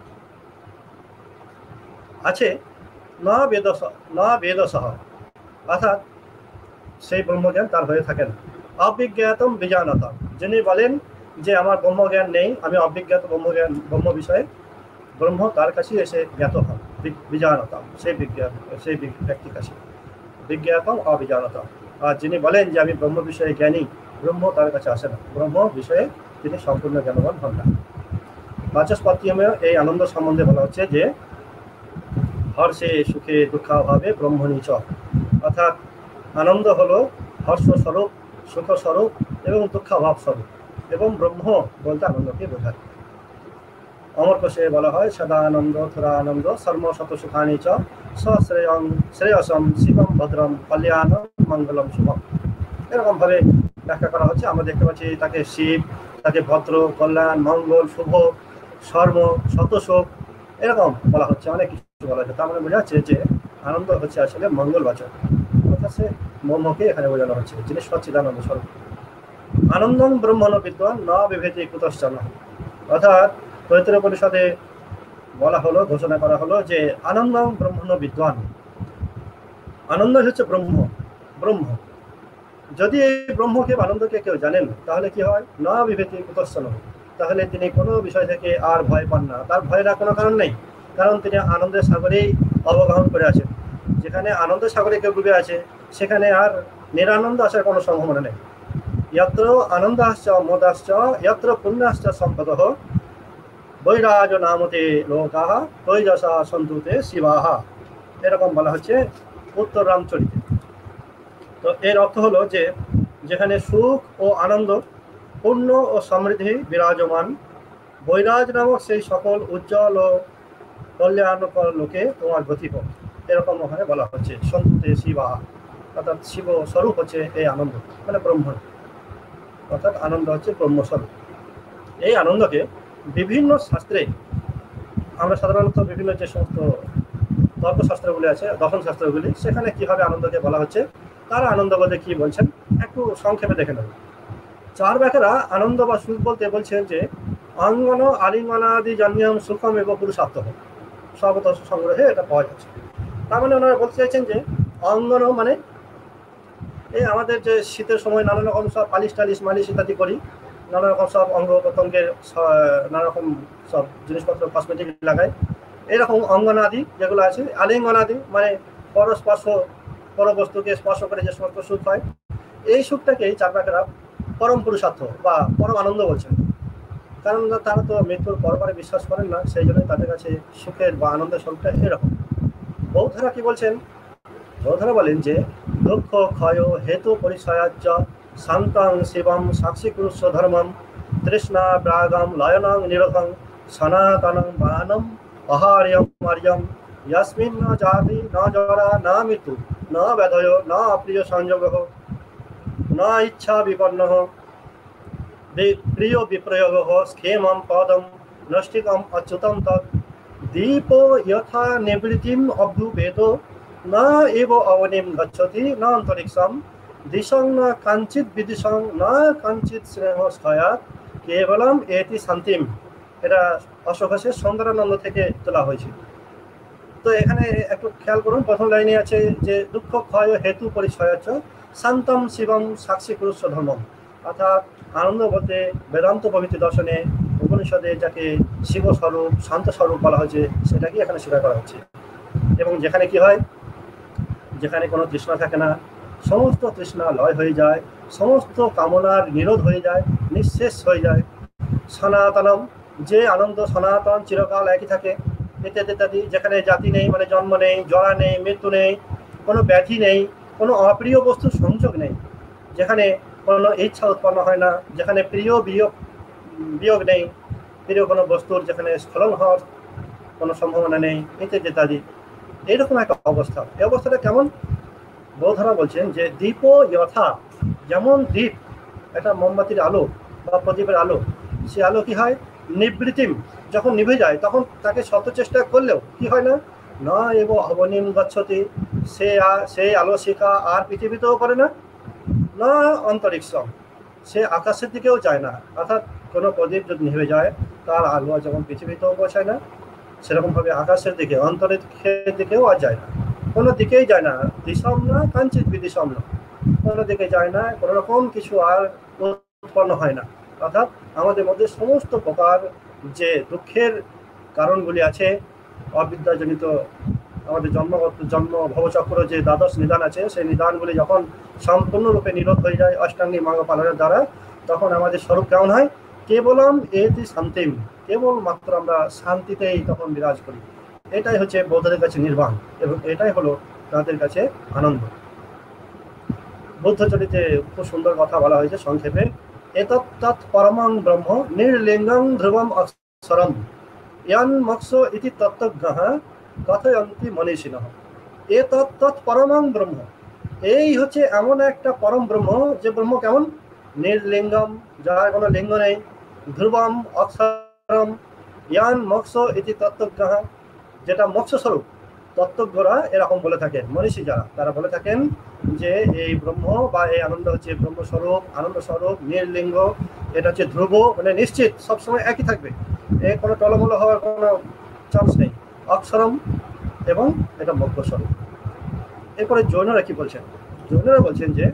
S8: আছে, না বেদসহ, অর্থাৎ সেই ব্রহ্মজ্ঞান তার হয়ে থাকে না। অবিজ্ঞাতম বিজানতাম, যিনি বলেন যে আমার ব্রহ্মজ্ঞান নেই, আমি অবিজ্ঞাত ব্রহ্ম বিষয়ে, ব্রহ্ম তার কাছে এসে জ্ঞাত হন। বিজানতাম, সেই ব্যক্তির কাছে। বিজ্ঞাতম অবিজানতাম। আর যিনি বলেন যে আমি ব্রহ্ম বিষয়ে জ্ঞানী, ব্রহ্ম তার কাছে আসে না, ব্রহ্ম বিষয়ে তিনি সম্পূর্ণ জ্ঞানবান হন না। বাচস্পত্যমে এই আনন্দ সম্বন্ধে বলা হচ্ছে যে হর্ষে সুখে দুঃখাভাবে ব্রহ্মণি চ। অর্থাৎ আনন্দ হলো হর্ষ স্বরূপ, সুখ স্বরূপ এবং দুঃখাভাব স্বরূপ, এবং ব্রহ্ম বলতে আনন্দকে বোঝায়। অমর কোষে বলা হয় সদা আনন্দ থরা আনন্দ সর্ম শত সুখানি চ শ্রেয়সম শিবম ভদ্রম কল্যাণম মঙ্গলম শুভম। এরকম ভাবে ব্যাখ্যা করা হচ্ছে। আমরা দেখতে পাচ্ছি তাকে শিব, তাকে ভদ্র, কল্যাণ, মঙ্গল, শুভ, সর্ম, শতশোক, এরকম বলা হচ্ছে, অনেক কিছু বলা হচ্ছে। তার মানে বোঝা যাচ্ছে যে আনন্দ হচ্ছে আসলে মঙ্গলবাচক, অর্থাৎ সে ব্রহ্মকে এখানে বোঝানো হচ্ছে, যিনি সচ্চিদানন্দ স্বরূপ। আনন্দং ব্রহ্মণ বিদ্বান ন বিভেতি কুতশ্চন। অর্থাৎ তৈত্তরীয় উপনিষদে বলা হলো, ঘোষণা করা হলো যে আনন্দং ব্রহ্মণ বিদ্বান, আনন্দ হচ্ছে ব্রহ্ম। যদি এই ব্রহ্মকে, আনন্দকে কেউ জানেন, তাহলে কি হয়? না বিভেতি কুতশ্চন, তাহলে তিনি কোনো বিষয় থেকে আর ভয় পান না, তার ভয়ের কোনো কারণ নেই, কারণ তিনি আনন্দের সাগরেই অবগাহন করে আছেন। যেখানে আনন্দের সাগরে কেউ ডুবে আছে, সেখানে আর নিরানন্দ আসার কোনো সম্ভাবনা নেই। यत्र आनंदाश्च मोदाश्च यत्र पुण्याश्च संपदः বৈরাজ নামতে লোকাহ তৈজসা সন্তুতে শিবাহ, এরকম বলা হচ্ছে উত্তর রামচরিতে। তো এর অর্থ হলো যে যেখানে সুখ ও আনন্দ, পুণ্য ও সমৃদ্ধি বিরাজমান, বৈরাজ নামক সেই সকল উজ্জ্বল ও কল্যাণকর লোকে তোমার গতি হোক, এরকম ওখানে বলা হচ্ছে। সন্তুতে শিবাহ, অর্থাৎ শিব স্বরূপ হচ্ছে এই আনন্দ, মানে ব্রহ্ম, অর্থাৎ আনন্দ হচ্ছে ব্রহ্মস্বরূপ। এই আনন্দকে বিভিন্ন শাস্ত্রে, আমরা সাধারণত বিভিন্ন যে সমস্ত তর্কশাস্ত্রগুলি আছে, দর্শন শাস্ত্রগুলি, সেখানে কীভাবে আনন্দকে বলা হচ্ছে, তারা আনন্দ বলতে কী বলছেন একটু সংক্ষেপে দেখে নেব। চার ব্যাখ্যারা আনন্দ বা সুখ বলতে বলছেন যে অঙ্গন আলিঙ্গনাদি জন্যম সুখম এবং পুরুষার্থ সর্বদর্শ সংগ্রহে এটা পাওয়া যাচ্ছে। তার মানে ওনারা বলতে চাইছেন যে অঙ্গন মানে এই আমাদের যে শীতের সময় নানা রকম সব পালিশ টালিশ মালিশ ইত্যাদি করি, নানা রকম সব অঙ্গ প্রত্যঙ্গের নানা রকম সব জিনিসপত্র কসমেটিক লাগাই, এরকম অঙ্গনাদি যেগুলো আছে। আলিঙ্গনাদি মানে পরস্পর্শ, পরবস্তুকে স্পর্শ করে যে সমস্ত সুখ হয়, এই সুখটাকেই চার্বাকেরা পরম পুরুষার্থ বা পরম আনন্দ বলছেন। কারণ তারা তো মৃত্যুর পরপরে বিশ্বাস করেন না, সেই জন্যই তাদের কাছে সুখের বা আনন্দের স্বরূপটা এরকম। বৌদ্ধরা কি বলছেন? বৌদ্ধরা বলেন যে দুঃখ ক্ষয় হেতু পরিচয়াজ্য শান্তং শিবম সাক্ষী পুরুষ ধর্মম তৃষ্ণা ব্রাগম লয়নং নিরোধং সনাতনং বানম অহার্যম আর্যম यस्मिन् न जाति न जरा न मृत्यु न व्यधयो न अप्रिय संयोगः न इच्छा विपन्नः प्रिय विप्रयोगः क्षेमं पदं नष्टिकम् अच्युतं तत् दीपो यथा निवृत्तिम् अभ्युपेतो न एव अवनिं गच्छति न अन्तरिक्षं दिशं न काञ्चित् विदिशं न काञ्चित् स्नेहो स्खयात् केवलम् एति शान्तिम्। এটা অশোকাশের সুন্দরানন্দ থেকে তোলা হয়েছে। তো এখানে একটু খেয়াল করুন, প্রথম লাইনে আছে যে দুঃখ ক্ষয় হেতু পরিচয়াচ্য শান্তম শিবম সাক্ষী পুরুষ ধর্মম, অর্থাৎ আনন্দ বলতে বেদান্ত প্রভৃতি দর্শনে উপনিষদে যাকে শিবস্বরূপ শান্ত স্বরূপ বলা হয়েছে সেটাকে এখানে স্বীকার করা হচ্ছে। এবং যেখানে কি হয়, যেখানে কোনো তৃষ্ণা থাকে না, সমস্ত তৃষ্ণা লয় হয়ে যায়, সমস্ত কামনার নিরোধ হয়ে যায়, নিঃশেষ হয়ে যায়। সনাতনম যে আনন্দ সনাতন চিরকাল একই থাকে, ইত্যাদি ইত্যাদি। যেখানে জাতি নেই মানে জন্ম নেই, জরা নেই, মৃত্যু নেই, কোনো ব্যাধি নেই, কোনো অপ্রিয় বস্তুর সংযোগ নেই, যেখানে কোনো ইচ্ছা উৎপন্ন হয় না, যেখানে প্রিয় বিয়োগ নেই, প্রিয় কোনো বস্তুর যেখানে স্খলন হওয়ার কোনো সম্ভাবনা নেই, ইত্যাদি ইত্যাদি। এইরকম একটা অবস্থা। এই অবস্থাটা কেমন? বৌদ্ধরা বলছেন যে দীপ যথা, যেমন দ্বীপ একটা মোমবাতির আলো বা প্রদীপের আলো, সে আলো কি হয় নিবৃত্তিম, যখন নিভে যায় তখন তাকে শত চেষ্টা করলেও কি হয় না, না এব অবনিম গচ্ছতি, সে আলো শিখা আর পৃথিবীতেও করে না, না অন্তরিক্ষম, সে আকাশের দিকেও যায় না। অর্থাৎ কোনো প্রদীপ যদি নিভে যায় তার আলো যেমন পৃথিবীতেও পৌঁছায় না, সেরকমভাবে আকাশের দিকে অন্তরিক্ষের দিকেও আর যায় না, কোনো দিকেই যায় না। দিশম না কাঞ্চিত বিদিশম না, কোনো দিকে যায় না, কোনো রকম কিছু আর উৎপন্ন হয় না। অর্থাৎ আমাদের মধ্যে সমস্ত প্রকার যে দুঃখের কারণগুলি আছে, অবিদ্যাজনিত আমাদের জন্ম ভবচক্র যে দ্বাদশ নিদান আছে, সেই নিদানগুলি যখন সম্পূর্ণরূপে নিরোধ হয়ে যায় অষ্টাঙ্গী মার্গ পালনের দ্বারা, তখন আমাদের স্বরূপ কেমন হয়? কেবলম এতি শান্তিম, কেবলমাত্র আমরা শান্তিতেই তখন বিরাজ করি। এটাই হচ্ছে বৌদ্ধদের কাছে নির্বাণ এবং এটাই হলো তাদের কাছে আনন্দ। বুদ্ধচরিতে খুব সুন্দর কথা বলা হয়েছে সংক্ষেপে, এতৎ পরমং ব্রহ্ম নির্লিঙ্গং ধ্রুবম অক্ষরম ইয়ান মোক্ষ ইতি তত্ত্বজ্ঞঃ কথয়ন্তি মনীষিণঃ। এতৎ পরমং ব্রহ্ম, এই হচ্ছে এমন একটা পরম ব্রহ্ম যে ব্রহ্ম কেমন? নির্লিঙ্গম, যার কোনো লিঙ্গ নেই, ধ্রুবম অক্ষরম ইয়ান মোক্ষ ইতি তত্ত্বজ্ঞঃ, যেটা মোক্ষ স্বরূপ। তত্ত্বজ্ঞরা এরকম বলে থাকেন, মনীষী যারা, তারা বলে থাকেন যে এই ব্রহ্ম বা এই আনন্দ হচ্ছে ব্রহ্মস্বরূপ, আনন্দ স্বরূপ, নির্লিঙ্গ, এটা হচ্ছে ধ্রুব মানে নিশ্চিত, সবসময় একই থাকবে, এর কোনো টলমল হওয়ার কোনো চান্স নেই, অক্ষরম, এবং এটা মোক্ষ স্বরূপ। এরপরে জৈনরা কি বলছেন? জৈনরা বলছেন যে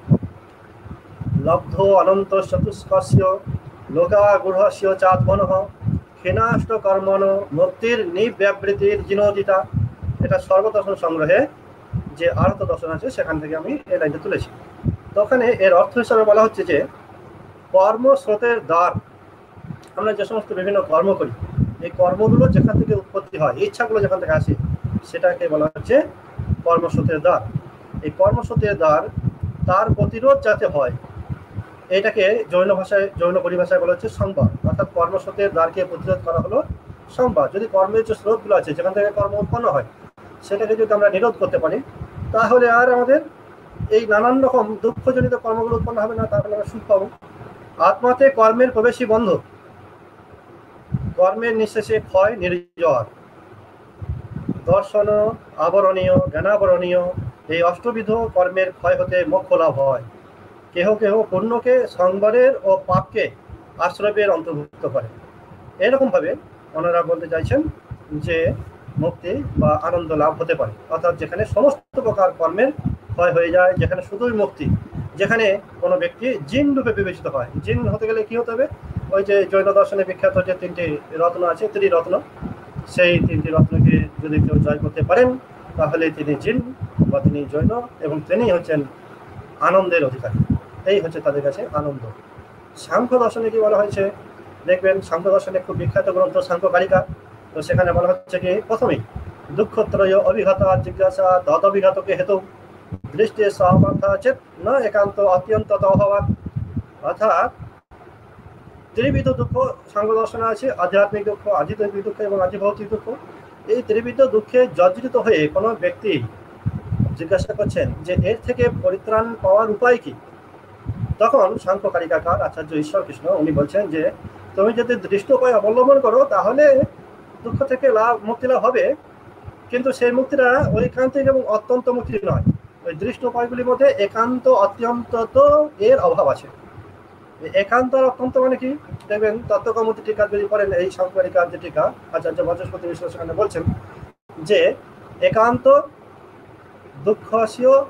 S8: লব্ধ অনন্ত চতুষ্কস্য লোকাগুঢ়স্য চাত্মনঃ ক্ষীণাষ্ট কর্মণ মুক্তির নিব্যাবৃতির জিনোদিতা। এটা সর্বদর্শন সংগ্রহে যে আরত দর্শন আছে সেখান থেকে আমি এই লাইনটা তুলেছি। তো ওখানে এর অর্থ হিসাবে বলা হচ্ছে যে কর্মস্রোতের দ্বার, আমরা যে সমস্ত বিভিন্ন কর্ম করি, এই কর্মগুলো যেখান থেকে উৎপত্তি হয়, ইচ্ছাগুলো যেখান থেকে আসে, সেটাকে বলা হচ্ছে কর্মস্রোতের দ্বার। এই কর্মস্রোতের দ্বার, তার প্রতিরোধ যাতে হয়, এটাকে জৈন ভাষায়, জৈন পরিভাষায় বলা হচ্ছে সংবাদ। অর্থাৎ কর্মস্রোতের দ্বারকে প্রতিরোধ করা হলো সংবাদ। যদি কর্মের যে স্রোতগুলো আছে যেখান থেকে কর্ম উৎপন্ন হয়, সেটাকে যদি আমরা নিরোধ করতে পারি, তাহলে আর আমাদের এই নানান রকম দুঃখজনিত কর্মগুলো উৎপন্ন হবে না, তাহলে আমরা সুখ পাবো। আত্মাতে কর্মের প্রবেশই বন্ধ, কর্মের নিঃশেষে ক্ষয় নির্জর, দর্শন আবরণীয়, জ্ঞানাবরণীয়, এই অষ্টবিধ কর্মের ক্ষয় হতে মোক্ষ লাভ হয়। কেহ কেহ পুণ্যকে সংবরের ও পাপকে আশ্রয়ের অন্তর্ভুক্ত করে। এরকমভাবে ওনারা বলতে চাইছেন যে মুক্তি বা আনন্দ লাভ হতে পারে, অর্থাৎ যেখানে সমস্ত প্রকার কর্মের ক্ষয় হয়ে যায়, যেখানে শুধুই মুক্তি, যেখানে কোনো ব্যক্তি জিন রূপে বিবেচিত হয়। জিন হতে গেলে কি হতে হবে? ওই যে জৈন দর্শনে বিখ্যাত যে 3টি রত্ন আছে, ত্রিরত্ন, সেই 3টি রত্নকে যদি কেউ জয় করতে পারেন তাহলে তিনি জিন বা তিনি জৈন, এবং তিনি হচ্ছেন আনন্দের অধিকারী। এই হচ্ছে তাদের কাছে আনন্দ। সাংখ্য দর্শনে কি বলা হয়েছে দেখবেন, সাংখ্য দর্শনে খুব বিখ্যাত গ্রন্থ সাংখ্য কারিকা। তো সেখানে বলা হচ্ছে কি প্রথমেই দুঃখত্রয় অভিঘাত জিজ্ঞাসা তদভিঘাতকে হেতু দৃষ্টি সামর্থ্য চেত না একান্ত অত্যন্ত অভাবাত। অর্থাৎ ত্রিবিধ দুঃখ সাংখ্য দর্শনে আছে, আধ্যাত্মিক দুঃখ, আধ্যাত্মিক দুঃখ এবং আধিভৌতিক দুঃখ। এই ত্রিবিধ দুঃখে জর্জরিত হয়ে কোনো ব্যক্তি জিজ্ঞাসা করছেন যে এর থেকে পরিত্রাণ পাওয়ার উপায় কি? তখন সাংখ্য কারিকাকার আচার্য ঈশ্বর কৃষ্ণ উনি বলছেন যে তুমি যদি দৃষ্ট উপায় অবলম্বন করো তাহলে দুঃখ থেকে মুক্তি লাভ হবে, কিন্তু সেই মুক্তিটা ঐকান্তিক এবং অত্যন্ত মুক্তি নয়। ওই দৃষ্ট উপায়গুলির মধ্যে একান্ত অত্যন্ত এর অভাব আছে। একান্ত আর অত্যন্ত মানে কি দেখবেন, তত্ত্বকৌমুদী টিকা যদি পড়েন, এই সাংখ্য কারিকার যে টিকা আচার্য বাচস্পতি মিশ্র সেখানে বলছেন যে একান্ত দুঃখসীয়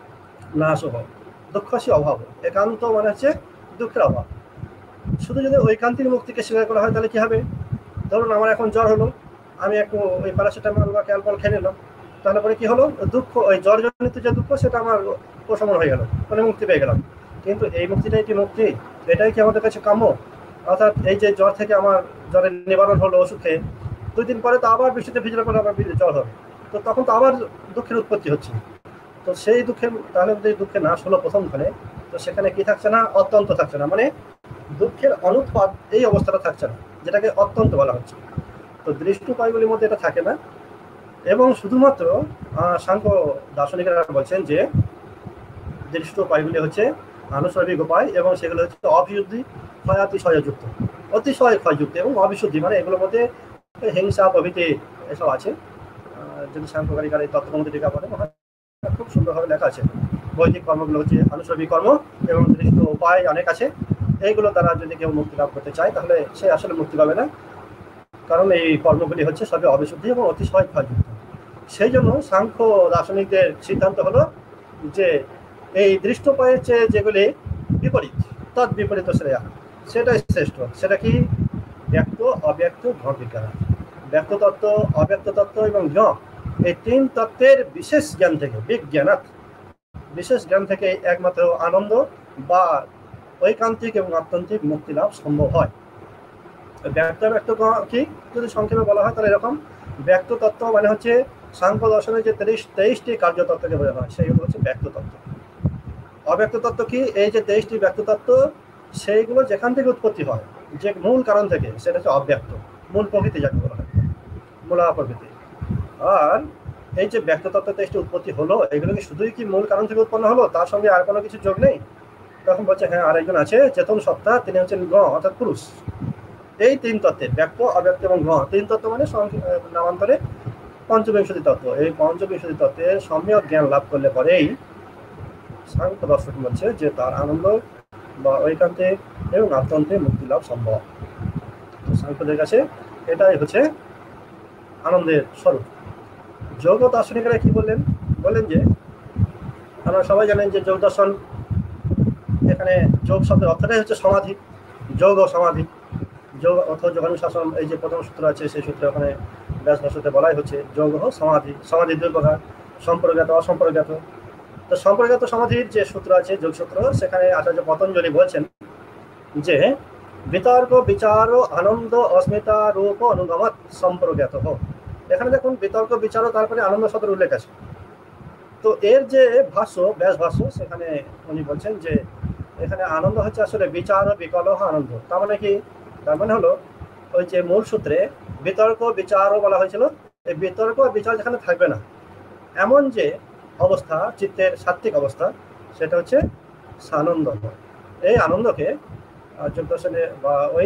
S8: নাশ হোক, দুঃখসী অভাব। একান্ত মানে হচ্ছে দুঃখের অভাব। শুধু যদি ঐকান্তিক মুক্তিকে স্বীকার করা হয় তাহলে কি হবে? ধরুন আমার এখন জ্বর হলো, আমি একটু ওই প্যারাসিটামল বা ক্যালপল খেয়ে নিলাম, তাহলে পরে কি হলো? দুঃখ, ওই জ্বরজনিত যে দুঃখ সেটা আমার প্রশমন হয়ে গেল, মানে মুক্তি পেয়ে গেলাম। কিন্তু এই মুক্তিটাই কি মুক্তি? এটাই কি আমাদের কাছে কাম্য? অর্থাৎ এই যে জ্বর থেকে আমার জ্বরের নিবারণ হলো ওষুধ খেয়ে, 2 দিন পরে তো আবার বৃষ্টিতে ভিজলে পরে আবার জ্বর হবে, তো তখন তো আবার দুঃখের উৎপত্তি হচ্ছে। তো সেই দুঃখের, তাহলে যদি দুঃখের নাশ হলো প্রথমখানে, তো সেখানে কি থাকছে না? অত্যন্ত থাকছে না, মানে দুঃখের অনুৎপাদ এই অবস্থাটা থাকছে না, যেটাকে অত্যন্ত বলা হচ্ছে। তো দৃষ্ট উপায়গুলির মধ্যে এটা থাকে না। এবং শুধুমাত্র সাংখ্য দার্শনিকরা বলছেন যে দৃষ্ট উপায়গুলি হচ্ছে আনুষঙ্গিক উপায়, এবং সেগুলো হচ্ছে অবিশুদ্ধি, ক্ষয়াতিশয়যুক্ত, অতিশয় ক্ষয়যুক্ত এবং অবিশুদ্ধি, মানে এগুলোর মধ্যে হিংসা প্রভৃতি এসব আছে। যদি সাংখ্য কারিকার এই তত্ত্বকৌমুদী টিকা পড়ে খুব সুন্দরভাবে লেখা আছে। বৈদিক কর্মগুলো হচ্ছে আনুষঙ্গিক কর্ম এবং দৃষ্ট উপায় অনেক আছে। এইগুলো দ্বারা যদি কেউ মুক্তি লাভ করতে চায় তাহলে সে আসলে মুক্তি পাবে না, কারণ এই কর্মগুলি হচ্ছে সবই অবিশুদ্ধি এবং অতিশয় ক্ষয়যুক্ত। সেই জন্য সাংখ্য দার্শনিকদের সিদ্ধান্ত হলো যে এই দৃষ্ট উপায়ের চেয়ে যেগুলি বিপরীত, তৎ বিপরীত শ্রেয়া, সেটাই শ্রেষ্ঠ। সেটা কি? ব্যক্ত, অব্যক্ত, ঘ বিজ্ঞান। ব্যক্ত তত্ত্ব, অব্যক্ত তত্ত্ব এবং জ্ঞ, এই 3 তত্ত্বের বিশেষ জ্ঞান থেকে, বিজ্ঞানাৎ, বিশেষ জ্ঞান থেকে একমাত্র আনন্দ বা ঐকান্তিক এবং আত্যন্তিক মুক্তি লাভ সম্ভব হয়। ব্যক্ত ব্যক্ত কি যদি সংক্ষেপে বলা হয় তাহলে এরকম, ব্যক্ত তত্ত্ব মানে হচ্ছে সাংখ্য দর্শনের যে 23টি কার্যতত্ত্বকে বোঝানো হয় সেইগুলো হচ্ছে ব্যক্ত তত্ত্ব। অব্যক্ত তত্ত্ব কি? এই যে 23টি ব্যক্ত তত্ত্ব সেইগুলো যেখান থেকে উৎপত্তি হয়, যে মূল কারণ থেকে, সেটা হচ্ছে অব্যক্ত, মূল প্রকৃতি যাকে বলা হয়, মূলা প্রকৃতি। আর এই যে ব্যক্ত তত্ত্ব 23টি উৎপত্তি হলো, এগুলো কি শুধুই কি মূল কারণ থেকে উৎপন্ন হলো, তার সঙ্গে আর কোনো কিছু যোগ নেই? তখন বলছে হ্যাঁ, আরেকজন আছে চেতন সত্তা, তিনি হচ্ছেন গ অর্থাৎ পুরুষ। এই 3 তত্ত্বের ব্যক্ত, অব্যক্ত এবং গ, 3 তত্ত্ব মানে নামান্তরে পঞ্চবিংশতি তত্ত্ব। এই পঞ্চবিংশতি তত্ত্বের সম্যক জ্ঞান লাভ করলে পরেই সাংখ্য দর্শন বলছে যে তার আনন্দ বা ঐকান্তে এবং আত্যন্তে মুক্তি লাভ সম্ভব। তো সাংখ্যদের কাছে এটাই হচ্ছে আনন্দের স্বরূপ। যোগ দার্শনিকরা কি বললেন? বললেন যে আমরা সবাই জানেন যে যোগ দর্শন, এখানে যোগ শব্দের অর্থটাই হচ্ছে সমাধি, যোগ ও সমাধি। যোগ অর্থ যোগানুশাসন, এই যে প্রথম সূত্র আছে সেই সূত্রে ওখানে ব্যাস ভাষাতে বলাই হচ্ছে যোগ ও সমাধি। সমাধি 2 প্রকার, সম্পর্কগত, অসম্পর্কগত। তো সম্পর্কগত সমাধির যে সূত্র আছে যোগসূত্র, সেখানে আচার্য পতঞ্জলি বলছেন যে বিতর্ক বিচার আনন্দ অস্মিতা রূপ অনুগমত সম্পর্কগত হোক। এখানে দেখুন বিতর্ক বিচার, তারপরে আনন্দ শব্দের উল্লেখ আছে। তো এর যে ভাষ্য, ব্যাস ভাষ্য, সেখানে উনি বলছেন যে এখানে আনন্দ হচ্ছে আসলে বিচার বিকলহ আনন্দ। তার মানে কি? তার মানে হলো ওই যে মূল সূত্রে বিতর্ক বিচারও বলা হয়েছিল, এই বিতর্ক বিচার যেখানে থাকবে না এমন যে অবস্থা, চিত্তের সাত্ত্বিক অবস্থা, সেটা হচ্ছে সানন্দ। এই আনন্দকে যোগ দর্শনে বা ওই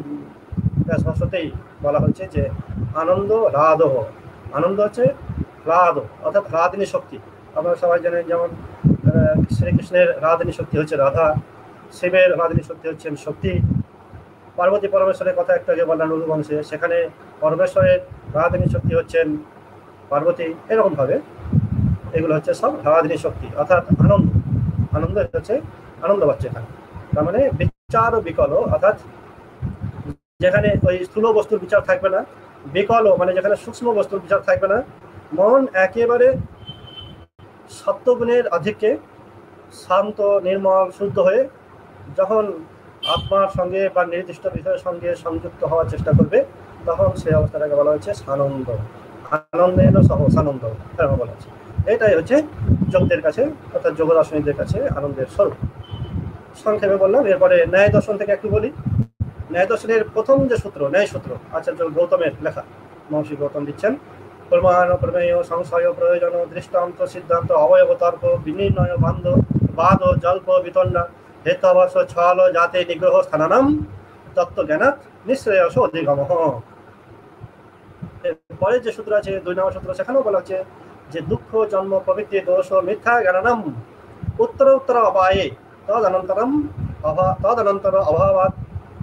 S8: ব্যাস ভাষাতেই বলা হয়েছে যে আনন্দ হ্লাদহ। আনন্দ হচ্ছে হ্লাদ, অর্থাৎ হ্লাদিনী শক্তি। আপনারা সবাই জানেন যেমন শ্রীকৃষ্ণের হ্লাদিনী শক্তি হচ্ছে রাধা, শিবের হ্লাদিনী শক্তি হচ্ছেন শক্তি, পার্বতী পরমেশ্বরের কথা একটু আগে বললাম রঘুবংশে, সেখানে পরমেশ্বরের ভাবাদিনী শক্তি হচ্ছেন পার্বতী। এরকমভাবে এগুলো হচ্ছে সব ভাবাদিনী শক্তি, অর্থাৎ আনন্দ। আনন্দ হচ্ছে আনন্দ পাচ্ছে এখানে। তার মানে বিচার ও বিকল, অর্থাৎ যেখানে ওই স্থূল বস্তুর বিচার থাকবে না, বিকল মানে যেখানে সূক্ষ্ম বস্তুর বিচার থাকবে না, মন একেবারে সত্যগুণের আধিক্যে শান্ত নির্মল শুদ্ধ হয়ে যখন আত্মার সঙ্গে বা নির্দিষ্ট বিষয়ের সঙ্গে সংযুক্ত হওয়ার চেষ্টা করবে, তখন সেই অবস্থাটাকে বলা হচ্ছে সানন্দ। আনন্দেন সহ সানন্দ এরকম বলা হচ্ছে। এটাই হচ্ছে যোগদের কাছে অর্থাৎ যোগ দর্শনীদের কাছে আনন্দের স্বরূপ। সংক্ষেপে বললাম। এরপরে ন্যায় দর্শন থেকে একটু বলি। ন্যায় দর্শনের প্রথম যে সূত্র, ন্যায় সূত্র, আচার্য গৌতমের লেখা, মহর্ষি গৌতম দিচ্ছেন, প্রমাণ প্রমেয় সংশয় প্রয়োজন দৃষ্টান্ত সিদ্ধান্ত অবয়ব তর্ক বিনির্ণয় বাদ জল্প বিতণ্ডা হেতবশ ছল জাতে নিগ্রহ স্থানানাম তত্ত্বজ্ঞানাৎ নিঃশ্রেয়স অধিগম। পরে যে সূত্র আছে 2 নম্বর সূত্র, সেখানেও বলা হচ্ছে যে দুঃখ জন্ম প্রবৃত্তি দোষ মিথ্যা জ্ঞানানাম উত্তর উত্তর অপায়ে তদনন্তর অভাবাৎ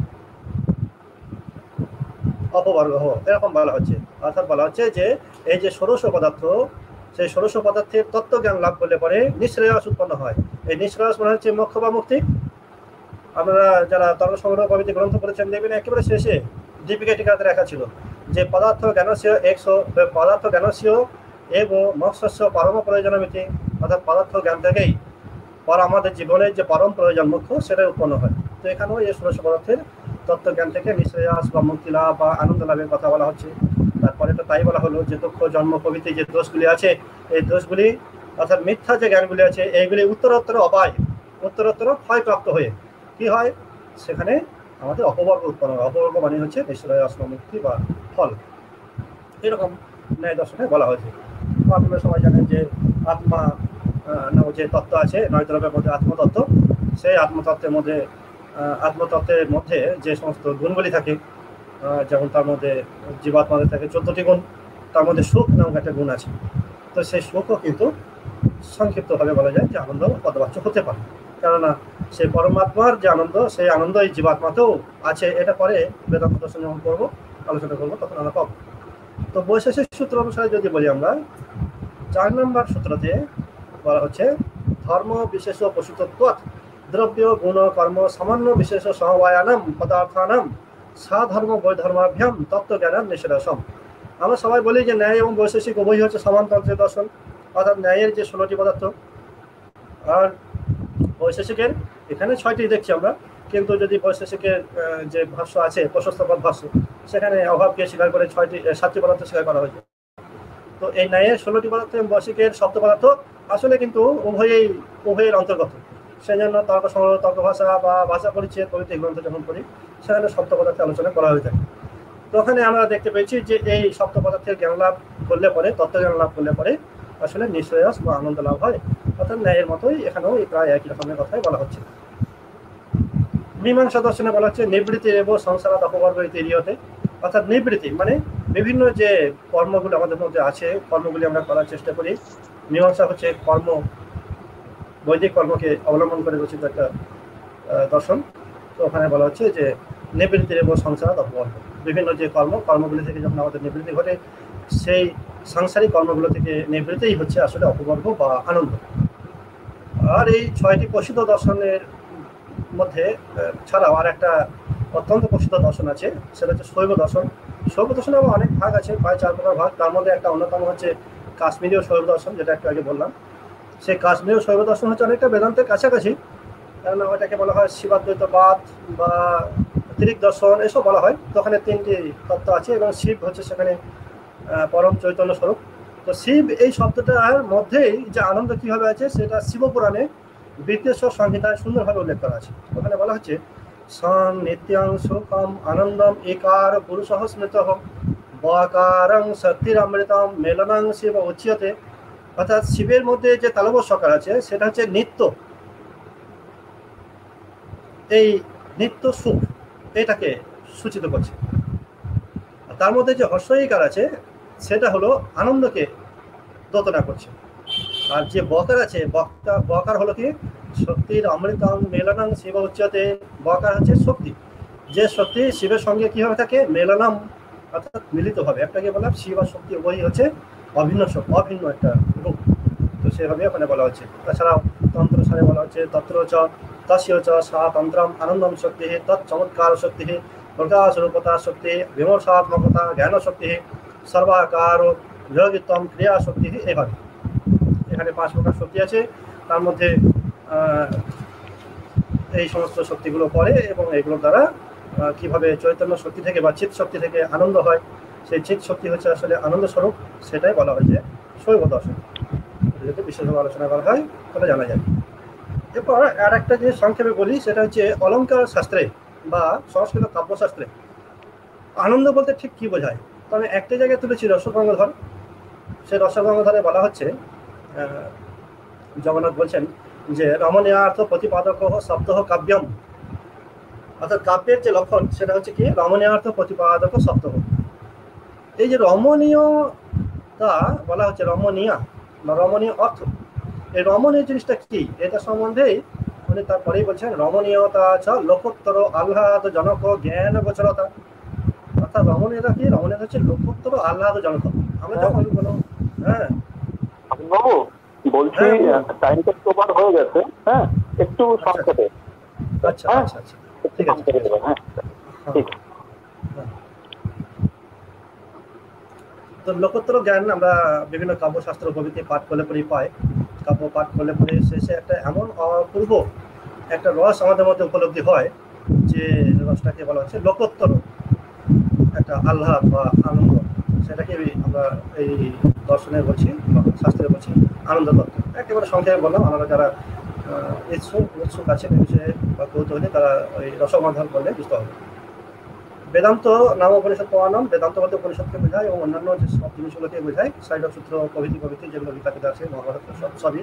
S8: অপবর্গ এরকম বলা হচ্ছে। অর্থাৎ বলা হচ্ছে যে এই যে ষোড়শ পদার্থ, সেই ষোড়শ পদার্থের তত্ত্বজ্ঞান লাভ করলে পরে নিঃশ্রেয়স উৎপন্ন হয়। এই নিঃশ্রেয়স মানে হচ্ছে মোক্ষ বা মুক্তি। আপনারা যারা তর্ক সংগ্রহ প্রভৃতি গ্রন্থ পড়েছেন দেখবেন একেবারে শেষে দীপিকা টিকাতে লেখা ছিল যে পদার্থ জ্ঞানস্য এবং মোক্ষস্য পরম প্রয়োজনমিতি, অর্থাৎ পদার্থ জ্ঞান থেকেই পর আমাদের জীবনের যে পরম প্রয়োজন মোক্ষ সেটা উৎপন্ন হয়। তো এখানেও এই ষোড়শ পদার্থের তত্ত্বজ্ঞান থেকে নিঃশ্রেয়স বা মুক্তি লাভ বা আনন্দ লাভের কথা বলা হচ্ছে। তারপরে তো তাই বলা হলো যে দুঃখ জন্ম প্রভৃতি যে দোষগুলি আছে, এই দোষগুলি অর্থাৎ মিথ্যা যে জ্ঞানগুলি আছে এইগুলি উত্তরোত্তর অপায়, উত্তরোত্তর ক্ষয়প্রাপ্ত হয়ে কি হয়, সেখানে আমাদের অপবর্গ উৎপন্ন হয়। অপবর্গ মানে হচ্ছে নিঃশ্রেয়স বা মুক্তি বা ফল। এরকম ন্যায় দর্শনে বলা হয়েছে। আপনারা সবাই জানেন যে আত্মা যে তত্ত্ব আছে, 9 দ্রব্যের মধ্যে আত্মতত্ত্ব, সেই আত্মতত্ত্বের মধ্যে যে সমস্ত গুণগুলি থাকে, যেমন তার মধ্যে জীবাত্মাদের থাকে 14টি গুণ, তার মধ্যে সুখ নামক একটা গুণ আছে। তো সেই সুখও কিন্তু সংক্ষিপ্তভাবে বলা যায় যে আনন্দ পদবাচ্য হতে পারে, কেননা সেই পরমাত্মার যে আনন্দ, সেই আনন্দ এই জীবাত্মাতেও আছে। এটা পরে বেদান্ত দর্শন যখন করবো, আলোচনা করবো, তখন আমরা পাবো। তো বৈশেষিক সূত্র অনুসারে যদি বলি আমরা, 4 নম্বর সূত্রতে বলা হচ্ছে ধর্ম বিশেষ পশুতত্ত্বাৎ দ্রব্য গুণ কর্ম সামান্য বিশেষ সমবায়ানাম পদার্থানাম সাধর্ম বৈধর্মাভ্যাম তত্ত্বজ্ঞানাম নিঃশ্রেয়সম। আমরা সবাই বলি যে ন্যায় এবং বৈশেষিক উভয় হচ্ছে সমানতন্ত্রের দর্শন, অর্থাৎ ন্যায়ের যে 16টি পদার্থ আর বৈশেষিকের এখানে 6টি দেখছি আমরা। কিন্তু যদি বৈশেষিকের যে ভাষ্য আছে প্রশস্তপদ ভাষ্য, সেখানে অভাবকে স্বীকার করে 7টি পদার্থ স্বীকার করা হয়েছে। তো এই ন্যায়ের 16টি পদার্থ এবং বৈশেষিকের 7 পদার্থ আসলে কিন্তু উভয়ের অন্তর্গত। সেই জন্য তর্ক সংগ্রহ, তর্ক ভাষা বা ভাষা পরিচ্ছেদ প্রভৃতি গ্রন্থ যখন পড়ি, সেখানে 7 পদার্থে আলোচনা করা হয়ে থাকে। তো ওখানে আমরা দেখতে পেয়েছি যে এই 7 পদার্থের জ্ঞান লাভ করলে পরে, তত্ত্বজ্ঞান লাভ করলে পরে আসলে নিঃশ্রেয়স বা আনন্দ লাভ হয়। অর্থাৎ ন্যায়ের মতোই এখানেও প্রায় একই রকমের কথাই বলা হচ্ছে। মীমাংসা দর্শনে বলা হচ্ছে নিবৃত্তি এবং সংসারাত অপবর্গ ইত্যাদিতে, অর্থাৎ নিবৃত্তি মানে বিভিন্ন যে কর্মগুলো আমাদের মধ্যে আছে, কর্মগুলি আমরা করার চেষ্টা করি। মীমাংসা হচ্ছে কর্ম, বৈদিক কর্মকে অবলম্বন করে রচিত একটা দর্শন। তো ওখানে বলা হচ্ছে যে নিবৃত্তি এবং সংসারাত অপবর্গ, বিভিন্ন যে কর্মগুলি থেকে যখন আমাদের নিবৃত্তি ঘটে, সেই সাংসারিক কর্মগুলো থেকে নিবৃত্তিই হচ্ছে আসলে অপবর্গ বা আনন্দ। আর এই 6টি প্রসিদ্ধ দর্শনের মধ্যে ছাড়াও আর একটা অত্যন্ত প্রসিদ্ধ দর্শন আছে, সেটা হচ্ছে শৈব দর্শন। শৈব দর্শনে আবার অনেক ভাগ আছে, প্রায় 4 প্রকার ভাগ। তার মধ্যে একটা অন্যতম হচ্ছে কাশ্মীরীয় শৈব দর্শন, যেটা একটু আগে বললাম। সেই কাশ্মীরীয় শৈব দর্শন হচ্ছে অনেকটা বেদান্তের কাছাকাছি, কারণ ওটাকে বলা হয় শিবাদ্বৈতবাদ বা ত্রিক দর্শন, এসব বলা হয়। তো ওখানে 3টি তত্ত্ব আছে এবং শিব হচ্ছে সেখানে পরম চৈতন্য স্বরূপ। তো শিব এই শব্দটার মধ্যেই যে আনন্দ কীভাবে আছে সেটা শিবপুরাণে বৃত্তেশ্বর সংহিতায় সুন্দরভাবে উল্লেখ করা আছে। ওখানে বলা হচ্ছে সং নিত্যং সুখম আনন্দম একার পুরুষ স্মৃত বকারং শক্তিরমৃতম মেলনং শিব উচ্যতে। অর্থাৎ শিবের মধ্যে যে তালব্য সকার আছে সেটা হচ্ছে নিত্য, এই নিত্য সুখ এটাকে সূচিত করছে। তার মধ্যে যে হর্ষইকার আছে সেটা হলো আনন্দকে দোতনা করছে। আর যে বকার আছে, বকার হলো কি শক্তির অমৃতং মেলনং শিব উচ্চতে, বকার হচ্ছে শক্তি। যে শক্তি শিবের সঙ্গে কিভাবে থাকে, মেলানাম অর্থাৎ মিলিতভাবে, একটাকে বলা শিব আর শক্তি উভয়ই হচ্ছে অভিন্ন একটা রূপ। তো সেভাবে ওখানে বলা হচ্ছে। তাছাড়াও তন্ত্র সারে বলা হচ্ছে তত্র চ তস্য চ সা তন্ত্রম আনন্দম শক্তি তৎ চমৎকার শক্তি প্রকাশ রূপতা শক্তি বিমর্শাত্মকতা জ্ঞান শক্তি সর্বাকার যোগিত্বম ক্রিয়া শক্তি। এইভাবে এখানে 5 প্রকার শক্তি আছে, তার মধ্যে এই সমস্ত শক্তিগুলো পড়ে এবং এগুলোর দ্বারা কিভাবে চৈতন্য শক্তি থেকে বা চিৎ শক্তি থেকে আনন্দ হয়, সেই চিৎ শক্তি হচ্ছে আসলে আনন্দ স্বরূপ, সেটাই বলা হয় যে শৈব দর্শন। যদি বিশেষভাবে আলোচনা করা হয় তাহলে জানা যায়। এরপর আর একটা যে সংক্ষেপে বলি, সেটা হচ্ছে অলঙ্কার শাস্ত্রে বা সংস্কৃত কাব্যশাস্ত্রে আনন্দ বলতে ঠিক কি বোঝায়। তো আমি একটা জায়গায় তুলেছি রসগঙ্গাধর। সেই রসগঙ্গাধরে বলা হচ্ছে, জগন্নাথ বলছেন যে রমণীয়ার্থ প্রতিপাদক শব্দ কাব্যম, অর্থাৎ কাব্যের যে লক্ষণ সেটা হচ্ছে কি রমণীয়ার্থ প্রতিপাদক শব্দ। এই যে রমণীয়তা বলা হচ্ছে, রমণীয়া বা রমণীয় অর্থ, এই রমণীয় জিনিসটা কি এটা সম্বন্ধেই উনি তারপরেই বলছেন রমণীয়তা ছ লোকোত্তর আহ্লাদজনক জ্ঞান গোচরতা। অর্থাৎ রমণীয়তা কি, রমণীয়তা হচ্ছে লোকোত্তর আহ্লাদজনক। আমরা যখন কোনো
S9: বাবু বলছি টাইমটা একটু ওভার হয়ে গেছে, হ্যাঁ একটু সংক্ষেপে।
S8: আচ্ছা আচ্ছা আচ্ছা ঠিক আছে,
S9: হ্যাঁ ঠিক।
S8: তো লোকোত্তর জ্ঞান আমরা বিভিন্ন কাব্যশাস্ত্র প্রভৃতি পাঠ করলে পরেই পাই। কাব্য পাঠ করলে পরে শেষে একটা এমন অপূর্ব একটা রস আমাদের মধ্যে উপলব্ধি হয়, যে রসটাকে বলা হচ্ছে লোকোত্তর একটা আহ্লাদ বা আনন্দ। সেটাকে আমরা এই দর্শনে বলছি, শাস্ত্রে বলছি আনন্দ তত্ত্ব। একেবারে সংক্ষেপে বললাম, আমরা যারা উৎসুক আছেন এই বিষয়ে বা কৌতূহলী, তারা ওই রসগঙ্গাধর করলে বুঝতে হবে। বেদান্ত নাম উপনিষদ প্রমাণম, বেদান্ত বলতে উপনিষদকে বোঝায় এবং অন্যান্য যে সব জিনিসগুলোকে বোঝায়, সাইড সূত্র প্রভৃতি যেগুলো গীতাতে আছে, মহাভারত সবই।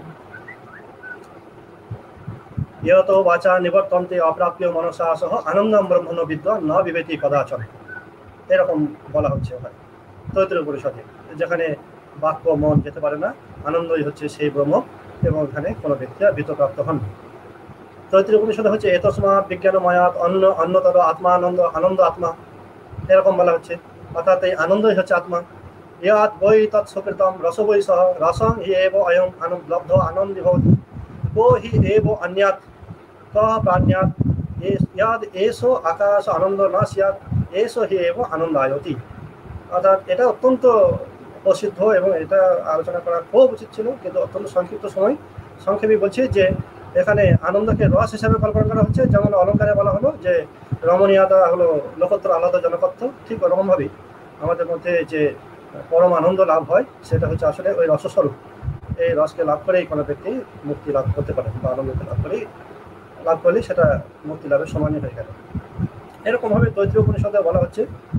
S8: ইয়ত বাচা নিবর্তন্তে অপ্রাপ্য মনসা সহ আনন্দম ব্রহ্মণ বিদ্বান ন বিবেতি কদাচন, এরকম বলা হচ্ছে হয় তৈত্রীয় উপনিষদে, যেখানে বাক্য মন যেতে পারে না, আনন্দই হচ্ছে সেই ব্রহ্ম, এবং এখানে কোনো ব্যক্তি ভীতপ্রাপ্ত হন। তৈত্রীয় উপনিষদে হচ্ছে এতস্মাৎ বিজ্ঞানময়াৎ অন্যতর আত্মা আনন্দ আত্মা, এরকম বলা হচ্ছে। অর্থাৎ এই আনন্দই হচ্ছে আত্মা। ইয়াৎ বৈ তৎসকৃতম রস বৈ সহ রসং হি এব অয়ং লব্ধ আনন্দি ভবতি কো হি এব অন্যাৎ ক প্রাণ্যাৎ ইয়াদ এসো আকাশ আনন্দ না স্যাৎ এসো হি এব আনন্দায়তি। অর্থাৎ এটা অত্যন্ত প্রসিদ্ধ এবং এটা আলোচনা করা খুব উচিত ছিল, কিন্তু অত্যন্ত সংক্ষিপ্ত সময়। সংক্ষেপে বলছি যে এখানে আনন্দকে রস হিসাবে কল্পনা করা হচ্ছে, যেমন অলঙ্কারে বলা হলো যে রমণীয়তা হলো লোকোত্তর আহ্লাদ জনকত্ব, ঠিক ওরকমভাবেই আমাদের মধ্যে যে পরম আনন্দ লাভ হয় সেটা হচ্ছে আসলে ওই রসস্বরূপ। এই রসকে লাভ করেই কোনো ব্যক্তি মুক্তি লাভ করতে পারে, বা আনন্দকে লাভ করলেই সেটা মুক্তি লাভের সমানই হয়ে গেল। এরকমভাবে তৈত্রীয় উপনিষদে বলা হচ্ছে।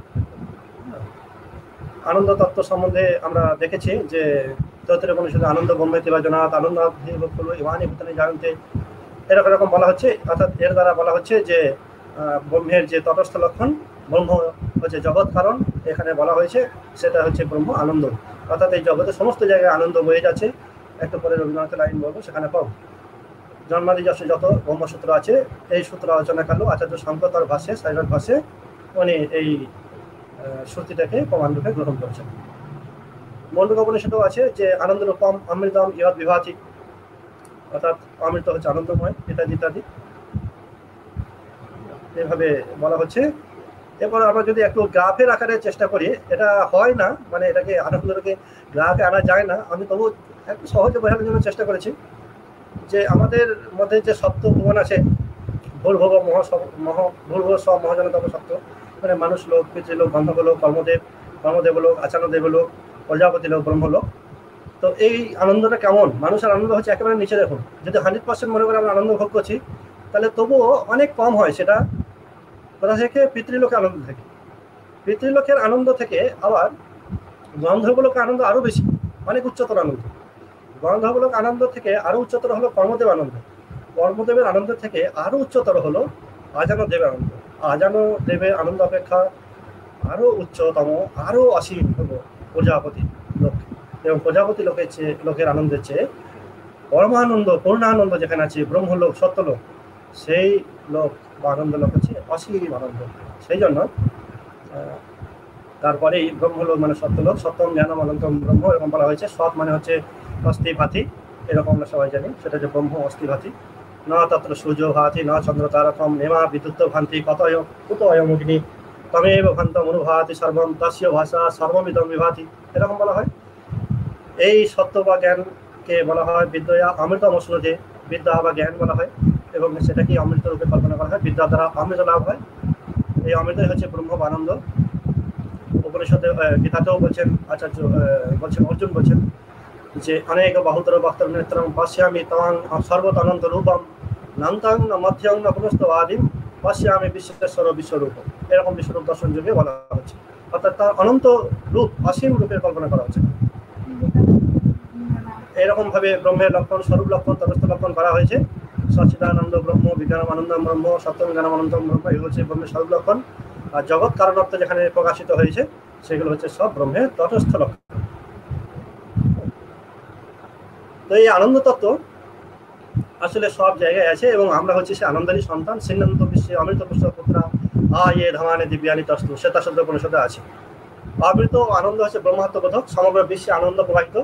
S8: আনন্দ তত্ত্ব সম্বন্ধে আমরা দেখেছি যে তৈত্রীয় উপনিষদে আনন্দ ব্রহ্মেতি বাজনাৎ আনন্দ ইমানি ভূতানি জানতে, এরকম বলা হচ্ছে। অর্থাৎ এর দ্বারা বলা হচ্ছে যে ব্রহ্মের যে তটস্থ লক্ষণ, ব্রহ্ম হচ্ছে জগৎ কারণ, এখানে বলা হয়েছে সেটা হচ্ছে ব্রহ্ম আনন্দ। অর্থাৎ এই জগতের সমস্ত জায়গায় আনন্দ বয়ে যাচ্ছে। একটু পরে রবীন্দ্রনাথের লাইন বলবো, সেখানে পাবো। জন্মাদি যত ব্রহ্মসূত্র আছে এই সূত্র আলোচনা করলেও আচার্য শঙ্কর তার ভাষে সাইরার ভাষে উনি এই শ্রুতিটাকে প্রমাণরূপে গ্রহণ করেছেন। মণ্ডক উপনিষদেও আছে যে আনন্দরূপম অমৃতম ইয়ৎ বিভাতি, অর্থাৎ অমৃত হচ্ছে আনন্দময়, ইত্যাদি ইত্যাদি এভাবে বলা হচ্ছে। এরপর আমরা যদি একটু গ্রাফের আকারে চেষ্টা করি, এটা হয় না, মানে এটাকে আনন্দকে গ্রাফে আনা যায় না। আমি তবু একটু সহজে বোঝানোর জন্য চেষ্টা করেছি যে আমাদের মধ্যে যে সপ্ত ভুবন আছে, ভূর্ভুব ভূর্ভুব সব মহাজনতম সপ্ত, মানে মানুষ লোক, পিতৃলোক, গন্ধর্বলোক, কর্মদেবলোক, আচার্যদেবলোক, প্রজাপতি লোক, ব্রহ্মলোক। তো এই আনন্দটা কেমন? মানুষের আনন্দ হচ্ছে একেবারে নিচে। দেখুন, যদি 100% মনে করে আমরা আনন্দ ভোগ করছি, তাহলে তবুও অনেক কম হয়। সেটা কোথা থেকে? পিতৃলোকের আনন্দ থেকে। পিতৃলোকের আনন্দ থেকে আবার গন্ধর্বলোকের আনন্দ আরও বেশি, অনেক উচ্চতর আনন্দ। গন্ধর্বলোক আনন্দ থেকে আরও উচ্চতর হলো কর্মদেব আনন্দ। কর্মদেবের আনন্দ থেকে আরও উচ্চতর হলো আজানো দেবের আনন্দ। আজানো দেবের আনন্দ অপেক্ষা আরও উচ্চতম, আরও অসীম হলো প্রজাপতি লোক। এবং প্রজাপতি লোকের আনন্দের চেয়ে পরমানন্দ, পূর্ণানন্দ যেখানে আছে, ব্রহ্মলোক, সত্যলোক, সেই লোক বা আনন্দ লোক হচ্ছে অসীম আনন্দ। সেই জন্য তারপরেই ব্রহ্মলোক মানে সত্যলোক, সত্যম জ্ঞানম অনন্তম ব্রহ্ম এরকম বলা হয়েছে। সৎ মানে হচ্ছে অস্থি ভাতি, এরকম আমরা সবাই জানি, সেটা হচ্ছে ব্রহ্ম অস্থি ভাতি। ন তত্র সূর্য ভাতি ন চন্দ্র তারকম নেমা বিদ্যুৎ ভান্তি কুত অয়মগ্নি তমেব ভান্ত মনুভাতি সর্বম তস্য ভাষা সর্বমিদম বিভাতি, এরকম বলা হয়। এই সত্য বা জ্ঞানকে বলা হয় বিদ্যা অমৃত মসনুতে, বিদ্যা বা জ্ঞান বলা হয়, এবং সেটাকে অমৃত রূপে কল্পনা করা হয়। বিদ্যা দ্বারা অমৃত লাভ হয়, এই অমৃতই হচ্ছে ব্রহ্ম আনন্দ। উপনিষদে গীতাতেও বলছেন আচার্য বলছেন, অর্জুন বলছেন যে অনেক বাহুতর বক্তব্য নেত্রম পশ্যামি তং সর্বত অনন্ত রূপম নান্তং মধ্যং পুনস্ত আদিম পশ্যামি বিশ্বেশ্বর বিশ্বরূপ, এরকম বিশ্বরূপ দর্শন যুগে বলা হচ্ছে। অর্থাৎ তার অনন্ত রূপ অসীম রূপের কল্পনা করা হচ্ছে। এরকম ভাবে ব্রহ্মের লক্ষণ, স্বরূপ লক্ষণ, তটস্থ লক্ষণ করা হয়েছে। সচ্চিদানন্দ ব্রহ্ম, বিজ্ঞানম আনন্দম ব্রহ্ম, সত্যম জ্ঞানম অনন্তম ব্রহ্ম, এগুলো হচ্ছে ব্রহ্মের স্বরূপ লক্ষণ। আর জগৎ কারণত্ব যেখানে প্রকাশিত হয়েছে সেগুলো হচ্ছে সব ব্রহ্মের তটস্থ লক্ষণ। তো এই আনন্দ তত্ত্ব আসলে সব জায়গায় আছে, এবং আমরা হচ্ছে সে আনন্দেরই সন্তান। সিন্নান্ত বিশ্বে অমৃত পুষ্প পুত্রা এ ধামানে দিব্যানি তস্তু, শ্বেতা শব্দ উপনিষদে আছে। অমৃত আনন্দ হচ্ছে ব্রহ্মাত্মবোধক, সমগ্র বিশ্বে আনন্দ প্রবাহিত।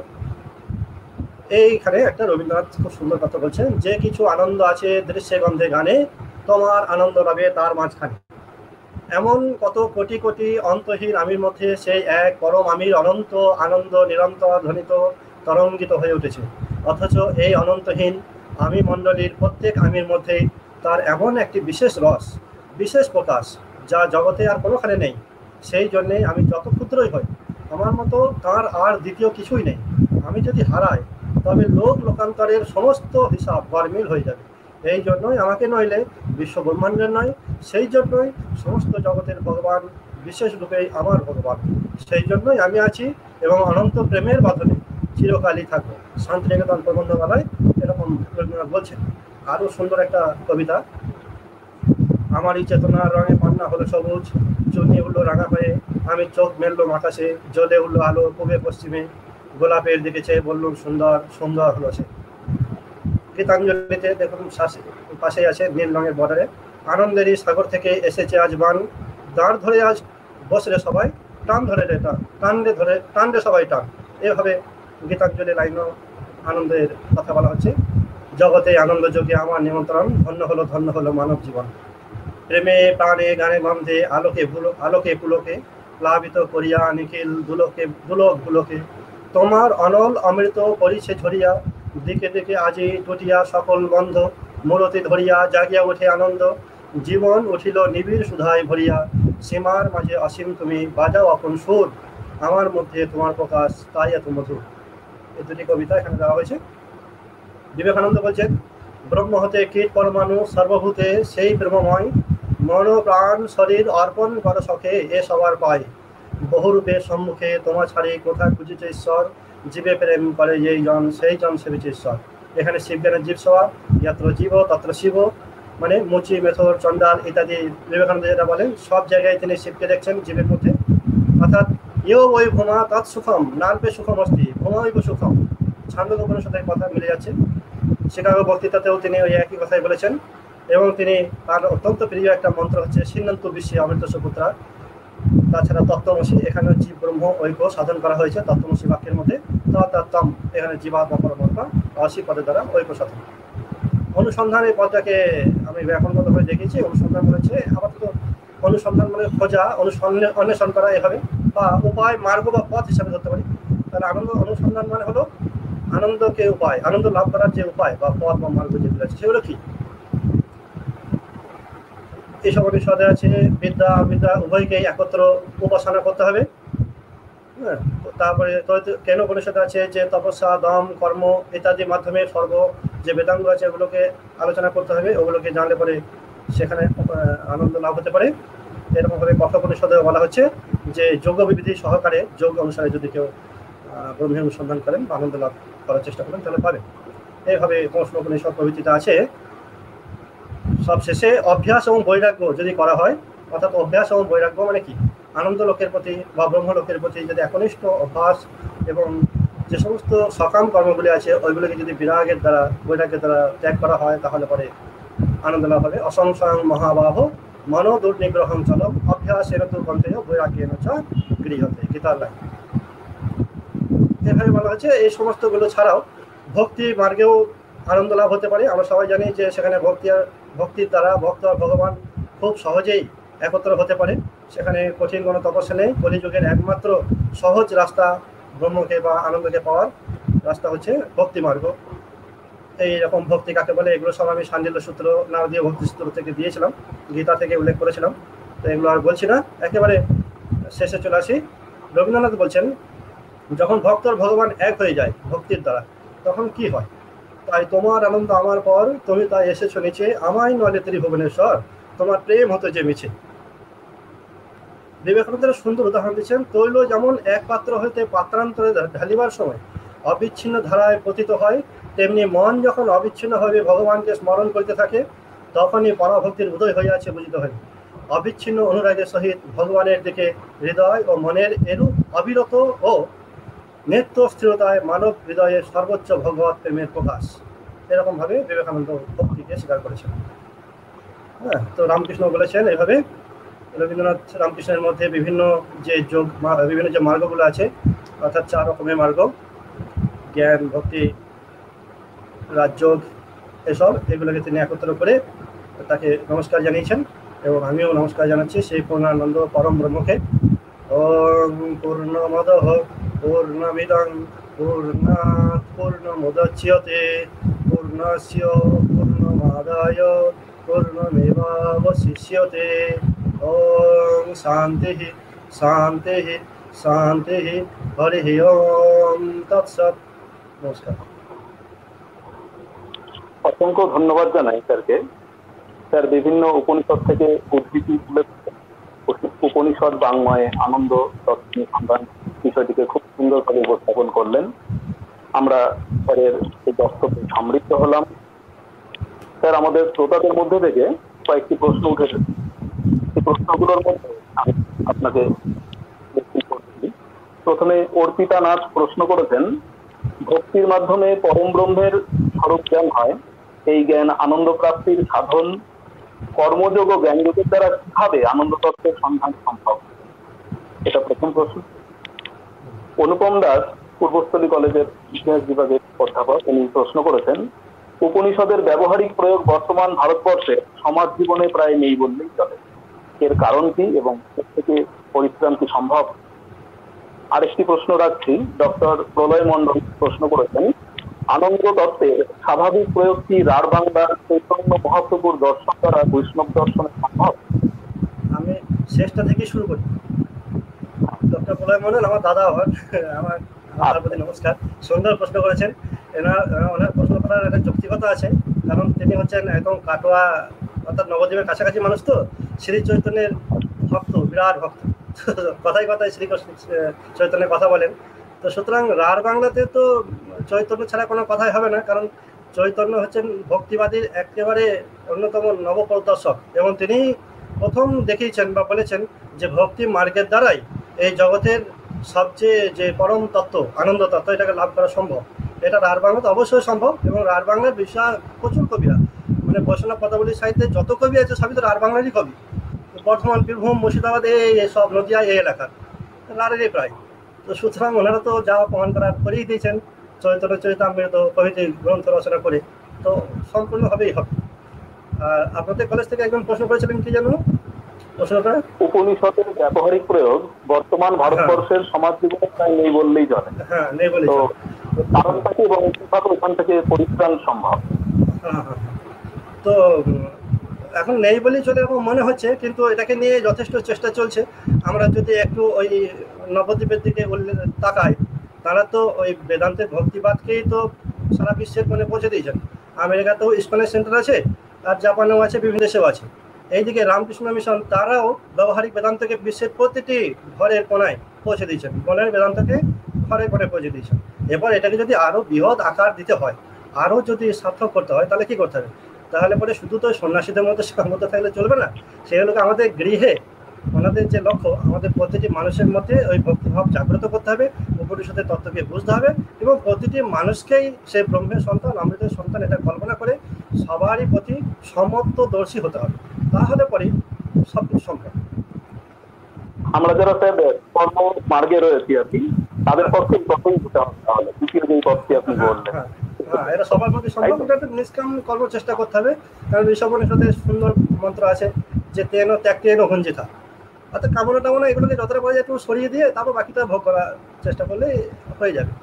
S8: এইখানে একটা রবীন্দ্রনাথ খুব সুন্দর কথা বলছেন, যে কিছু আনন্দ আছে দৃশ্যে গন্ধে গানে, তোমার আনন্দ রবে তার মাঝখানে। এমন কত কোটি কোটি অন্তহীন আমির মধ্যে সেই এক পরম আমির অনন্ত আনন্দ নিরন্তর ধ্বনিত তরঙ্গিত হয়ে উঠেছে। অথচ এই অনন্তহীন আমি মণ্ডলীর প্রত্যেক আমির মধ্যেই তার এমন একটি বিশেষ রস, বিশেষ প্রকাশ, যা জগতে আর কোনোখানে নেই। সেই জন্যে আমি যত ক্ষুদ্রই হই, আমার মতো তার আর দ্বিতীয় কিছুই নেই। আমি যদি হারাই তবে লোক লোকান্তরের সমস্ত হিসাব গরমিল হয়ে যাবে। এই জন্যই আমাকে নইলে বিশ্ব ব্রহ্মাণ্ডের নয়, সেই জন্যই সমস্ত জগতের ভগবান বিশেষ রূপেই আমার ভগবান। সেই জন্যই আমি আছি এবং অনন্ত প্রেমের বাঁধনে চিরকালই থাকবো। শান্তিনিকেতন প্রবন্ধমালায় এরকম রবীন্দ্রনাথ বলছেন। আরও সুন্দর একটা কবিতা, আমারই চেতনার রঙে পান্না হলো সবুজ, চুনি উঠলো রাঙা হয়ে, আমি চোখ মেললাম আকাশে, জ্বলে উঠলো আলো পূবে পশ্চিমে, গোলাপের দিকে চেয়ে বললুম সুন্দর সুন্দর হলো সে। গীতাঞ্জলিতে দেখুন পাশেই আছে নীল রঙের বর্ডারে, আনন্দেরই সাগর থেকে এসেছে আজ বান, দাঁড় ধরে আজ বসরে সবাই, টান ধরে রে টান, টানলে ধরে টানলে সবাই টান। এভাবে গীতাঞ্জলি লাইনও আনন্দের কথা বলা হচ্ছে। জগতে আনন্দ যোগে আমার নিমন্ত্রণ, ধন্য হলো মানব জীবন। প্রেমে প্রাণে গানে গন্ধে আলোকে পুলকে প্লাবিত করিয়া নিখিল দুলোকে তোমার অনল অমৃত পরিছে ঝরিয়া, দিকে দিকে আজি টুটিয়া সকল বন্ধ, মূরতি ধরিয়া জাগিয়া ওঠে আনন্দ, জীবন উঠিল নিবিড় সুধায় ভরিয়া, সীমার মাঝে অসীম তুমি বাজাও আপন সুর, আমার মধ্যে তোমার প্রকাশ তাই এত মধুর। এই দুটি কবিতা এখানে দেওয়া হয়েছে। বিবেকানন্দ বলছেন, ব্রহ্ম হতে কীট পরমাণু সর্বভূতে সেই প্রেমময়, মন প্রাণ শরীর অর্পণ কর সখে এ সবার পায়, বহুরূপে সম্মুখে তোমার ছাড়ি কোথায় খুঁজিছে ঈশ্বর, জীবে প্রেম করে যেই জন সেই জন সেবিছে ঈশ্বর। এখানে শিবজ্ঞানের জীব সভা, যত্র জীব তত্র শিব, মানে মুচি মেথর চণ্ডাল ইত্যাদি বিবেকানন্দ যেটা বলেন, সব জায়গায় তিনি শিবকে দেখছেন জীবের মধ্যে। অর্থাৎ ইয় ওই ভূমা তৎ সুখম নাল্পে সুখম অস্তি ভূমাইব সুখম, ছান্দোক্য উপনিষদের কথা মিলে যাচ্ছে। শিকাগো বক্তৃতাতেও তিনি ওই একই কথাই বলেছেন। এবং তিনি তার অত্যন্ত প্রিয় একটা মন্ত্র হচ্ছে সিন্নান্ত বিশ্বে অমৃত সুপুত্রা। তাছাড়া তত্ত্বমসি, এখানে জীব ব্রহ্ম ঐক্য সাধন করা হয়েছে তত্ত্বমসি বাক্যের মধ্যে। তত্ত্বম এখানে জীবাত্মা পরমাত্মা, অসি পদের দ্বারা ঐক্য সাধন। অনুসন্ধান এই পদটাকে আমি ব্যাকরণগতভাবে দেখিয়েছি। অনুসন্ধান বলেছে আপাতত অনুসন্ধান মানে খোঁজা, অন্বেষণ করা এভাবে, বা উপায় মার্গ বা পথ হিসাবে ধরতে পারি। তাহলে আনন্দ অনুসন্ধান মানে হলো আনন্দকে উপায়, আনন্দ লাভ করার যে উপায় বা পথ বা মার্গ যেগুলো আছে সেগুলো কি। এইসব অনুসারে আছে বিদ্যা বিদ্যা উভয়কেই একত্র উপাসনা করতে হবে। হ্যাঁ, তারপরে কেন উপনিষদে আছে যে তপস্যা দম কর্ম ইত্যাদির মাধ্যমে স্বর্গ যে বেদাঙ্গ আছে ওগুলোকে আলোচনা করতে হবে। ওগুলোকে জানলে পরে সেখানে আনন্দ লাভ হতে পারে। এরকমভাবে কঠোপনিষদে বলা হচ্ছে যে যোগ বিবিধি সহকারে যোগ অনুসারে যদি কেউ ব্রহ্মের অনুসন্ধান করেন বা আনন্দ লাভ করার চেষ্টা করেন তাহলে পাবেন। এইভাবে প্রশ্ন উপনিষদ প্রভৃতিতে আছে। সবশেষে অভ্যাস এবং বৈরাগ্য যদি করা হয়, অর্থাৎ অভ্যাস এবং বৈরাগ্য মানে কি, আনন্দ লোকের প্রতি বা ব্রহ্মলোকের প্রতি যদি একনিষ্ঠ অভ্যাস এবং যে সমস্ত সকাম কর্মগুলি আছে ওইগুলোকে যদি বিরাগের দ্বারা বৈরাগ্যের দ্বারা ত্যাগ করা হয় তাহলে পরে আনন্দ লাভ হবে। অসংশয়ং মহাবাহ মনো দুর্নিগ্রহং চলম অভ্যাসেন তু কন্তেয় বৈরাগ্যেন চ গৃহতে। গীতার লাইন। এভাবে বলা হচ্ছে এই সমস্তগুলো ছাড়াও ভক্তি মার্গেও আনন্দ লাভ হতে পারে। আমরা সবাই জানি যে সেখানে ভক্তির দ্বারা ভক্ত আর ভগবান খুব সহজেই একত্র হতে পারে। সেখানে কঠিন কোনো তপস্যা নেই। কলিযুগের একমাত্র সহজ রাস্তা ব্রহ্মকে বা আনন্দকে পাওয়ার রাস্তা হচ্ছে ভক্তি মার্গ। এইরকম ভক্তি কাকে বলে এগুলো সব আমি সান্ডিল্য সূত্র, নারদীয় ভক্তি সূত্র থেকে দিয়েছিলাম, গীতা থেকে উল্লেখ করেছিলাম। তো এগুলো আর বলছি না, একেবারে শেষে চলে আসি। রবীন্দ্রনাথ বলছেন যখন ভক্ত আর ভগবান এক হয়ে যায় ভক্তির দ্বারা তখন কি হয়? তাই তোমার আনন্দ আমার পর, তুমি তাই এসেছো নিচে, আমায় নলে ত্রিভুবনেশ্বর, তোমার প্রেম হতো যে মিছে। বিবেকানন্দের সুন্দর উদাহরণ দিচ্ছেন, তৈল যেমন এক পাত্র হইতে পাত্রান্তরে ঢালিবার সময় অবিচ্ছিন্ন ধারায় পতিত হয়, তেমনি মন যখন অবিচ্ছিন্নভাবে ভগবানকে স্মরণ করতে থাকে তখনই পরাভক্তির উদয় হইয়াছে বুঝিতে হয়। অবিচ্ছিন্ন অনুরাগের সহিত ভগবানের দিকে হৃদয় ও মনের এরূপ অবিরত ও নেত্র স্থিরতায় মানব হৃদয়ের সর্বোচ্চ ভগবত প্রেমের প্রকাশ। এরকমভাবে বিবেকানন্দ ভক্তিকে স্বীকার করেছেন। হ্যাঁ, তো রামকৃষ্ণ বলেছেন এইভাবে। রবীন্দ্রনাথ রামকৃষ্ণের মধ্যে বিভিন্ন যে মার্গগুলো আছে, অর্থাৎ 4 রকমের মার্গ, জ্ঞান, ভক্তি, রাজযোগ, এগুলোকে তিনি একত্র করে তাকে নমস্কার জানিয়েছেন এবং আমিও নমস্কার জানাচ্ছি সেই পূর্ণানন্দ পরম ব্রহ্মকে। ওম পূর্ণমদঃ পূর্ণমিদং পূর্ণাৎ পূর্ণমুদচ্যতে পূর্ণস্য পূর্ণমাদায় পূর্ণমেবাবশিষ্যতে। ওম শান্তি শান্তি শান্তি হরি ওম তৎসৎ। নমস্কার।
S9: অসংখ্য ধন্যবাদ জানাই স্যারকে। স্যার বিভিন্ন উপনিষদ থেকে উদ্ধৃতি তুলে উপনিষদ বাংমায় আনন্দ তত্ত্ব সন্ধান বিষয়টিকে খুব সুন্দরভাবে উপস্থাপন করলেন। আমরা স্যারের এই বক্তব্যে সমৃদ্ধ হলাম। স্যার, আমাদের শ্রোতাদের মধ্যে থেকে কয়েকটি প্রশ্ন উঠেছে। এই প্রশ্নগুলোর মধ্যে আমি আপনাকে প্রথমে অর্পিতা নাথ প্রশ্ন করেছেন, ভক্তির মাধ্যমে পরম ব্রহ্মের স্বরূপ জ্ঞান হয়, এই জ্ঞান আনন্দ প্রাপ্তির সাধন কর্মযোগ ও জ্ঞানযোগের দ্বারা কিভাবে আনন্দ তত্ত্বের সন্ধান সম্ভব? এটা প্রথম প্রশ্ন। অনুপম দাস পূর্বস্থলী কলেজের ইতিহাস বিভাগের অধ্যাপক, তিনি প্রশ্ন করেছেন, উপনিষদের ব্যবহারিক প্রয়োগ বর্তমান ভারতবর্ষে সমাজ জীবনে প্রায় নেই বললেই চলে, এর কারণ কি এবং এর থেকে পরিত্রাণ কি সম্ভব? আরেকটি প্রশ্ন রাখছি, ডক্টর প্রলয় মণ্ডল প্রশ্ন করেছেন, আনন্দ তত্ত্বের স্বাভাবিক প্রয়োগ কি রাঢ় বাংলার চৈতন্য মহাপ্রভুর দর্শন দ্বারা বৈষ্ণব দর্শনে সম্ভব?
S8: আমি শেষটা থেকে শুরু করি। ডক্টর প্রলয় মণ্ডল আমার দাদা হন, আমার প্রতি নমস্কার। সুন্দর প্রশ্ন করেছেন। ওনার প্রশ্ন করার একটা যৌক্তিকতা আছে, কারণ তিনি হচ্ছেন একদম কাটোয়া অর্থাৎ নবদ্বীপের কাছাকাছি মানুষ, তো শ্রী চৈতন্যের ভক্ত, বিরাট ভক্ত, কথায় কথায় শ্রীকৃষ্ণ চৈতন্যের কথা বলেন। তো সুতরাং রাঢ় বাংলাতে তো চৈতন্য ছাড়া কোনো কথাই হবে না, কারণ চৈতন্য হচ্ছেন ভক্তিবাদীর একেবারে অন্যতম নবপ্রদর্শক এবং তিনি প্রথম দেখিয়েছেন বা বলেছেন যে ভক্তি মার্গের দ্বারাই এই জগতের সবচেয়ে যে পরম তত্ত্ব, আনন্দ তত্ত্ব, এটাকে লাভ করা সম্ভব। এটা রাঢ় বাংলাতে অবশ্যই সম্ভব এবং রাঢ় বাংলার বিষয় প্রচুর কবিরা, মানে বৈষ্ণব পদাবলী সাহিত্যে যত কবি আছে সবই তো রাঢ় বাংলারই কবি। বর্ধমান, বীরভূম, মুর্শিদাবাদ, এই সব নদিয়া, এই এলাকা রাঢ়েরই প্রায়। তো সুতরাং ওনারা তো যাওয়া প্রমাণ করার করেই দিয়েছেন চৈতন্য চরিতামৃত প্রভৃতি গ্রন্থ রচনা করে, তো সম্পূর্ণভাবেই হবে। আর আপনাদের কলেজ থেকে একজন প্রশ্ন করেছিলেন কি জানো প্রশ্নটা?
S9: উপনিষদের ব্যবহারিক প্রয়োগ বর্তমান ভারতবর্ষের সমাজ জীবনে প্রায় নেই বললেই চলে।
S8: হ্যাঁ, নেই বললেই চলে।
S9: কারণটা কি এবং কিভাবে ওখান থেকে পরিত্রাণ সম্ভব?
S8: তো এখন নেই বলেই চলে এরকম মনে হচ্ছে, কিন্তু এটাকে নিয়ে যথেষ্ট চেষ্টা চলছে। আমরা যদি একটু ওই নবদ্বীপের দিকে তাকাই, তারা তো ওই বেদান্তের ভক্তিবাদকেই তো সারা বিশ্বের মনে পৌঁছে দিয়েছেন। আমেরিকাতেও ইসকনের সেন্টার আছে, আর জাপানেও আছে, বিভিন্ন দেশেও আছে। এইদিকে রামকৃষ্ণ মিশন তারাও ব্যবহারিক বেদান্তকে বিশ্বের প্রতিটি ঘরের কোনায় পৌঁছে দিয়েছেন, মনের বেদান্তকে ঘরে ঘরে পৌঁছে দিয়েছেন। এবার এটাকে যদি আরও বৃহৎ আকার দিতে হয়, আরও যদি সার্থক করতে হয়, তাহলে কি করতে হবে? তাহলে পরে শুধু তো সন্ন্যাসীদের মধ্যে সীমাবদ্ধ থাকলে চলবে না। সেগুলোকে আমাদের গৃহে, আমাদের যে লক্ষ্য, আমাদের প্রতিটি মানুষের মধ্যে ওই ভক্তিভাব জাগ্রত করতে হবে, উপনিষদের তত্ত্বকে বুঝতে হবে এবং প্রতিটি মানুষকেই সে ব্রহ্মের সন্তান, অমৃতের সন্তান এটা কল্পনা করে সবারই প্রতি সমত্বদর্শী হতে হবে, তাহলে পরে সব কিছু সম্ভব।
S9: আমরা যারা স্যার কর্ম মার্গে রয়েছি আর কি, তাদের পক্ষে কতই হতে হবে তাহলে দ্বিতীয় যে পথটি আপনি বললেন।
S8: হ্যাঁ, এটা সবার প্রতি সম্ভব, এটা নিষ্কাম কর্ম চেষ্টা করতে হবে। কারণ ঋষভনিষদে সুন্দর মন্ত্র আছে যে তেন ত্যাগেন ভঞ্জিতা, অর্থাৎ কামনা টামনা এগুলোকে যতটা পাওয়া যায় একটু সরিয়ে দিয়ে তারপর বাকিটা ভোগ করার চেষ্টা করলে হয়ে যাবে।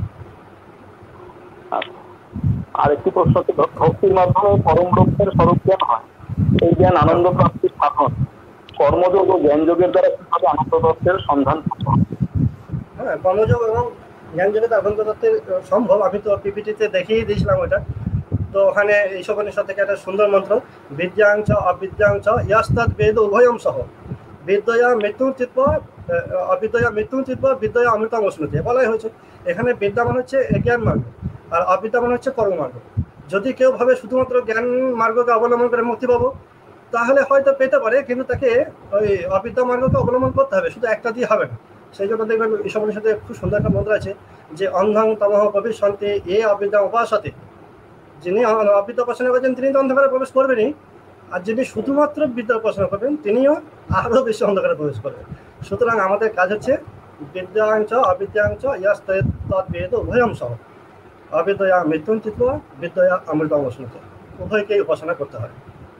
S9: আর একটি প্রশ্ন হচ্ছে, ভক্তির মাধ্যমে পরম ব্রহ্মের স্বরূপ জ্ঞান হয়, এই জ্ঞান আনন্দ প্রাপ্তির সাধন, কর্মযোগ ও জ্ঞানযোগের দ্বারা কিভাবে আনন্দ তত্ত্বের সন্ধান সম্ভব?
S8: হ্যাঁ, কর্মযোগ এবং জ্ঞানযোগে আনন্দ তত্ত্বের সম্ভব। আমি তো পিপিটিতে দেখিয়ে দিয়েছিলাম ওটা। তো ওখানে ঈশোপনিষদ থেকে একটা সুন্দর মন্ত্র, বিদ্যাংচ অবিদ্যাংচ ইয়াস্তাদ বেদ উভয়ম সহ বিদ্যয়া মৃত্যুর চিত্ত অবিদ্যয়া মৃত্যুর চিত্ত বিদ্যয়া অমৃতম অশ্নুতে বলাই হয়েছে। এখানে বিদ্যা মানে হচ্ছে জ্ঞান মার্গ, আর অবিদ্যা মানে হচ্ছে কর্মমার্গ। যদি কেউ ভাবে শুধুমাত্র জ্ঞান মার্গকে অবলম্বন করে মুক্তি পাবো, তাহলে হয়তো পেতে পারে, কিন্তু তাকে ওই অবিদ্যা মার্গকে অবলম্বন করতে হবে, শুধু একটা দিয়ে হবে না। সেই জন্য দেখবেন ঈশোপনিষদে খুব সুন্দর একটা মন্ত্র আছে যে অন্ধং তমহ ভবিষ্যন্তি এ অবিদ্যা উপাসতে, যিনি অবিদ্যা উপাসনা করছেন তিনি তো অন্ধকারে প্রবেশ করবেনই, আর যিনি শুধুমাত্র বিদ্যা উপাসনা করবেন তিনিও আরও বেশি অন্ধকারে প্রবেশ করবেন। সুতরাং আমাদের কাজ হচ্ছে বিদ্যাংচ অবিদ্যাংচ ইয়াস্তেদ উভয়ম সহ অবিদ্যয়া মৃত্যুন চিত্ত বিদ্যয়া অমৃতম অশ্নুতে, উভয়কেই উপাসনা করতে হয়।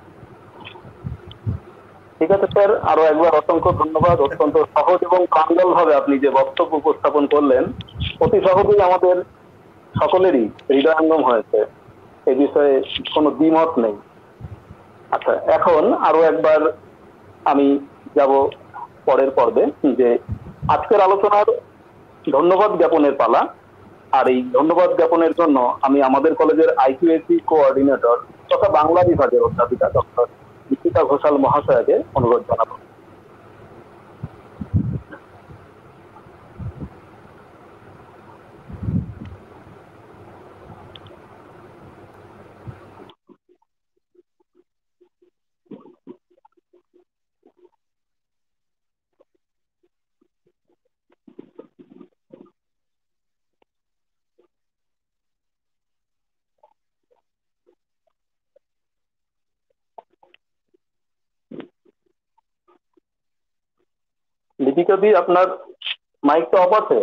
S9: ঠিক আছে স্যার, আরো একবার অসংখ্য ধন্যবাদ। অত্যন্ত সহজ এবং প্রাঞ্জল ভাবে আপনি যে বক্তব্য উপস্থাপন করলেন, অতি সহজেই আমাদের সকলেরই হৃদয়ঙ্গম হয়েছে, এই বিষয়ে কোনো দ্বিমত নেই। আচ্ছা, এখন আরো একবার আমি যাব পরের পর্বে, যে আজকের আলোচনার ধন্যবাদ জ্ঞাপনের পালা। আর এই ধন্যবাদ জ্ঞাপনের জন্য আমি আমাদের কলেজের আইকিউএসি কোঅর্ডিনেটর তথা বাংলা বিভাগের অধ্যাপিকা ডক্টর দীপিকা ঘোষাল মহাশয়কে অনুরোধ জানাবো। দীপিকা দি, আপনার মাইকটা অফ আছে?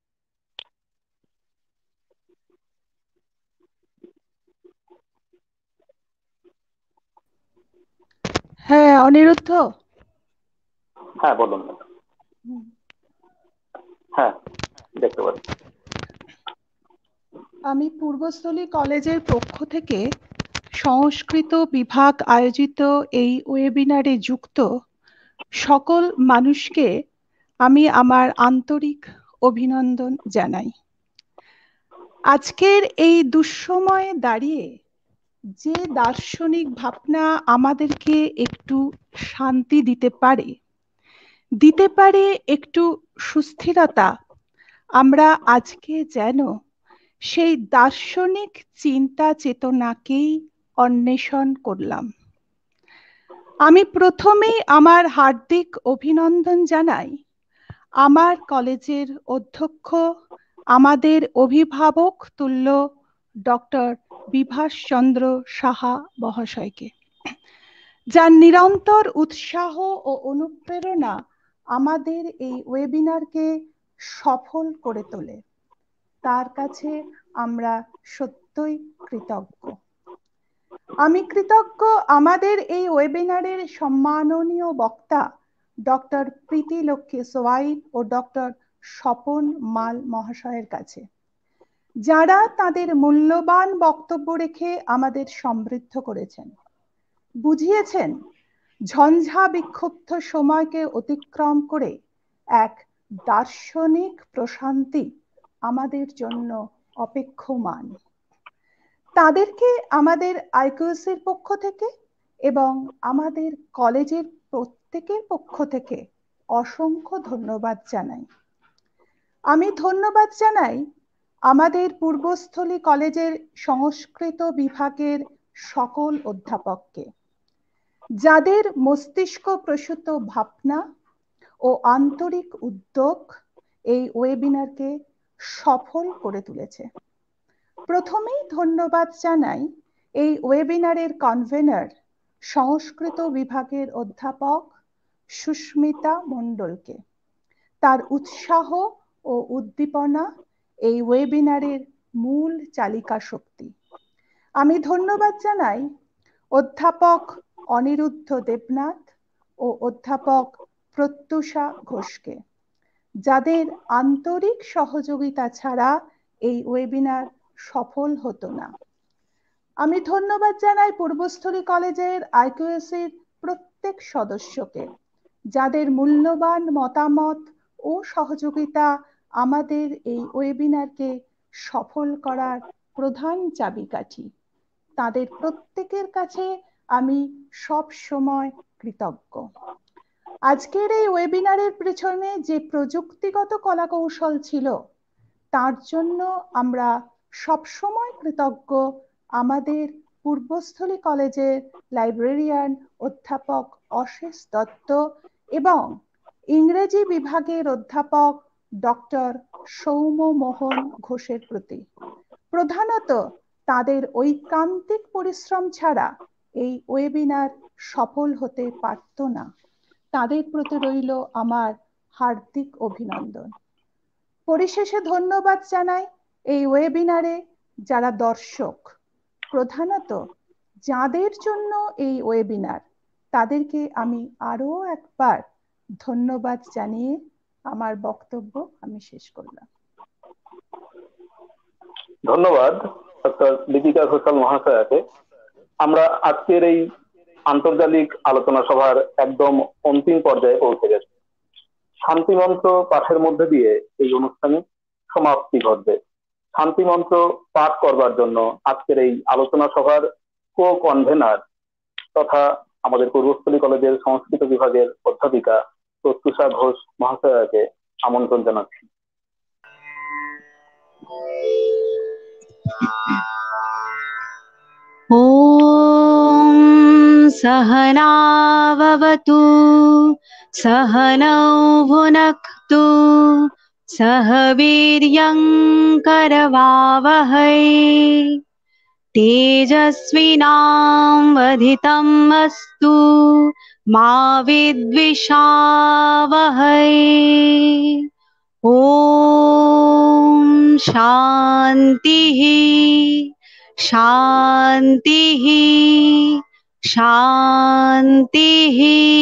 S3: হ্যাঁ, অনিরুদ্ধ।
S9: হ্যাঁ বলুন। হ্যাঁ, দেখতে পাচ্ছি।
S3: আমি পূর্বস্থলী কলেজের পক্ষ থেকে সংস্কৃত বিভাগ আয়োজিত এই ওয়েবিনারে যুক্ত সকল মানুষকে আমি আমার আন্তরিক অভিনন্দন জানাই। আজকের এই দুঃসময়ে দাঁড়িয়ে যে দার্শনিক ভাবনা আমাদেরকে একটু শান্তি দিতে পারে একটু সুস্থিরতা, আমরা আজকে যেন সেই দার্শনিক চিন্তা চেতনাকেই অন্বেষণ করলাম। আমি প্রথমেই আমার হার্দিক অভিনন্দন জানাই আমার কলেজের অধ্যক্ষ, আমাদের অভিভাবক তুল্য ডক্টর বিভাস চন্দ্র সাহা মহাশয়কে, যার নিরন্তর উৎসাহ ও অনুপ্রেরণা আমাদের এই ওয়েবিনারকে সফল করে তোলে। তার কাছে আমরা সত্যই কৃতজ্ঞ। আমি কৃতজ্ঞ আমাদের এই ওয়েবিনারের সম্মাননীয় বক্তা ডক্টর প্রীতি লক্ষ্মী সোয়াইন ও ডক্টর স্বপন মাল মহাশয়ের কাছে, যারা তাদের মূল্যবান বক্তব্য রেখে আমাদের সমৃদ্ধ করেছেন, বুঝিয়েছেন ঝঞ্ঝা বিক্ষুব্ধ সময়কে অতিক্রম করে এক দার্শনিক প্রশান্তি আমাদের জন্য অপেক্ষমান। তাদেরকে আমাদের আইকিউএসির পক্ষ থেকে এবং আমাদের কলেজের প্রত্যেকের পক্ষ থেকে অসংখ্য ধন্যবাদ জানাই। আমি ধন্যবাদ জানাই আমাদের পূর্বস্থলী কলেজের সংস্কৃত বিভাগের সকল অধ্যাপককে, যাদের মস্তিষ্ক প্রসূত ভাবনা ও আন্তরিক উদ্যোগ এই ওয়েবিনারকে সফল করে তুলেছে। প্রথমেই ধন্যবাদ জানাই এই ওয়েবিনারের কনভেনার সংস্কৃত বিভাগের অধ্যাপক সুস্মিতা মণ্ডলকে। তার উৎসাহ ও উদ্দীপনা এই ওয়েবিনারের মূল চালিকা শক্তি। আমি ধন্যবাদ জানাই অধ্যাপক অনিরুদ্ধ দেবনাথ ও অধ্যাপক প্রত্যুষা ঘোষকে, যাদের আন্তরিক সহযোগিতা ছাড়া এই ওয়েবিনার সফল হতো না। আমি ধন্যবাদ জানাই পূর্বস্থলী কলেজের আইকিউএসির প্রত্যেক সদস্যকে, যাদের মূল্যবান মতামত ও সহযোগিতা আমাদের এই ওয়েবিনারকে সফল করার প্রধান চাবিকাঠি। তাদের প্রত্যেকের কাছে আমি সব সময় কৃতজ্ঞ। আজকের এই ওয়েবিনারের পেছনে যে প্রযুক্তিগত কলাকৌশল ছিল, তার জন্য আমরা সবসময় কৃতজ্ঞ আমাদের পূর্বস্থলী কলেজের লাইব্রেরিয়ান অধ্যাপক অশেষ দত্ত এবং ইংরেজি বিভাগের অধ্যাপক ডক্টর সৌম্য মোহন ঘোষের প্রতি। প্রধানত তাদের ঐকান্তিক পরিশ্রম ছাড়া এই ওয়েবিনার সফল হতে পারত না। তাদের প্রতি রইল আমার হার্দিক অভিনন্দন। পরিশেষে ধন্যবাদ জানাই এই ওয়েবিনারে যারা দর্শক, প্রধানত যাদের জন্য এই ওয়েবিনার, তাদেরকে আমি আরো একবার ধন্যবাদ জানিয়ে আমার বক্তব্য আমি শেষ করলাম।
S9: ধন্যবাদ ডক্টর দীপিকা ঘোষাল মহাশয়াকে। আমরা আজকের এই আন্তর্জালিক আলোচনা সভার একদম অন্তিম পর্যায়ে পৌঁছে গেছি। শান্তিমন্ত্র পাঠের মধ্যে দিয়ে এই অনুষ্ঠানে সমাপ্তি ঘটবে। শান্তিমন্ত্র পাঠ করবার জন্য আজকের এই আলোচনা সভার কো কনভেনার তথা আমাদের পূর্বস্থলী কলেজের সংস্কৃত বিভাগের অধ্যাপিকা প্রত্যুষা ঘোষ মহাশয়াকে আমন্ত্রণ জানাচ্ছি।
S10: ॐ सहना भवतु सहनौ भुनक्तु सह वीर्यं करवावहै तेजस्विनावधीतमस्तु मा विद्विषावहै। ॐ शान्तिः शान्तिः शान्तिः।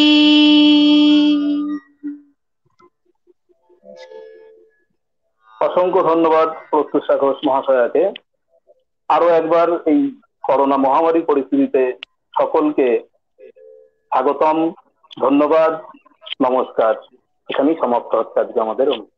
S9: অসংখ্য ধন্যবাদ প্রত্যুষা ঘোষ মহাশয়াকে। আরো একবার এই করোনা মহামারী পরিস্থিতিতে সকলকে স্বাগতম, ধন্যবাদ, নমস্কার। এখানেই সমাপ্ত হচ্ছে আজকে আমাদের অনুষ্ঠান।